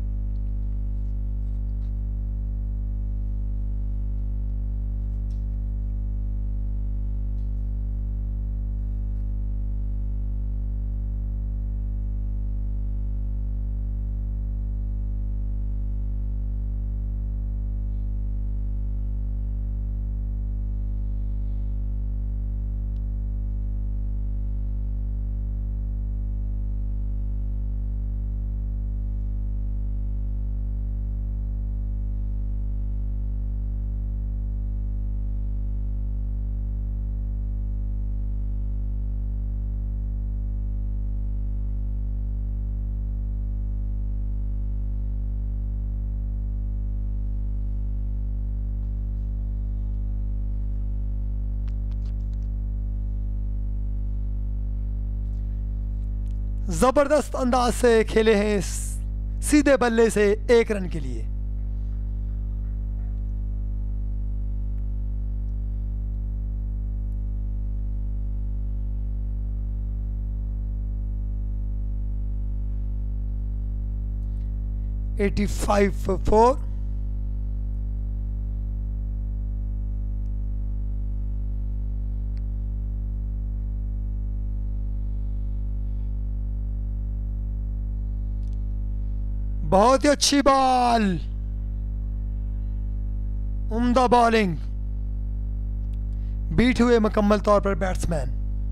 जबरदस्त अंदाज से खेले हैं सीधे बल्ले से एक रन के लिए। पचासी for four. बहुत ही अच्छी बॉल, उम्दा बॉलिंग। बीट हुए मुकम्मल तौर पर बैट्समैन।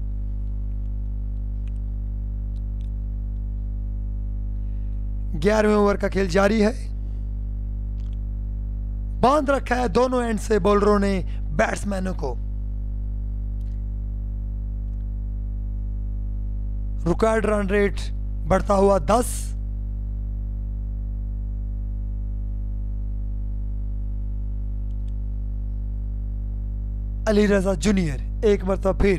ग्यारहवें ओवर का खेल जारी है। बांध रखा है दोनों एंड से बॉलरों ने बैट्समैनों को। रिक्वायर्ड रन रेट बढ़ता हुआ दस। अली रजा जूनियर एक मरतबा फिर।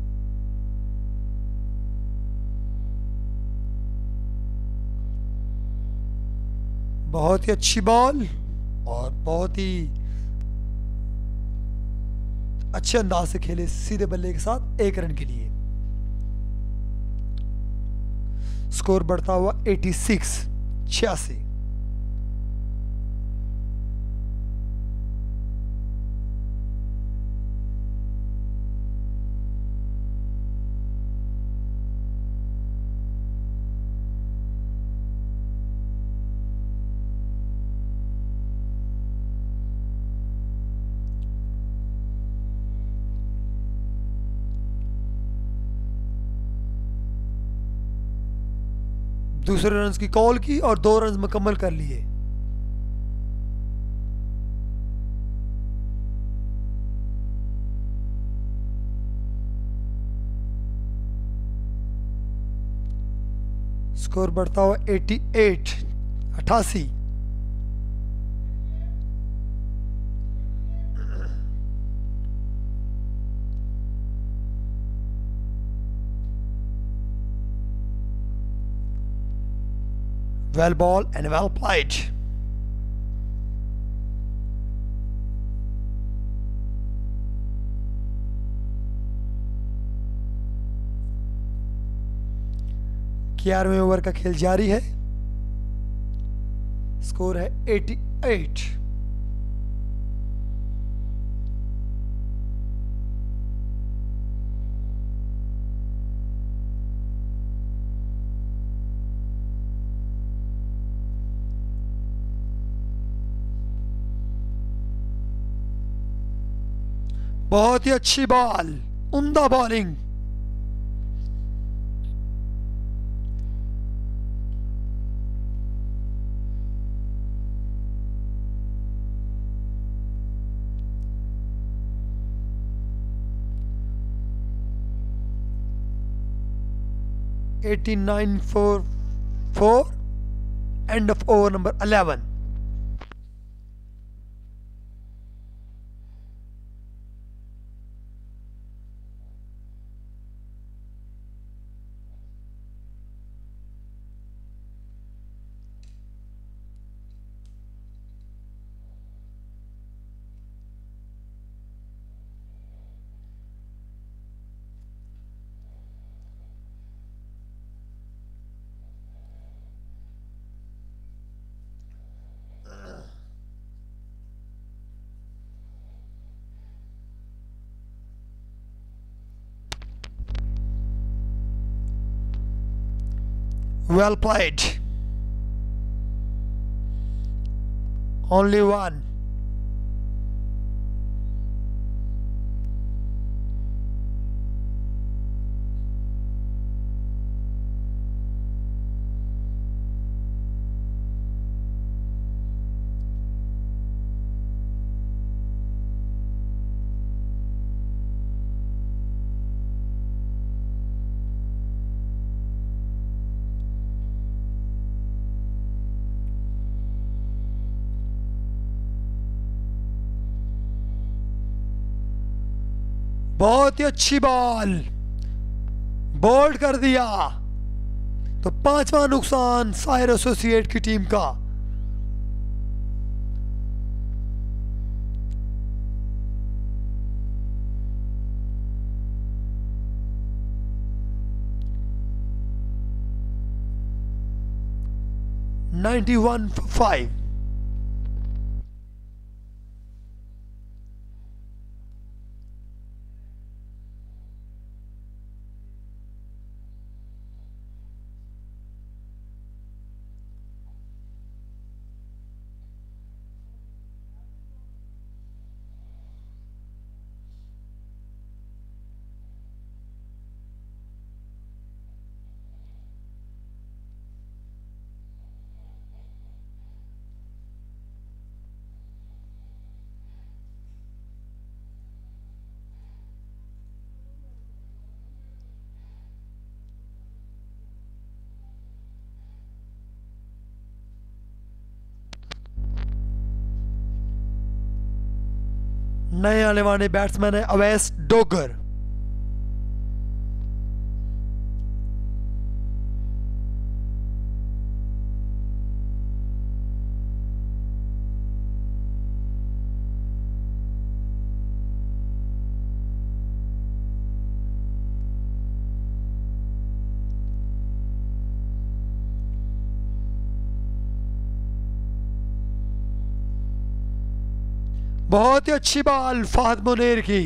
बहुत ही अच्छी बॉल और बहुत ही अच्छे अंदाज से खेले सीधे बल्ले के साथ एक रन के लिए। स्कोर बढ़ता हुआ छियासी, छियासी। दूसरे रन की कॉल की और दो रन मुकम्मल कर लिए। स्कोर बढ़ता हुआ अठासी, अठासी। Well ball and well played. ग्यारहवें ओवर का खेल जारी है। स्कोर है अठासी। बहुत ही अच्छी बॉल, उम्दा bowling. eighty-nine for four, end of over number eleven. Well played. Only one. बहुत ही अच्छी बॉल, बोल्ड कर दिया। तो पांचवा नुकसान साहिर एसोसिएट की टीम का। ninety-one for five. नए आने वाले बैट्समैन है अवैस डोगर। बहुत ही अच्छी बॉल फहद मुनीर की।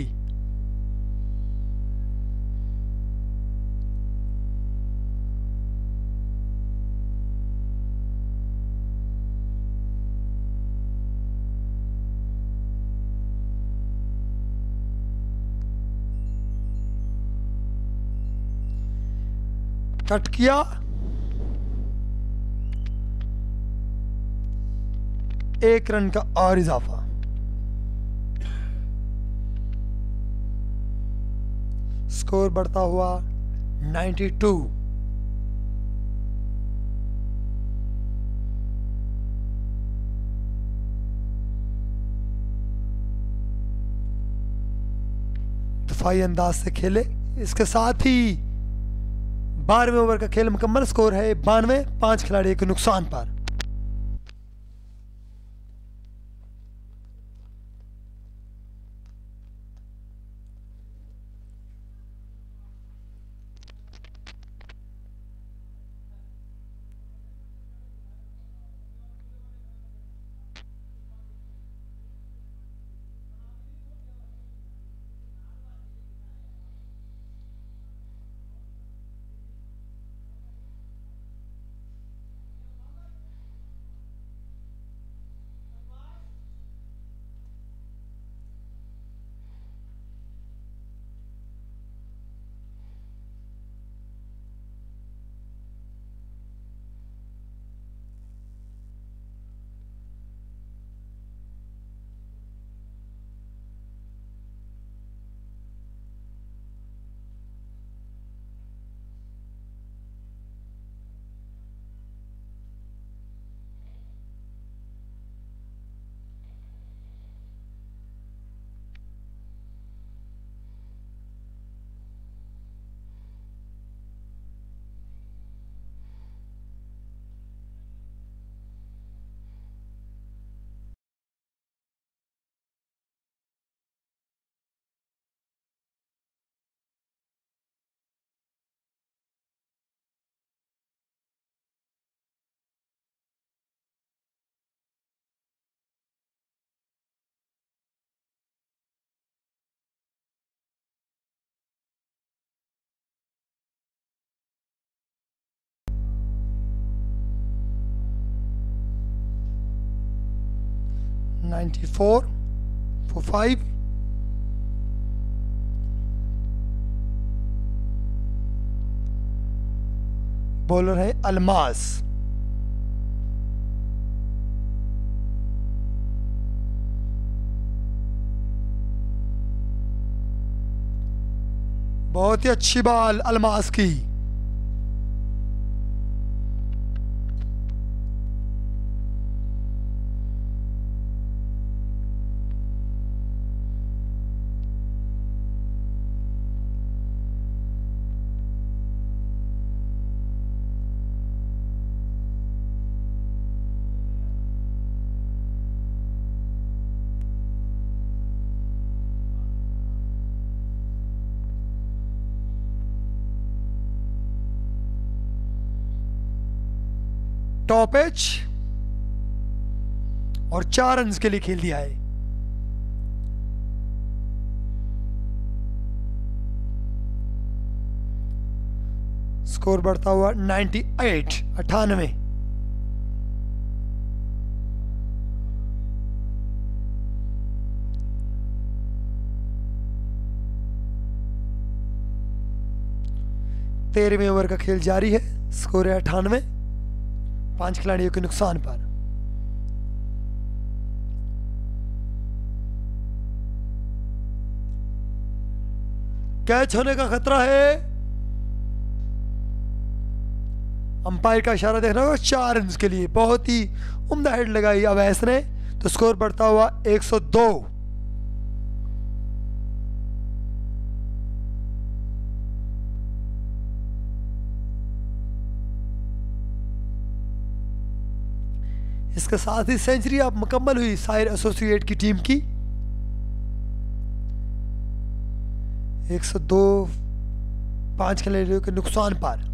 कट किया। एक रन का और इजाफा। स्कोर बढ़ता हुआ बानवे। दफाई अंदाज से खेले। इसके साथ ही बारहवें ओवर का खेल मुकम्मल। स्कोर है बानवे, पांच खिलाड़ियों के नुकसान पर। Ninety four for five. Bowler है अलमास। बहुत ही अच्छी बॉल अलमास की। टॉप एच और चार रन के लिए खेल दिया है। स्कोर बढ़ता हुआ अट्ठानवे, अट्ठानवे। तेरहवें ओवर का खेल जारी है। स्कोर है अट्ठानवे, पांच खिलाड़ियों के नुकसान पर। कैच होने का खतरा है। अंपायर का इशारा देखना होगा चार रन के लिए। बहुत ही उम्दा हेड लगाई अवैस ने, तो स्कोर बढ़ता हुआ एक सौ दो। इसके साथ ही सेंचुरी अब मुकम्मल हुई साहिर एसोसिएट की टीम की। एक सौ दो, पांच खिलाड़ियों के नुकसान पर।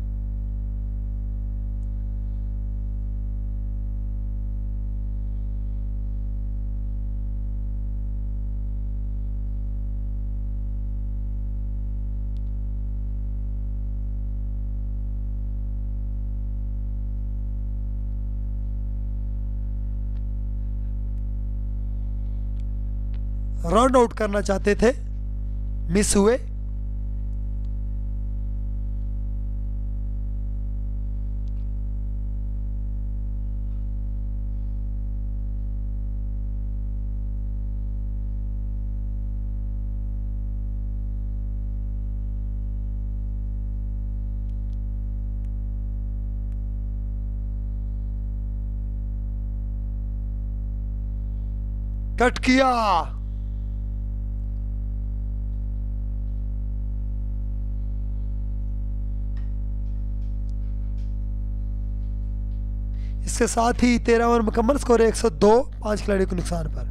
रन आउट करना चाहते थे, मिस हुए। कट किया। इसके साथ ही तेरह ओवर मुकम्मल, स्कोर एक सौ दो, पांच खिलाड़ियों के नुकसान पर।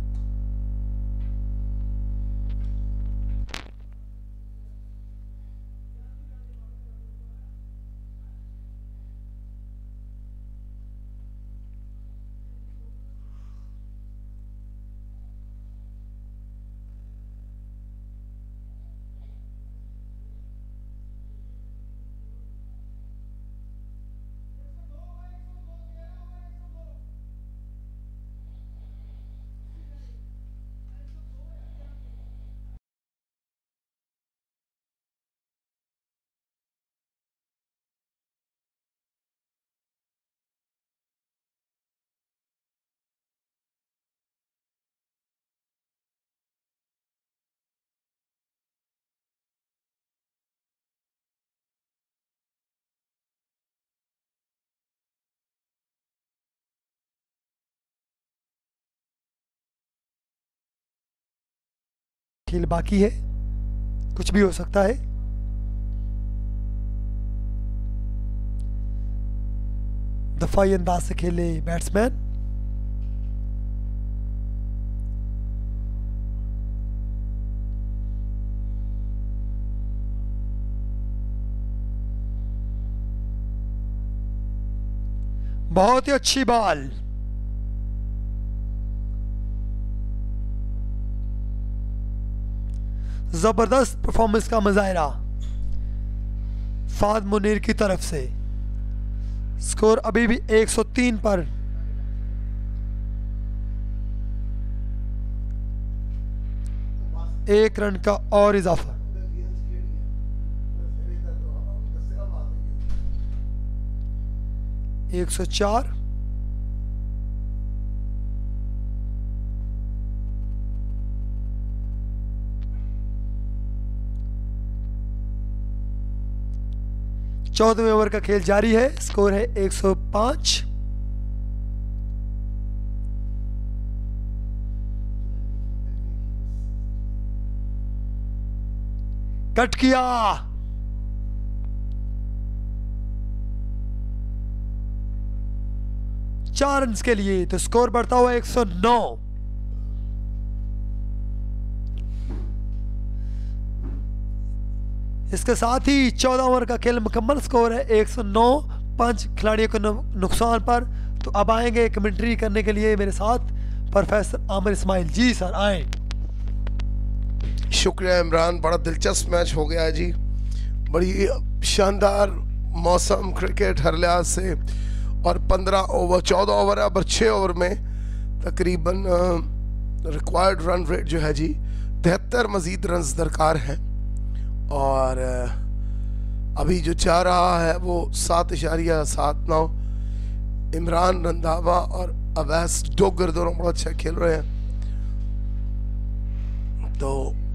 खेल बाकी है, कुछ भी हो सकता है। दफाई अंदाज से खेले बैट्समैन। बहुत ही अच्छी बॉल। जबरदस्त परफॉर्मेंस का मुजाहरा फाद मुनीर की तरफ से। स्कोर अभी भी एक सौ तीन पर। एक रन का और इजाफा। एक सौ चार। चौदहवें ओवर का खेल जारी है, स्कोर है एक सौ पाँच। कट किया। चार रन के लिए, तो स्कोर बढ़ता हुआ एक सौ नौ। इसके साथ ही चौदह ओवर का खेल मुकम्मल, स्कोर है एक सौ नौ, पांच खिलाड़ियों के नुकसान पर। तो अब आएंगे कमेंट्री करने के लिए मेरे साथ प्रोफेसर आमिर इस्माइल। जी सर, आए। शुक्रिया इमरान, बड़ा दिलचस्प मैच हो गया है जी। बड़ी शानदार मौसम, क्रिकेट हर लिहाज से। और पंद्रह ओवर चौदह ओवर है, अब छः ओवर में तकरीबन रिक्वायर्ड रन रेट जो है जी तिहत्तर मज़ीद रन दरकार हैं। और अभी जो चाह रहा है वो सात इशारिया सात नौ। इमरान रंधावा और अवैस डोगर दोनों बड़ा अच्छा खेल रहे हैं। तो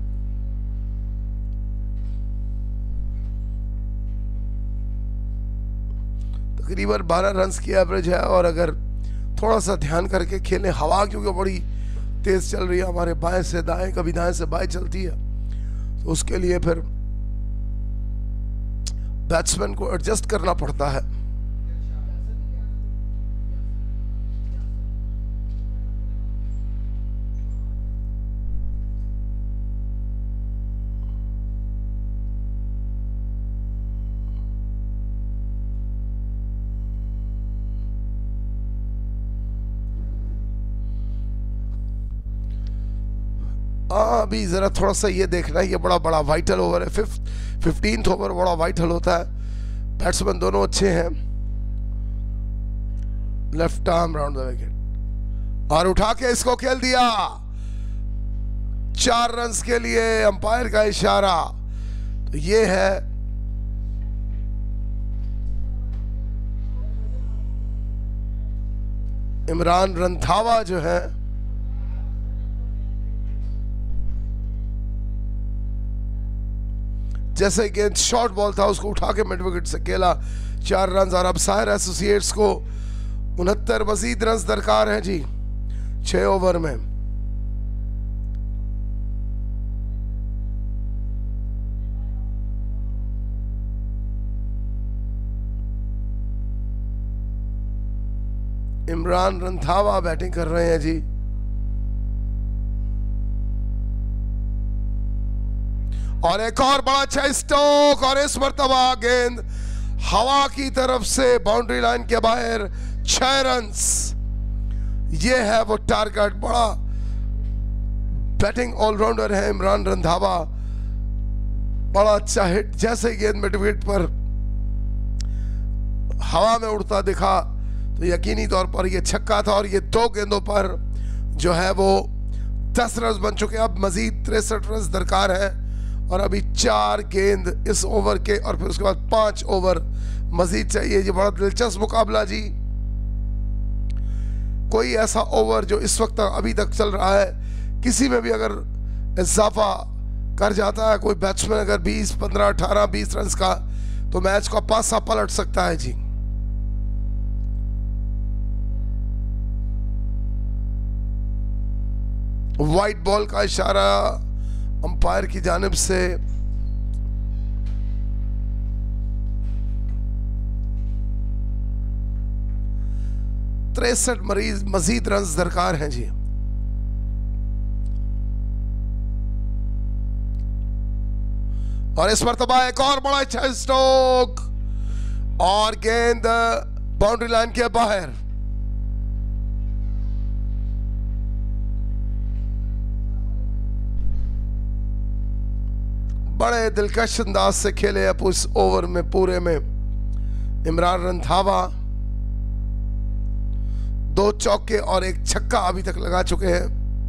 तकरीबन बारह रन की एवरेज है। और अगर थोड़ा सा ध्यान करके खेलें, हवा क्योंकि बड़ी तेज चल रही है हमारे बाएं से दाएं, कभी दाएं से बाएं चलती है, तो उसके लिए फिर बैट्समैन को एडजस्ट करना पड़ता है। अभी जरा थोड़ा सा ये देखना है, ये बड़ा बड़ा वाइटल ओवर है। फिफ्थ फिफ्टींथ ओवर बड़ा वाइटल होता है। बैट्समैन दोनों अच्छे हैं। Left arm round the wicket और उठा के इसको खेल दिया। चार रन के लिए अंपायर का इशारा। तो ये है इमरान रंधावा जो है जैसे गेंद शॉर्ट बॉल था उसको उठा के मिड विकेट से खेला, चार रन। और अब साहिर एसोसिएट्स को उनहत्तर मजीद रन दरकार हैं जी छह ओवर में। इमरान रंधावा बैटिंग कर रहे हैं जी। और एक और बड़ा अच्छा स्ट्रोक, और इस मरतबा गेंद हवा की तरफ से बाउंड्री लाइन के बाहर, छह रन्स। ये है वो टारगेट। बड़ा बैटिंग ऑलराउंडर है इमरान रंधावा, बड़ा अच्छा हिट। जैसे गेंद मिड विकेट पर हवा में उड़ता दिखा तो यकीनी तौर पर यह छक्का था। और ये दो गेंदों पर जो है वो दस रन बन चुके हैं। अब मजीद तिरसठ रन दरकार है, और अभी चार गेंद इस ओवर के, और फिर उसके बाद पांच ओवर मजीद चाहिए। ये बड़ा दिलचस्प मुकाबला जी। कोई ऐसा ओवर जो इस वक्त अभी तक चल रहा है, किसी में भी अगर इजाफा कर जाता है कोई बैट्समैन, अगर बीस, पंद्रह, अठारह, बीस रन का, तो मैच का पासा पलट सकता है जी। व्हाइट बॉल का इशारा अंपायर की जानिब से। तिरसठ मरीज मजीद रन दरकार हैं जी। और इस मरतबा एक और बड़ा अच्छा स्ट्रोक, और गेंद बाउंड्री लाइन के बाहर। बड़े दिलकश अंदाज से खेले अब उस ओवर में पूरे में इमरान रंधावा। दो चौके और एक छक्का अभी तक लगा चुके हैं।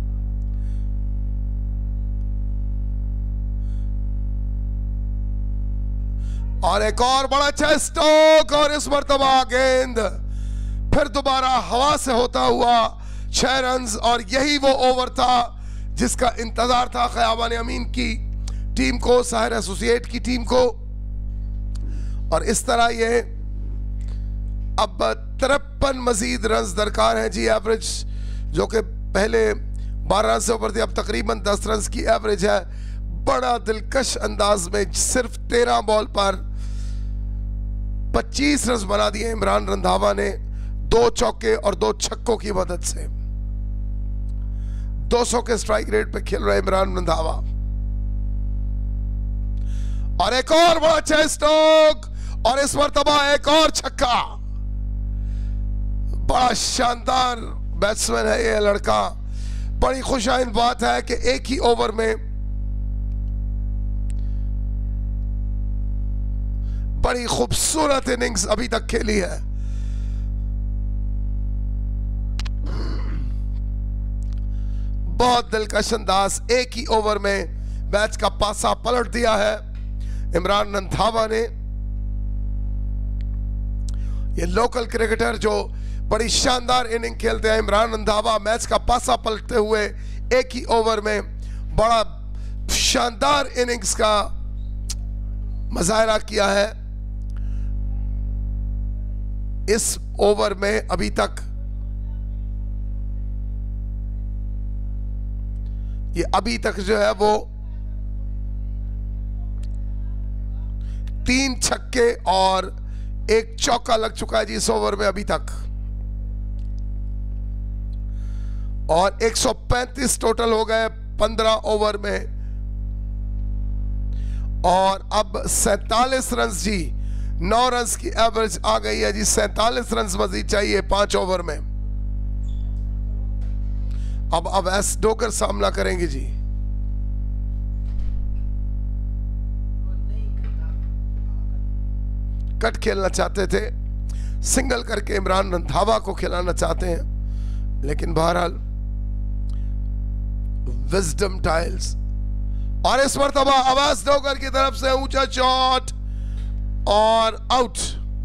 और एक और बड़ा अच्छा स्ट्रोक, और इस मरतबा गेंद फिर दोबारा हवा से होता हुआ छह रन। और यही वो ओवर था जिसका इंतजार था ख्याबान अमीन की टीम को, साहिर एसोसिएट की टीम को। और इस तरह ये अब तिरपन मजीद रन दरकार हैं जी। एवरेज जो कि पहले बारह रन से ऊपर थी, अब तकरीबन दस रन की एवरेज है। बड़ा दिलकश अंदाज में सिर्फ तेरह बॉल पर पच्चीस रन बना दिए इमरान रंधावा ने, दो चौके और दो छक्कों की मदद से। दो सौ के स्ट्राइक रेट पे खेल रहे इमरान रंधावा। और एक और बड़ा अच्छा स्ट्रोक, और इस मरतबा एक और छक्का। बड़ा शानदार बैट्समैन है ये लड़का। बड़ी खुशाइन बात है कि एक ही ओवर में बड़ी खूबसूरत इनिंग्स अभी तक खेली है। बहुत दिलकश अंदाज, एक ही ओवर में मैच का पासा पलट दिया है इमरान रंधावा ने। ये लोकल क्रिकेटर जो बड़ी शानदार इनिंग खेलते हैं, इमरान रंधावा मैच का पासा पलटते हुए एक ही ओवर में बड़ा शानदार इनिंग्स का मुजाहरा किया है। इस ओवर में अभी तक ये अभी तक जो है वो तीन छक्के और एक चौका लग चुका है जी इस ओवर में अभी तक। और एक सौ पैंतीस टोटल हो गए पंद्रह ओवर में। और अब सैतालीस रन जी, नौ रन की एवरेज आ गई है जी। सैतालीस रन मजीद चाहिए पांच ओवर में। अब अब एस डोकर सामना करेंगे जी। कट खेलना चाहते थे, सिंगल करके इमरान रंधावा को खिलाना चाहते हैं, लेकिन बहरहाल विजडम टाइल्स। और इस मरतबा आवाज डोकर की तरफ से ऊंचा शॉट और आउट।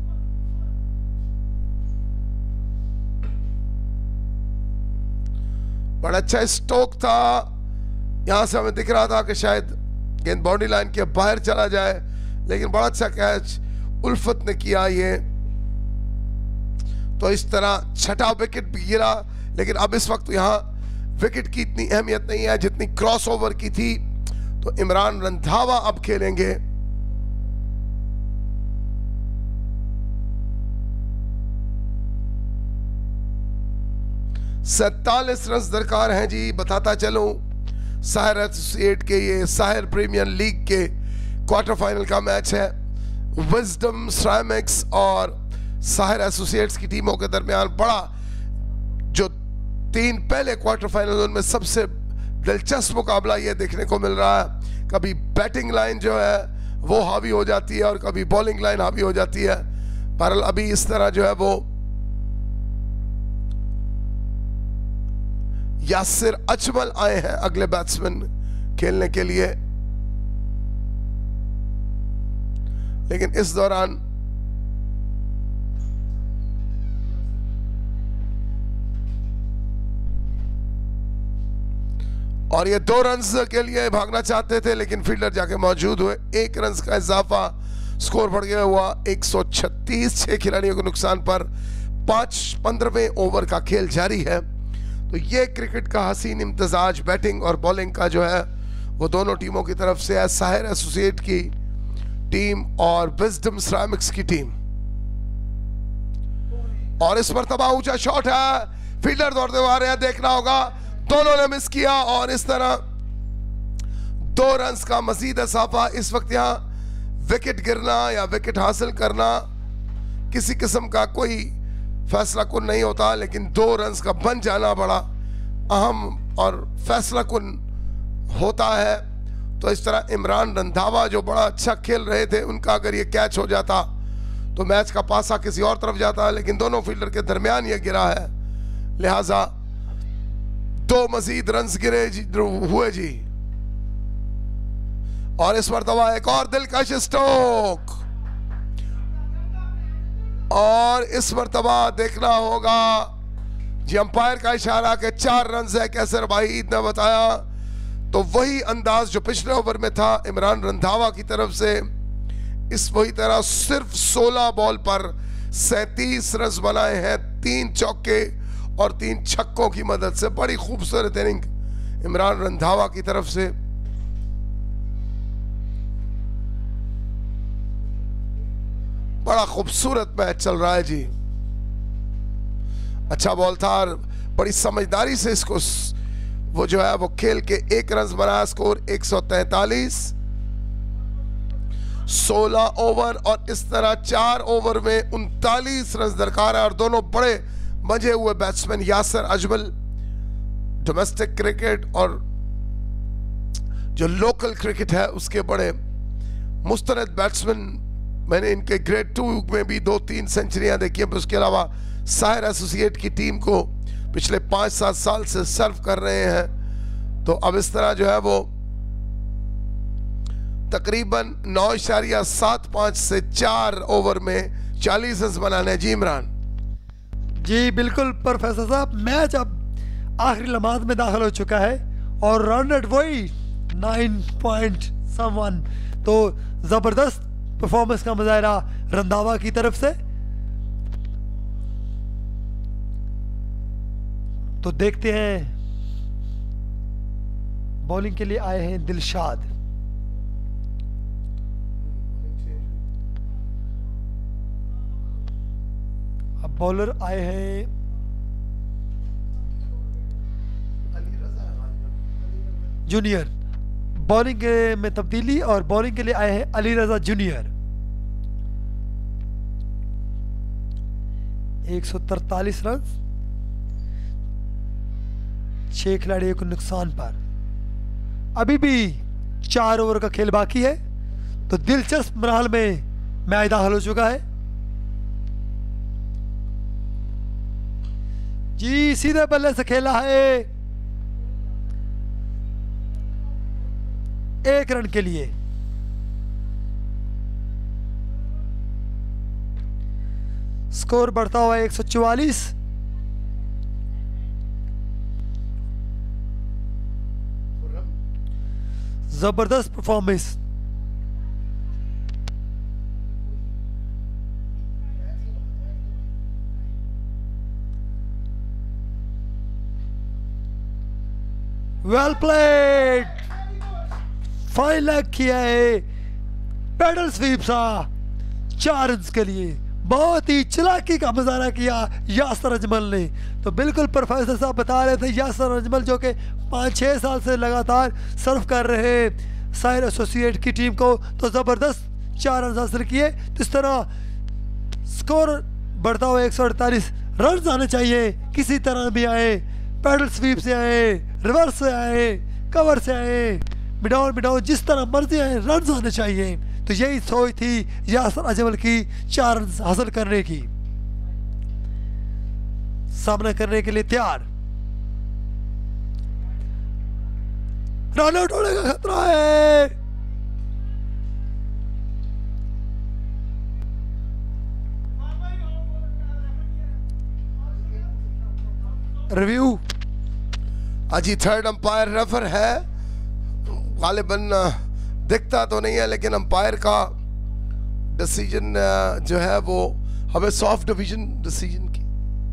बड़ा अच्छा स्ट्रोक था। यहां से हमें दिख रहा था कि शायद गेंद बाउंड्री लाइन के बाहर चला जाए, लेकिन बड़ा अच्छा कैच उल्फत ने किया ये। तो इस तरह छठा विकेट भी गिरा, लेकिन अब इस वक्त यहां विकेट की इतनी अहमियत नहीं है जितनी क्रॉस ओवर की थी। तो इमरान रंधावा अब खेलेंगे। सैतालीस रन दरकार हैं जी। बताता चलूं साहिर एसोसिएट के ये साहिर प्रीमियर लीग के क्वार्टर फाइनल का मैच है। विजडम सिरेमिक्स और साहिर एसोसिएट्स की टीमों के दरमियान बड़ा जो तीन पहले क्वार्टर फाइनल उनमें सबसे दिलचस्प मुकाबला ये देखने को मिल रहा है। कभी बैटिंग लाइन जो है वो हावी हो जाती है और कभी बॉलिंग लाइन हावी हो जाती है। पर अभी इस तरह जो है वो यासिर अजमल आए हैं अगले बैट्समैन खेलने के लिए, लेकिन इस दौरान और ये दो रन्स के लिए भागना चाहते थे लेकिन फील्डर जाके मौजूद हुए। एक रन का इजाफा, स्कोर बढ़ गया हुआ एक सौ छत्तीस। छह खिलाड़ियों के नुकसान पर पांच पंद्रहवें ओवर का खेल जारी है। तो ये क्रिकेट का हसीन इम्तजाज बैटिंग और बॉलिंग का जो है वो दोनों टीमों की तरफ से है। साहिर एसोसिएट की टीम और विजडम सिरेमिक्स की टीम। और इस मरतबा ऊंचा शॉट है, फील्डर दौड़ते हुए आ रहे हैं, देखना होगा। दोनों ने मिस किया और इस तरह दो रन्स का मजीद इजाफा। इस वक्त यहां विकेट गिरना या विकेट हासिल करना किसी किस्म का कोई फैसला कुन नहीं होता, लेकिन दो रन्स का बन जाना बड़ा अहम और फैसला कुन होता है। तो इस तरह इमरान रंधावा जो बड़ा अच्छा खेल रहे थे, उनका अगर ये कैच हो जाता तो मैच का पासा किसी और तरफ जाता, लेकिन दोनों फील्डर के दरमियान ये गिरा है, लिहाजा दो मजीद रन्स गिरे जी, हुए जी। और इस मरतबा एक और दिलकश स्ट्रोक, और इस मरतबा देखना होगा जी अंपायर का इशारा के चार रन है कैसर वाहिद ने बताया। तो वही अंदाज जो पिछले ओवर में था इमरान रंधावा की तरफ से, इस वही तरह सिर्फ सोलह बॉल पर सैंतीस रन बनाए हैं, तीन चौके और तीन छक्कों की मदद से। बड़ी खूबसूरत इनिंग इमरान रंधावा की तरफ से। बड़ा खूबसूरत मैच चल रहा है जी। अच्छा बॉल था, बड़ी समझदारी से इसको वो जो है वो खेल के एक रन बनाया। स्कोर एक सौ तैतालीस, सोलह ओवर और इस तरह चार ओवर में उनतालीस रन दरकार है। और दोनों बड़े मजे हुए batsman Yasir Ajmal, domestic cricket और जो लोकल क्रिकेट है उसके बड़े मुस्तनद बैट्समैन। मैंने इनके ग्रेड टू में भी दो तीन सेंचुरियां देखी हैं। उसके अलावा साहिर एसोसिएट की टीम को पिछले पांच सात साल से सर्व कर रहे हैं। तो अब इस तरह जो है वो तकरीबन नौ इशारिया सात पांच से चार ओवर में चालीस रन बनाने। जी इमरान जी बिल्कुल प्रोफेसर साहब, मैच अब आखिरी लम्हात में दाखिल हो चुका है और रन रेट वही नाइन पॉइंट समवन। तो जबरदस्त परफॉर्मेंस का मुजाहरा रंधावा की तरफ से। तो देखते हैं, बॉलिंग के लिए आए हैं दिलशाद। अब बॉलर आए हैं जूनियर। बॉलिंग में तब्दीली और बॉलिंग के लिए आए हैं अली रजा जूनियर। एक सौ तरतालीस रन, छह खिलाड़ियों को नुकसान पर। अभी भी चार ओवर का खेल बाकी है, तो दिलचस्प मरहल में मैच दाखिल हो चुका है जी। सीधे बल्ले से खेला है एक रन के लिए। स्कोर बढ़ता हुआ एक सौ चौवालीस। जबरदस्त performance. Well played, fine leg किया है, पेडल स्वीप सा चार रन के लिए। बहुत ही चालाकी का मुजाहरा किया यासर अजमल ने। तो बिल्कुल प्रोफेसर साहब बता रहे थे यासर अजमल जो कि पाँच छः साल से लगातार सर्व कर रहे हैं साहिर एसोसिएट की टीम को, तो ज़बरदस्त चार रन हासिल किए। तो इस तरह स्कोर बढ़ता हुआ एक सौ अड़तालीस रन आने चाहिए, किसी तरह भी आए, पैडल स्वीप से आए, रिवर्स से आए, कवर से आए, मिडाउन मिडाउन जिस तरह मर्जी आए, रन आने चाहिए। तो यही सोच थी यासर अजमल की चार रन हासिल करने की। सामना करने के लिए तैयार, रन आउट होने का खतरा है। रिव्यू अजी थर्ड अंपायर रेफर है, गालिबन दिखता तो नहीं है लेकिन अंपायर का डिसीजन जो है वो हमें सॉफ्ट डिवीजन डिसीजन की।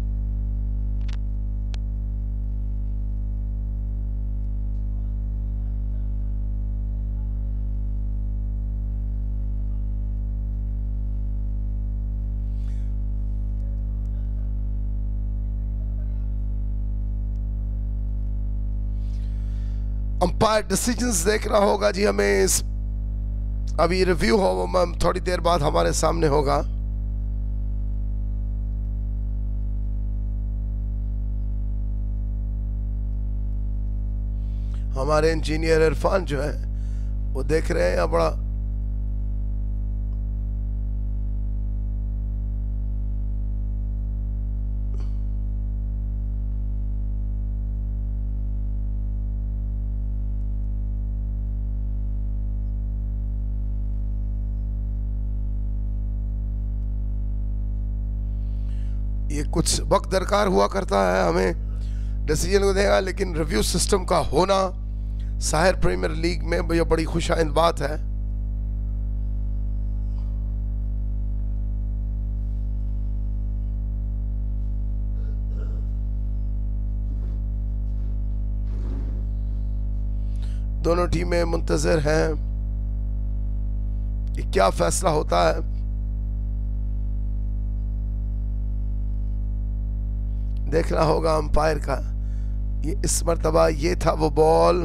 अंपायर डिसीजंस देखना होगा जी हमें। इस अभी रिव्यू हो वो थोड़ी देर बाद हमारे सामने होगा। हमारे इंजीनियर इरफान जो है वो देख रहे हैं बड़ा ये कुछ वक्त दरकार हुआ करता है हमें डिसीजन को देगा, लेकिन रिव्यू सिस्टम का होना साहिर प्रीमियर लीग में ये बड़ी खुशाइंद बात है। दोनों टीमें मुंतजर हैं कि क्या फैसला होता है। देखना होगा अंपायर का। ये इस मर्तबा ये था वो बॉल,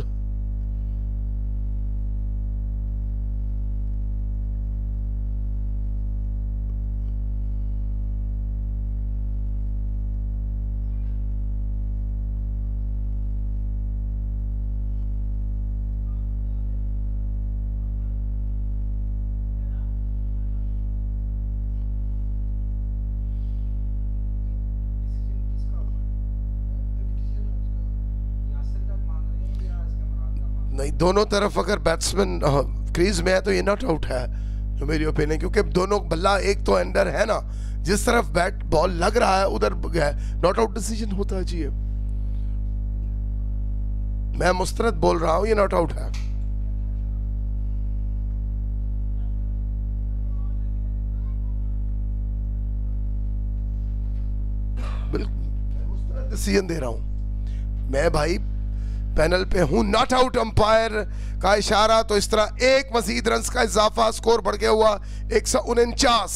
नहीं दोनों तरफ अगर बैट्समैन क्रीज में है तो ये नॉट आउट है जो मेरी ओपिनियन, क्योंकि दोनों बल्ला एक तो अंडर है ना, जिस तरफ बैट बॉल लग रहा है उधर नॉट आउट डिसीजन होता है जी। मैं मुस्तरद बोल रहा हूं ये नॉट आउट है। बिल्कुल मुस्तरद डिसीजन दे रहा हूं मैं भाई, पैनल पे हूं। नॉट आउट अंपायर का इशारा, तो इस तरह एक मजीद रन का इजाफा, स्कोर बढ़ गया हुआ एक सौ उनचास।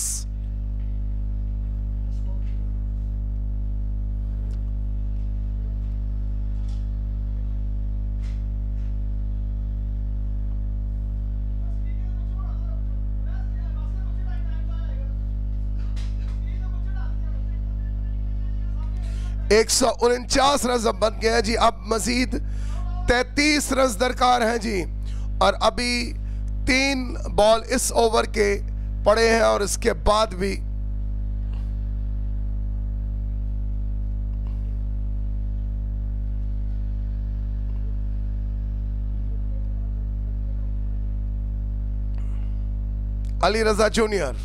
एक सौ उनचास रन बन गए जी। अब मजीद तैतीस रन दरकार हैं जी, और अभी तीन बॉल इस ओवर के पड़े हैं और इसके बाद भी अली रजा जूनियर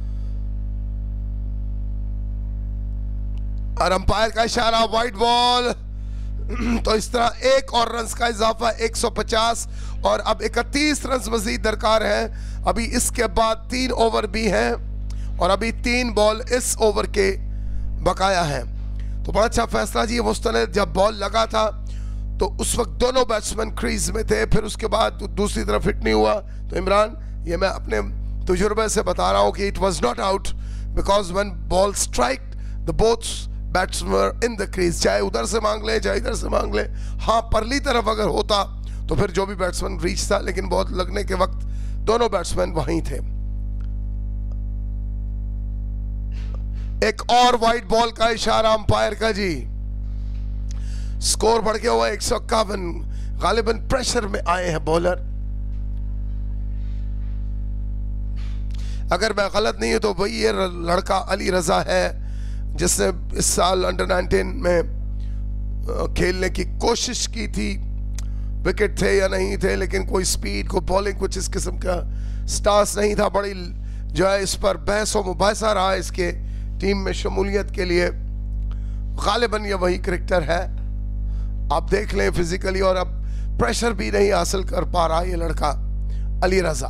और अंपायर का इशारा वाइड बॉल। तो इस तरह एक और रन का इजाफा एक सौ पचास, और अब इकतीस रन मजीद दरकार है। अभी इसके बाद तीन ओवर भी हैं और अभी तीन बॉल इस ओवर के बकाया हैं। तो बड़ा अच्छा फैसला जी। मुस्तनद जब बॉल लगा था तो उस वक्त दोनों बैट्समैन क्रीज में थे, फिर उसके बाद दूसरी तरफ हिट नहीं हुआ। तो इमरान, ये मैं अपने तजुर्बे से बता रहा हूँ कि it was not out. Because when ball strike the both batsman in the crease, चाहे उधर से मांग ले चाहे इधर से मांग ले। हाँ, परली तरफ अगर होता तो फिर जो भी बैट्समैन रीच था, लेकिन बहुत लगने के वक्त दोनों बैट्समैन वहीं थे। एक और वाइड बॉल का इशारा अंपायर का जी। स्कोर बढ़ गया हुआ एक सौ इक्यावन। गालिबन प्रेशर में आए हैं बॉलर। अगर मैं गलत नहीं हूं तो वही ये लड़का अली रजा है जिसने इस साल अंडर नाइनटीन में खेलने की कोशिश की थी। विकेट थे या नहीं थे, लेकिन कोई स्पीड को बॉलिंग कुछ इस किस्म का स्टार्स नहीं था। बड़ी जो है इस पर बहस व मुबाहिसा रहा इसके टीम में शमूलियत के लिए। गालिबन ये वही क्रिकेटर है, आप देख लें फिजिकली, और अब प्रेशर भी नहीं हासिल कर पा रहा ये लड़का अली रजा।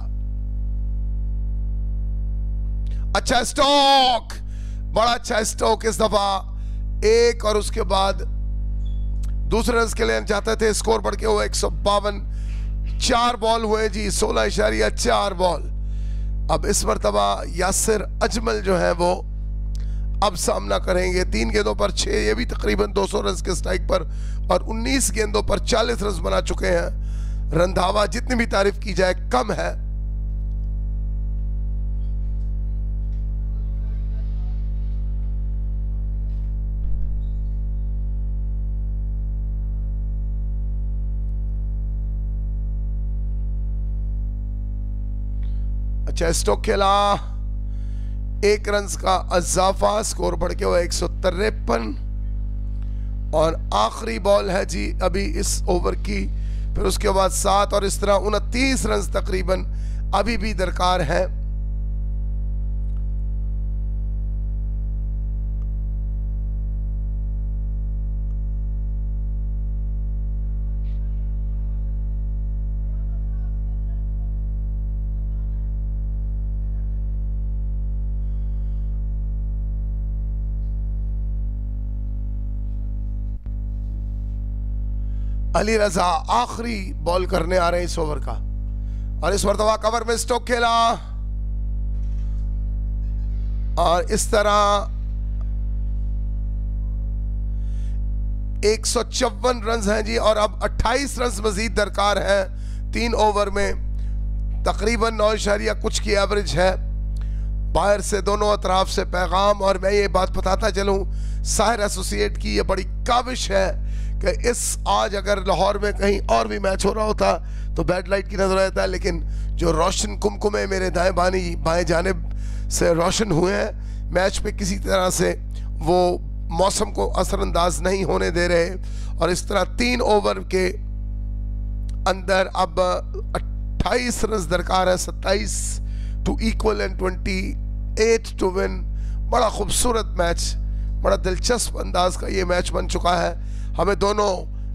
अच्छा स्ट्रोक, बड़ा अच्छा स्ट्रोक इस दफा एक, और उसके बाद दूसरे रन के लिए जाते थे। स्कोर बढ़ के हुआ एक सौ बावन। चार बॉल हुए जी, सोलह इशारिया चार बॉल। अब इस मरतबा यासिर अजमल जो है वो अब सामना करेंगे। तीन गेंदों पर छह, ये भी तकरीबन दो सौ रन के स्ट्राइक पर, और उन्नीस गेंदों पर चालीस रन बना चुके हैं। रंधावा जितनी भी तारीफ की जाए कम है। अच्छा स्टोक खेला, एक रन का इजाफा, स्कोर बढ़ के हुआ एक सौ तिरपन। और आखिरी बॉल है जी अभी इस ओवर की, फिर उसके बाद सात, और इस तरह उनतीस रन तकरीबन अभी भी दरकार है। अली रजा आखिरी बॉल करने आ रहे हैं इस ओवर का, और इस मरतबा कवर में स्टोक खेला, और इस तरह एक सौ चौवन रन हैं जी, और अब अट्ठाईस रन मजीद दरकार है तीन ओवर में। तकरीबन नौ इशारिया कुछ की एवरेज है। बाहर से दोनों अतराफ से पैगाम, और मैं ये बात बताता चलूं, साहिर एसोसिएट की ये बड़ी काविश है कि इस आज अगर लाहौर में कहीं और भी मैच हो रहा होता तो बैड लाइट की नजर आता है, लेकिन जो रोशन कुमकुमे मेरे दाएं बानी बाएं जानिब से रोशन हुए हैं, मैच पे किसी तरह से वो मौसम को असरअंदाज नहीं होने दे रहे। और इस तरह तीन ओवर के अंदर अब अट्ठाईस रन दरकार है, सत्ताईस टू इक्वल एंड अट्ठाईस टू विन। बड़ा खूबसूरत मैच, बड़ा दिलचस्प अंदाज का ये मैच बन चुका है। हमें दोनों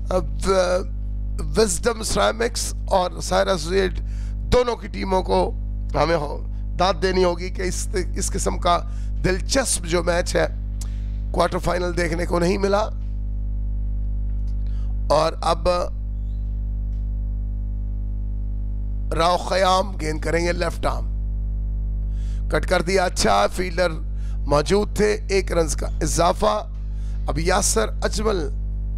विजडम सिरेमिक्स और साहिर एसोसिएट दोनों की टीमों को हमें दाद देनी होगी कि इस इस किस्म का दिलचस्प जो मैच है क्वार्टर फाइनल देखने को नहीं मिला। और अब राव खयाम गेंद करेंगे लेफ्ट आर्म, कट कर दिया। अच्छा फील्डर मौजूद थे, एक रन का इजाफा। अब यासिर अजमल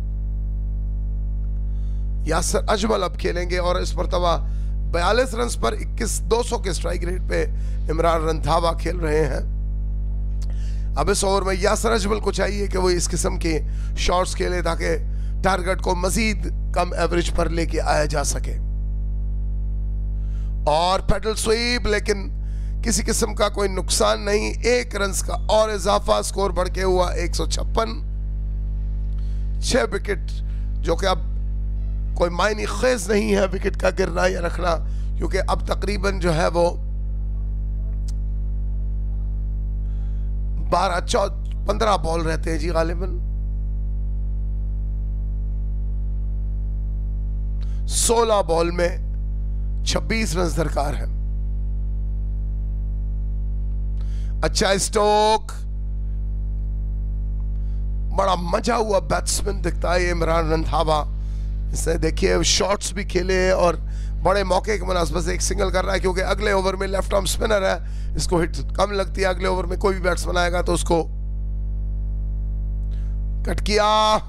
यासिर अजमल अब खेलेंगे, और इस मरतबा बयालीस रन पर इक्कीस दो सौ के स्ट्राइक रेट पे इमरान रंधावा खेल रहे हैं। अब इस ओवर में यासिर अजमल को चाहिए कि वो इस किस्म के शॉट्स खेले ताकि टारगेट को मजीद कम एवरेज पर लेके आया जा सके। और पेडल स्वीप, लेकिन किसी किस्म का कोई नुकसान नहीं। एक रन का और इजाफा, स्कोर बढ़ के हुआ एक सौ छप्पन। छह विकेट, जो कि अब कोई मायने खेज नहीं है विकेट का गिरना या रखना, क्योंकि अब तकरीबन जो है वो बारह चौदह पंद्रह बॉल रहते हैं जी गालिबन। सोलह बॉल में छब्बीस रन दरकार है। अच्छा स्टोक, बड़ा मजा हुआ बैट्समैन दिखता है इमरान रंधावा। इसने देखिए शॉट्स भी खेले और बड़े मौके के मुनासबत से एक सिंगल कर रहा है, क्योंकि अगले ओवर में लेफ्ट आर्म स्पिनर है, इसको हिट कम लगती है। अगले ओवर में कोई भी बैट्समैन आएगा तो उसको कट किया।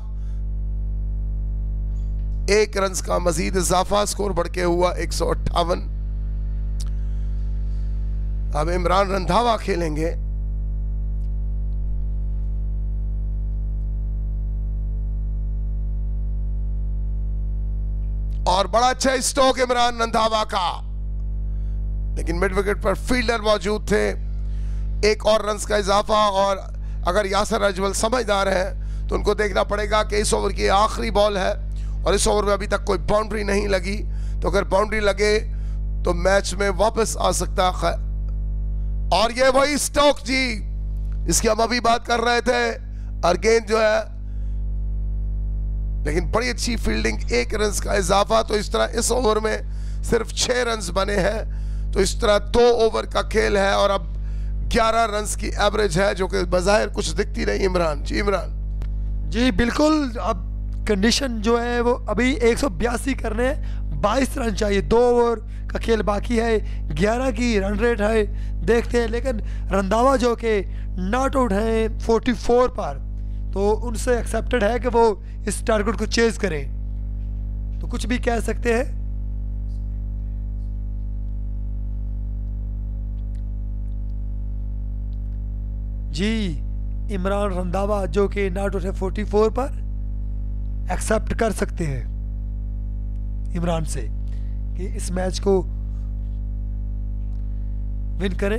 एक रन का मजीद इजाफा, स्कोर बढ़ के हुआ एक सौ अट्ठावन। अब इमरान रंधावा खेलेंगे। और बड़ा अच्छा स्ट्रोक इमरान रंधावा का, लेकिन मिड विकेट पर फील्डर मौजूद थे। एक और रन का इजाफा, और अगर यासर अजमल समझदार हैं तो उनको देखना पड़ेगा कि इस ओवर की आखिरी बॉल है और इस ओवर में अभी तक कोई बाउंड्री नहीं लगी, तो अगर बाउंड्री लगे तो मैच में वापस आ सकता है। और ये वही स्टोक जी इसकी हम अभी बात कर रहे थे, और गेंद जो है, लेकिन बड़ी अच्छी फील्डिंग, एक रन का इजाफा। तो इस तरह इस ओवर में सिर्फ छह रन बने हैं, तो इस तरह दो ओवर का खेल है और अब ग्यारह रन की एवरेज है, जो कि बज़ाहिर कुछ दिखती नहीं। इमरान जी, इमरान जी बिल्कुल। अब कंडीशन जो है वो अभी एक सौ बयासी करने हैं, बाईस रन चाहिए, दो ओवर का खेल बाकी है, ग्यारह की रन रेट है, देखते हैं। लेकिन रंधावा जो कि नॉट आउट हैं चौवालीस पर, तो उनसे एक्सेप्टेड है कि वो इस टारगेट को चेज करें, तो कुछ भी कह सकते हैं। जी इमरान रंधावा जो कि नॉट आउट है चौवालीस पर, एक्सेप्ट कर सकते हैं इमरान से कि इस मैच को विन करें।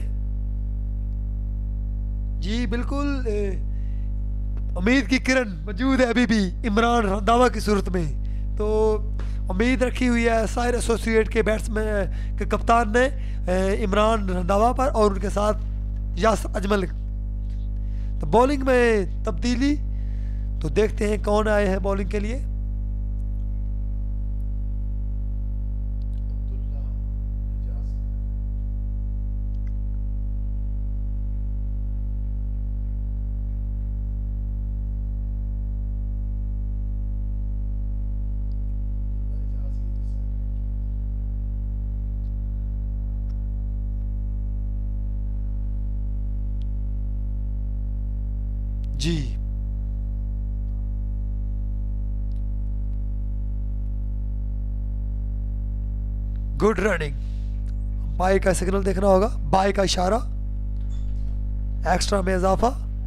जी बिल्कुल, उम्मीद की किरण मौजूद है अभी भी इमरान रंधावा की सूरत में, तो उम्मीद रखी हुई है साहिर एसोसिएट के बैट्समैन के कप्तान ने इमरान रंधावा पर और उनके साथ यासर अजमल। तो बॉलिंग में तब्दीली, तो देखते हैं कौन आए हैं बॉलिंग के लिए। जी गुड रनिंग, बाय का सिग्नल देखना होगा, बाय का इशारा, एक्स्ट्रा में इजाफा।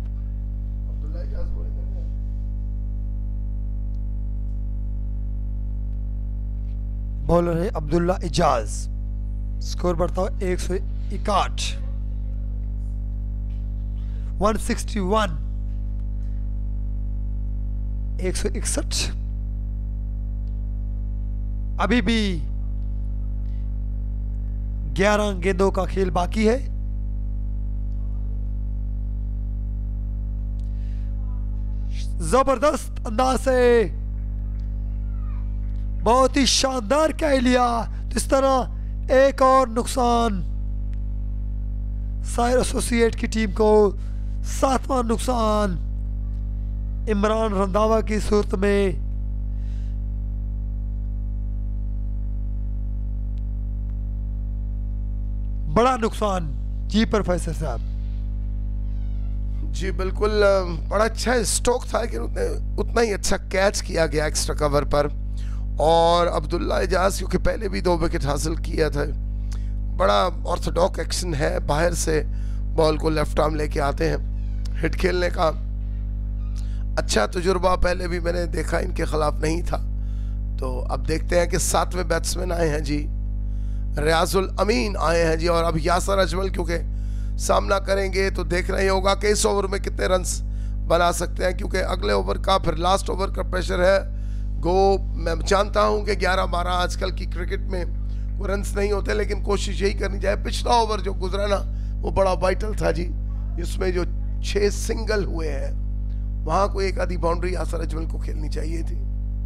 बॉलर है अब्दुल्ला इजाज, स्कोर बढ़ता हुआ एक सौ इकाठ, वन सिक्सटी वन, एक सौ इकसठ। अभी भी ग्यारह गेंदों का खेल बाकी है। जबरदस्त अंदाज से बहुत ही शानदार कैच लिया। तो इस तरह एक और नुकसान साहिर एसोसिएट की टीम को, सातवां नुकसान इमरान रंधावा की सूरत में। बड़ा नुकसान जी प्रोफेसर साहब। जी बिल्कुल, बड़ा अच्छा स्ट्रोक था कि उतना ही अच्छा कैच किया गया एक्स्ट्रा कवर पर, और अब्दुल्ला इजाज क्योंकि पहले भी दो विकेट हासिल किया था। बड़ा ऑर्थोडॉक्स एक्शन है, बाहर से बॉल को लेफ्ट आर्म लेके आते हैं, हिट खेलने का अच्छा तजुर्बा पहले भी मैंने देखा, इनके खिलाफ नहीं था। तो अब देखते हैं कि सातवें बैट्समैन आए हैं जी, रियाजुल अमीन आए हैं जी, और अब यासर अजमल क्योंकि सामना करेंगे तो देखना ही होगा कि इस ओवर में कितने रन्स बना सकते हैं, क्योंकि अगले ओवर का फिर लास्ट ओवर का प्रेशर है। गो मैं जानता हूं कि ग्यारह बारह आजकल की क्रिकेट में वो रन्स नहीं होते, लेकिन कोशिश यही करनी चाहिए। पिछला ओवर जो गुजरा ना वो बड़ा वाइटल था जी, इसमें जो छः सिंगल हुए हैं वहां कोई एक आधी बाउंड्री यासर अजमल को खेलनी चाहिए थी।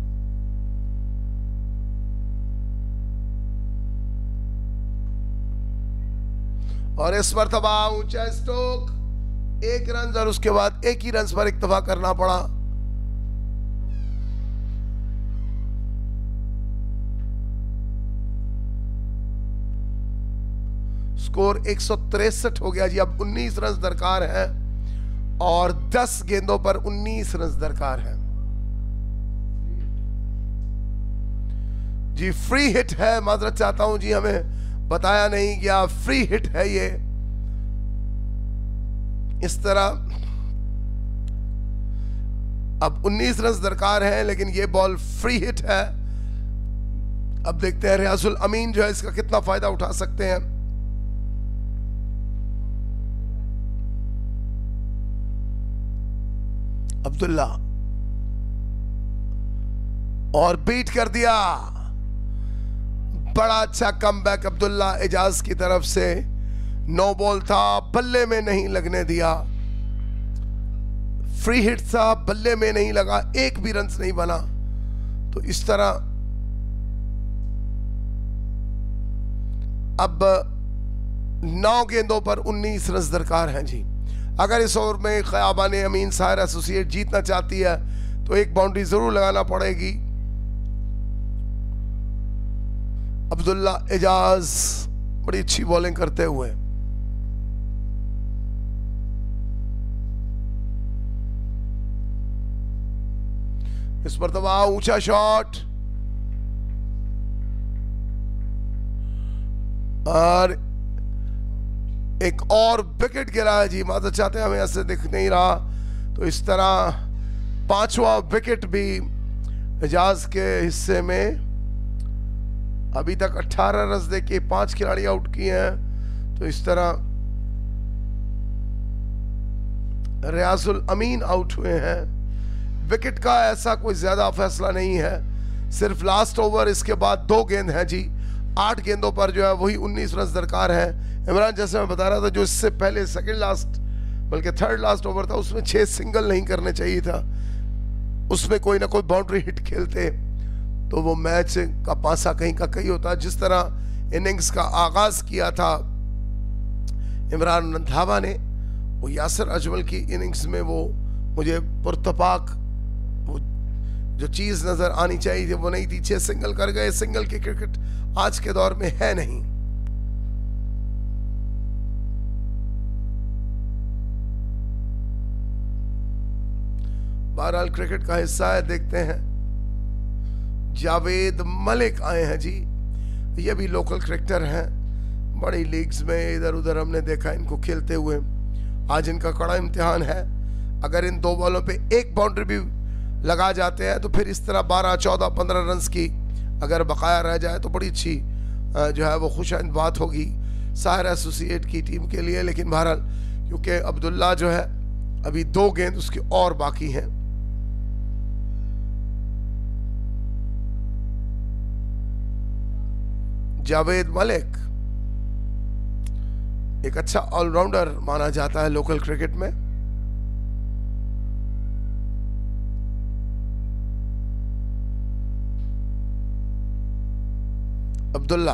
और इस मरतबा ऊंचा स्ट्रोक, एक रन और उसके बाद एक ही रन पर इक्तफा करना पड़ा। स्कोर एक सौ तिरसठ हो गया जी। अब उन्नीस रन दरकार है और दस गेंदों पर उन्नीस रन दरकार है जी। फ्री हिट है, माजरत चाहता हूं जी, हमें बताया नहीं गया फ्री हिट है ये। इस तरह अब उन्नीस रन दरकार है लेकिन ये बॉल फ्री हिट है। अब देखते हैं रियाजुल अमीन जो है इसका कितना फायदा उठा सकते हैं। अब्दुल्ला और बीट कर दिया। बड़ा अच्छा कमबैक अब्दुल्ला एजाज की तरफ से। नो बॉल था, बल्ले में नहीं लगने दिया। फ्री हिट था, बल्ले में नहीं लगा, एक भी रन नहीं बना। तो इस तरह अब नौ गेंदों पर उन्नीस रन दरकार हैं जी। अगर इस ओवर में ख़याबान अमीन साहिर एसोसिएट जीतना चाहती है तो एक बाउंड्री जरूर लगाना पड़ेगी। अब्दुल्ला एजाज बड़ी अच्छी बॉलिंग करते हुए। इस मरतबा ऊंचा शॉट और एक और विकेट गिरा है जी। माजरत चाहते हैं, हमें ऐसे दिख नहीं रहा। तो इस तरह पांचवा विकेट भी एजाज के हिस्से में। अभी तक अठारह रन दे के पांच खिलाड़ी आउट किए हैं। तो इस तरह रियाजुल अमीन आउट हुए हैं। विकेट का ऐसा कोई ज्यादा फैसला नहीं है, सिर्फ लास्ट ओवर, इसके बाद दो गेंद है जी। आठ गेंदों पर जो है वही उन्नीस रन दरकार है। इमरान जैसे मैं बता रहा था, जो इससे पहले सेकंड लास्ट बल्कि थर्ड लास्ट ओवर था उसमें छह सिंगल नहीं करने चाहिए था। उसमें कोई ना कोई बाउंड्री हिट खेलते तो वो मैच का पासा कहीं का कहीं होता। जिस तरह इनिंग्स का आगाज किया था इमरान रंधावा ने, वो यासिर अजमल की इनिंग्स में वो मुझे पुरतपाक वो जो चीज नजर आनी चाहिए थी वो नहीं थी। छह सिंगल कर गए। सिंगल की क्रिकेट आज के दौर में है नहीं। बहरहाल क्रिकेट का हिस्सा है। देखते हैं जावेद मलिक आए हैं जी। ये भी लोकल क्रिकेटर हैं, बड़ी लीग्स में इधर उधर हमने देखा इनको खेलते हुए। आज इनका कड़ा इम्तिहान है। अगर इन दो बॉलों पे एक बाउंड्री भी लगा जाते हैं तो फिर इस तरह बारह चौदह पंद्रह रन की अगर बकाया रह जाए तो बड़ी अच्छी जो है वो खुशाइंद बात होगी साहिर एसोसिएट की टीम के लिए। लेकिन बहरहाल क्योंकि अब्दुल्ला जो है अभी दो गेंद उसकी और बाकी हैं। जावेद मलिक एक अच्छा ऑलराउंडर माना जाता है लोकल क्रिकेट में। अब्दुल्ला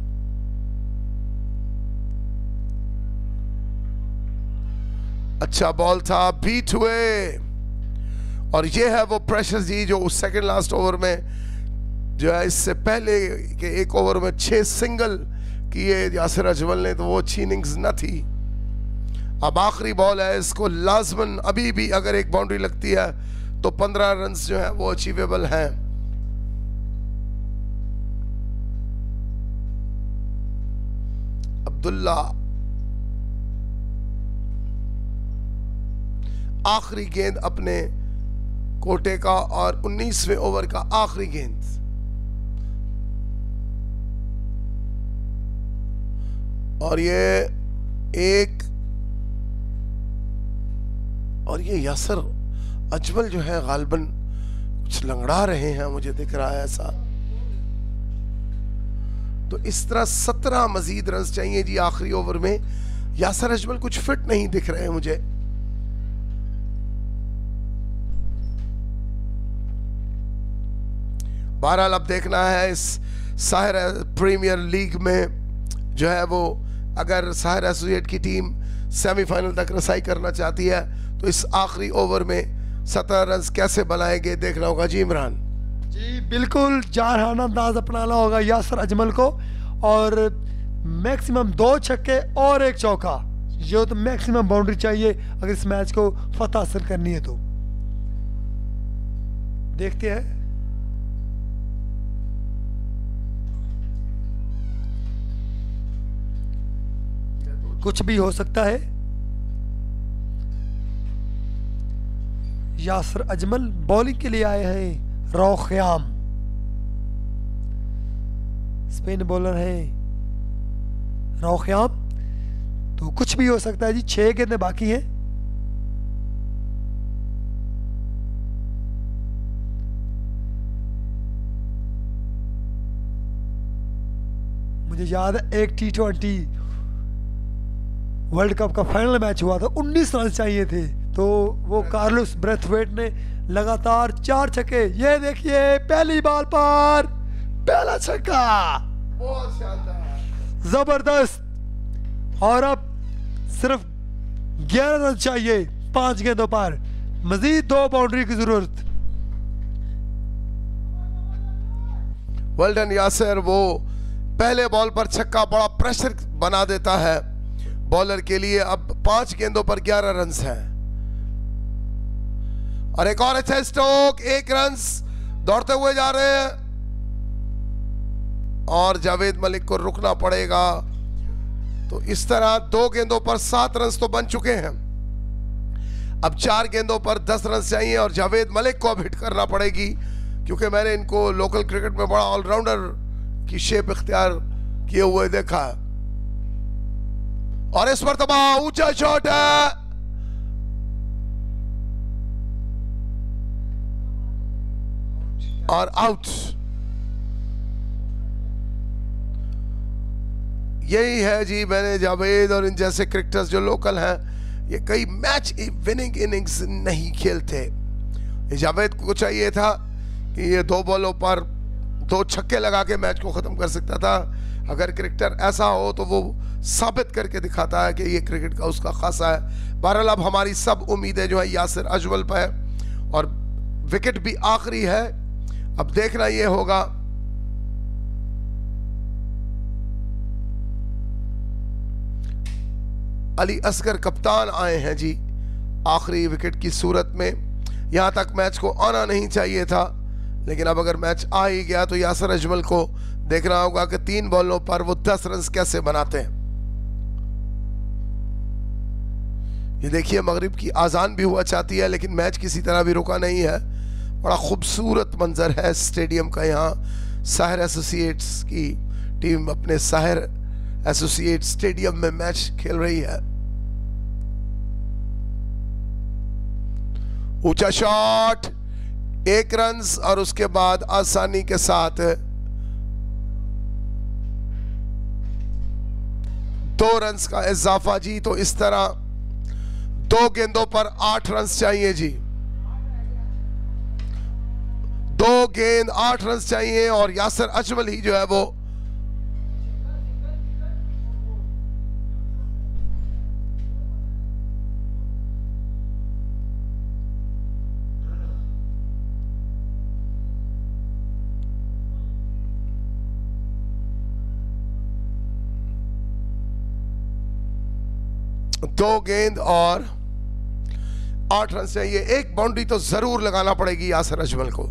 अच्छा बॉल था, बीट हुए। और ये है वो प्रेशर जी जो उस सेकंड लास्ट ओवर में जो है इससे पहले के एक ओवर में छह सिंगल किए यासिर अजमल ने, तो वो अच्छी इनिंग्स न थी। अब आखिरी बॉल है, इसको लाजमन अभी भी अगर एक बाउंड्री लगती है तो पंद्रह रन जो है वो अचीवेबल हैं। अब्दुल्ला आखिरी गेंद अपने कोटे का और उन्नीसवें ओवर का आखिरी गेंद। और ये एक और ये यासिर अजमल जो है गालिबन कुछ लंगड़ा रहे हैं, मुझे दिख रहा है ऐसा। तो इस तरह सत्रह मजीद रन चाहिए जी आखिरी ओवर में। यासिर अजमल कुछ फिट नहीं दिख रहे हैं मुझे। बहरहाल अब देखना है इस साहिर प्रीमियर लीग में जो है वो अगर साहिर एसोसिएट की टीम सेमीफाइनल तक रसाई करना चाहती है तो इस आखिरी ओवर में सत्रह रन कैसे बनाएंगे देखना होगा जी। इमरान जी बिल्कुल जारहाना अंदाज अपनाना होगा यासिर अजमल को। और मैक्सिमम दो छक्के और एक चौका, ये तो मैक्सिमम बाउंड्री चाहिए अगर इस मैच को फतह हासिल करनी है। तो देखते हैं कुछ भी हो सकता है। यासर अजमल बॉलिंग के लिए आए हैं। रौख्याम स्पिन बॉलर है रौख्याम, तो कुछ भी हो सकता है जी। छह गेंदें बाकी हैं। मुझे याद है एक टी ट्वेंटी वर्ल्ड कप का फाइनल मैच हुआ था, उन्नीस रन चाहिए थे, तो वो कार्लोस ब्रेथवेट ने लगातार चार छक्के, ये देखिए पहली बॉल पर पहला छक्का, बहुत शानदार, जबरदस्त। और अब सिर्फ ग्यारह रन चाहिए पांच गेंदों पर, मजीद दो बाउंड्री की जरूरत। वेल डन यासिर, वो पहले बॉल पर छक्का बड़ा प्रेशर बना देता है बॉलर के लिए। अब पांच गेंदों पर ग्यारह रन हैं और एक और अच्छा स्ट्रोक, एक रन दौड़ते हुए जा रहे हैं और जावेद मलिक को रुकना पड़ेगा। तो इस तरह दो गेंदों पर सात रन तो बन चुके हैं। अब चार गेंदों पर दस रन चाहिए और जावेद मलिक को अब हिट करना पड़ेगी, क्योंकि मैंने इनको लोकल क्रिकेट में बड़ा ऑलराउंडर की शेप इख्तियार किए हुए देखा। और इस मरतबा ऊंचा शॉट है, और आउट। यही है जी, मैंने जावेद और इन जैसे क्रिकेटर्स जो लोकल हैं, ये कई मैच विनिंग इनिंग्स नहीं खेलते। जावेद को चाहिए था कि ये दो बॉलों पर दो छक्के लगा के मैच को खत्म कर सकता था। अगर क्रिकेटर ऐसा हो तो वो साबित करके दिखाता है कि ये क्रिकेट का उसका खासा है। बहरहाल अब हमारी सब उम्मीदें जो है यासिर अजमल पर है और विकेट भी आखिरी है। अब देखना ये होगा अली असगर कप्तान आए हैं जी आखिरी विकेट की सूरत में। यहां तक मैच को आना नहीं चाहिए था, लेकिन अब अगर मैच आ ही गया तो यासिर अजमल को देखना होगा कि तीन बॉलों पर वो दस रन कैसे बनाते हैं। ये देखिए मगरिब की आजान भी हुआ चाहती है, लेकिन मैच किसी तरह भी रुका नहीं है। बड़ा खूबसूरत मंजर है स्टेडियम का। यहाँ साहिर एसोसिएट्स की टीम अपने साहिर एसोसिएट स्टेडियम में मैच खेल रही है। ऊंचा शॉट, एक रन और उसके बाद आसानी के साथ दो रन का इजाफा जी। तो इस तरह दो गेंदों पर आठ रन चाहिए जी, दो गेंद आठ रन चाहिए और यासिर अजमल ही जो है वो दो गेंद और आठ रन चाहिए। एक बाउंड्री तो जरूर लगाना पड़ेगी यासिर अजमल को।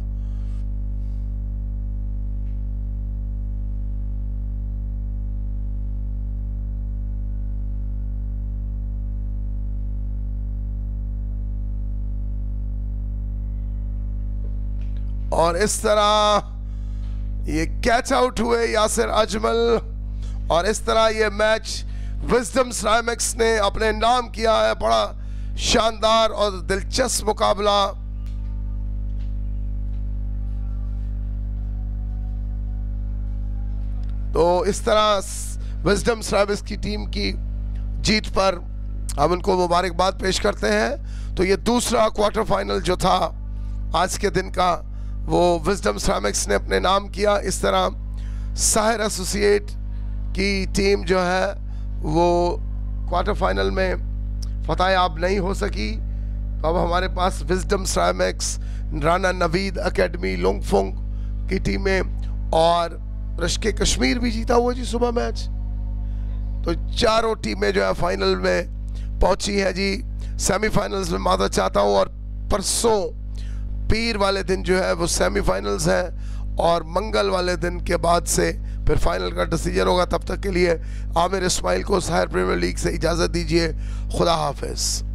और इस तरह ये कैच आउट हुए यासिर अजमल और इस तरह ये मैच विजडम सिरेमिक्स ने अपने नाम किया है। बड़ा शानदार और दिलचस्प मुकाबला। तो इस तरह विजडम सिरेमिक्स की टीम की जीत पर हम उनको मुबारकबाद पेश करते हैं। तो ये दूसरा क्वार्टर फाइनल जो था आज के दिन का, वो विजडम सिरेमिक्स ने अपने नाम किया। इस तरह साहिर एसोसिएट की टीम जो है वो क्वार्टर फाइनल में फतह याब नहीं हो सकी। तो अब हमारे पास Vizdom Ceramics, Rana Naveed academy, लोंगफोंग की टीमें और रश्के कश्मीर भी जीता हुआ जी सुबह मैच। तो चारों टीमें जो है फाइनल में पहुंची है जी। सेमीफाइनल्स में मादा चाहता हूँ, और परसों पीर वाले दिन जो है वो सेमीफाइनल्स हैं, और मंगल वाले दिन के बाद से फिर फाइनल का डिसीजन होगा। तब तक के लिए आमिर इस्माइल को साहिर प्रीमियर लीग से इजाज़त दीजिए। खुदा हाफिज़।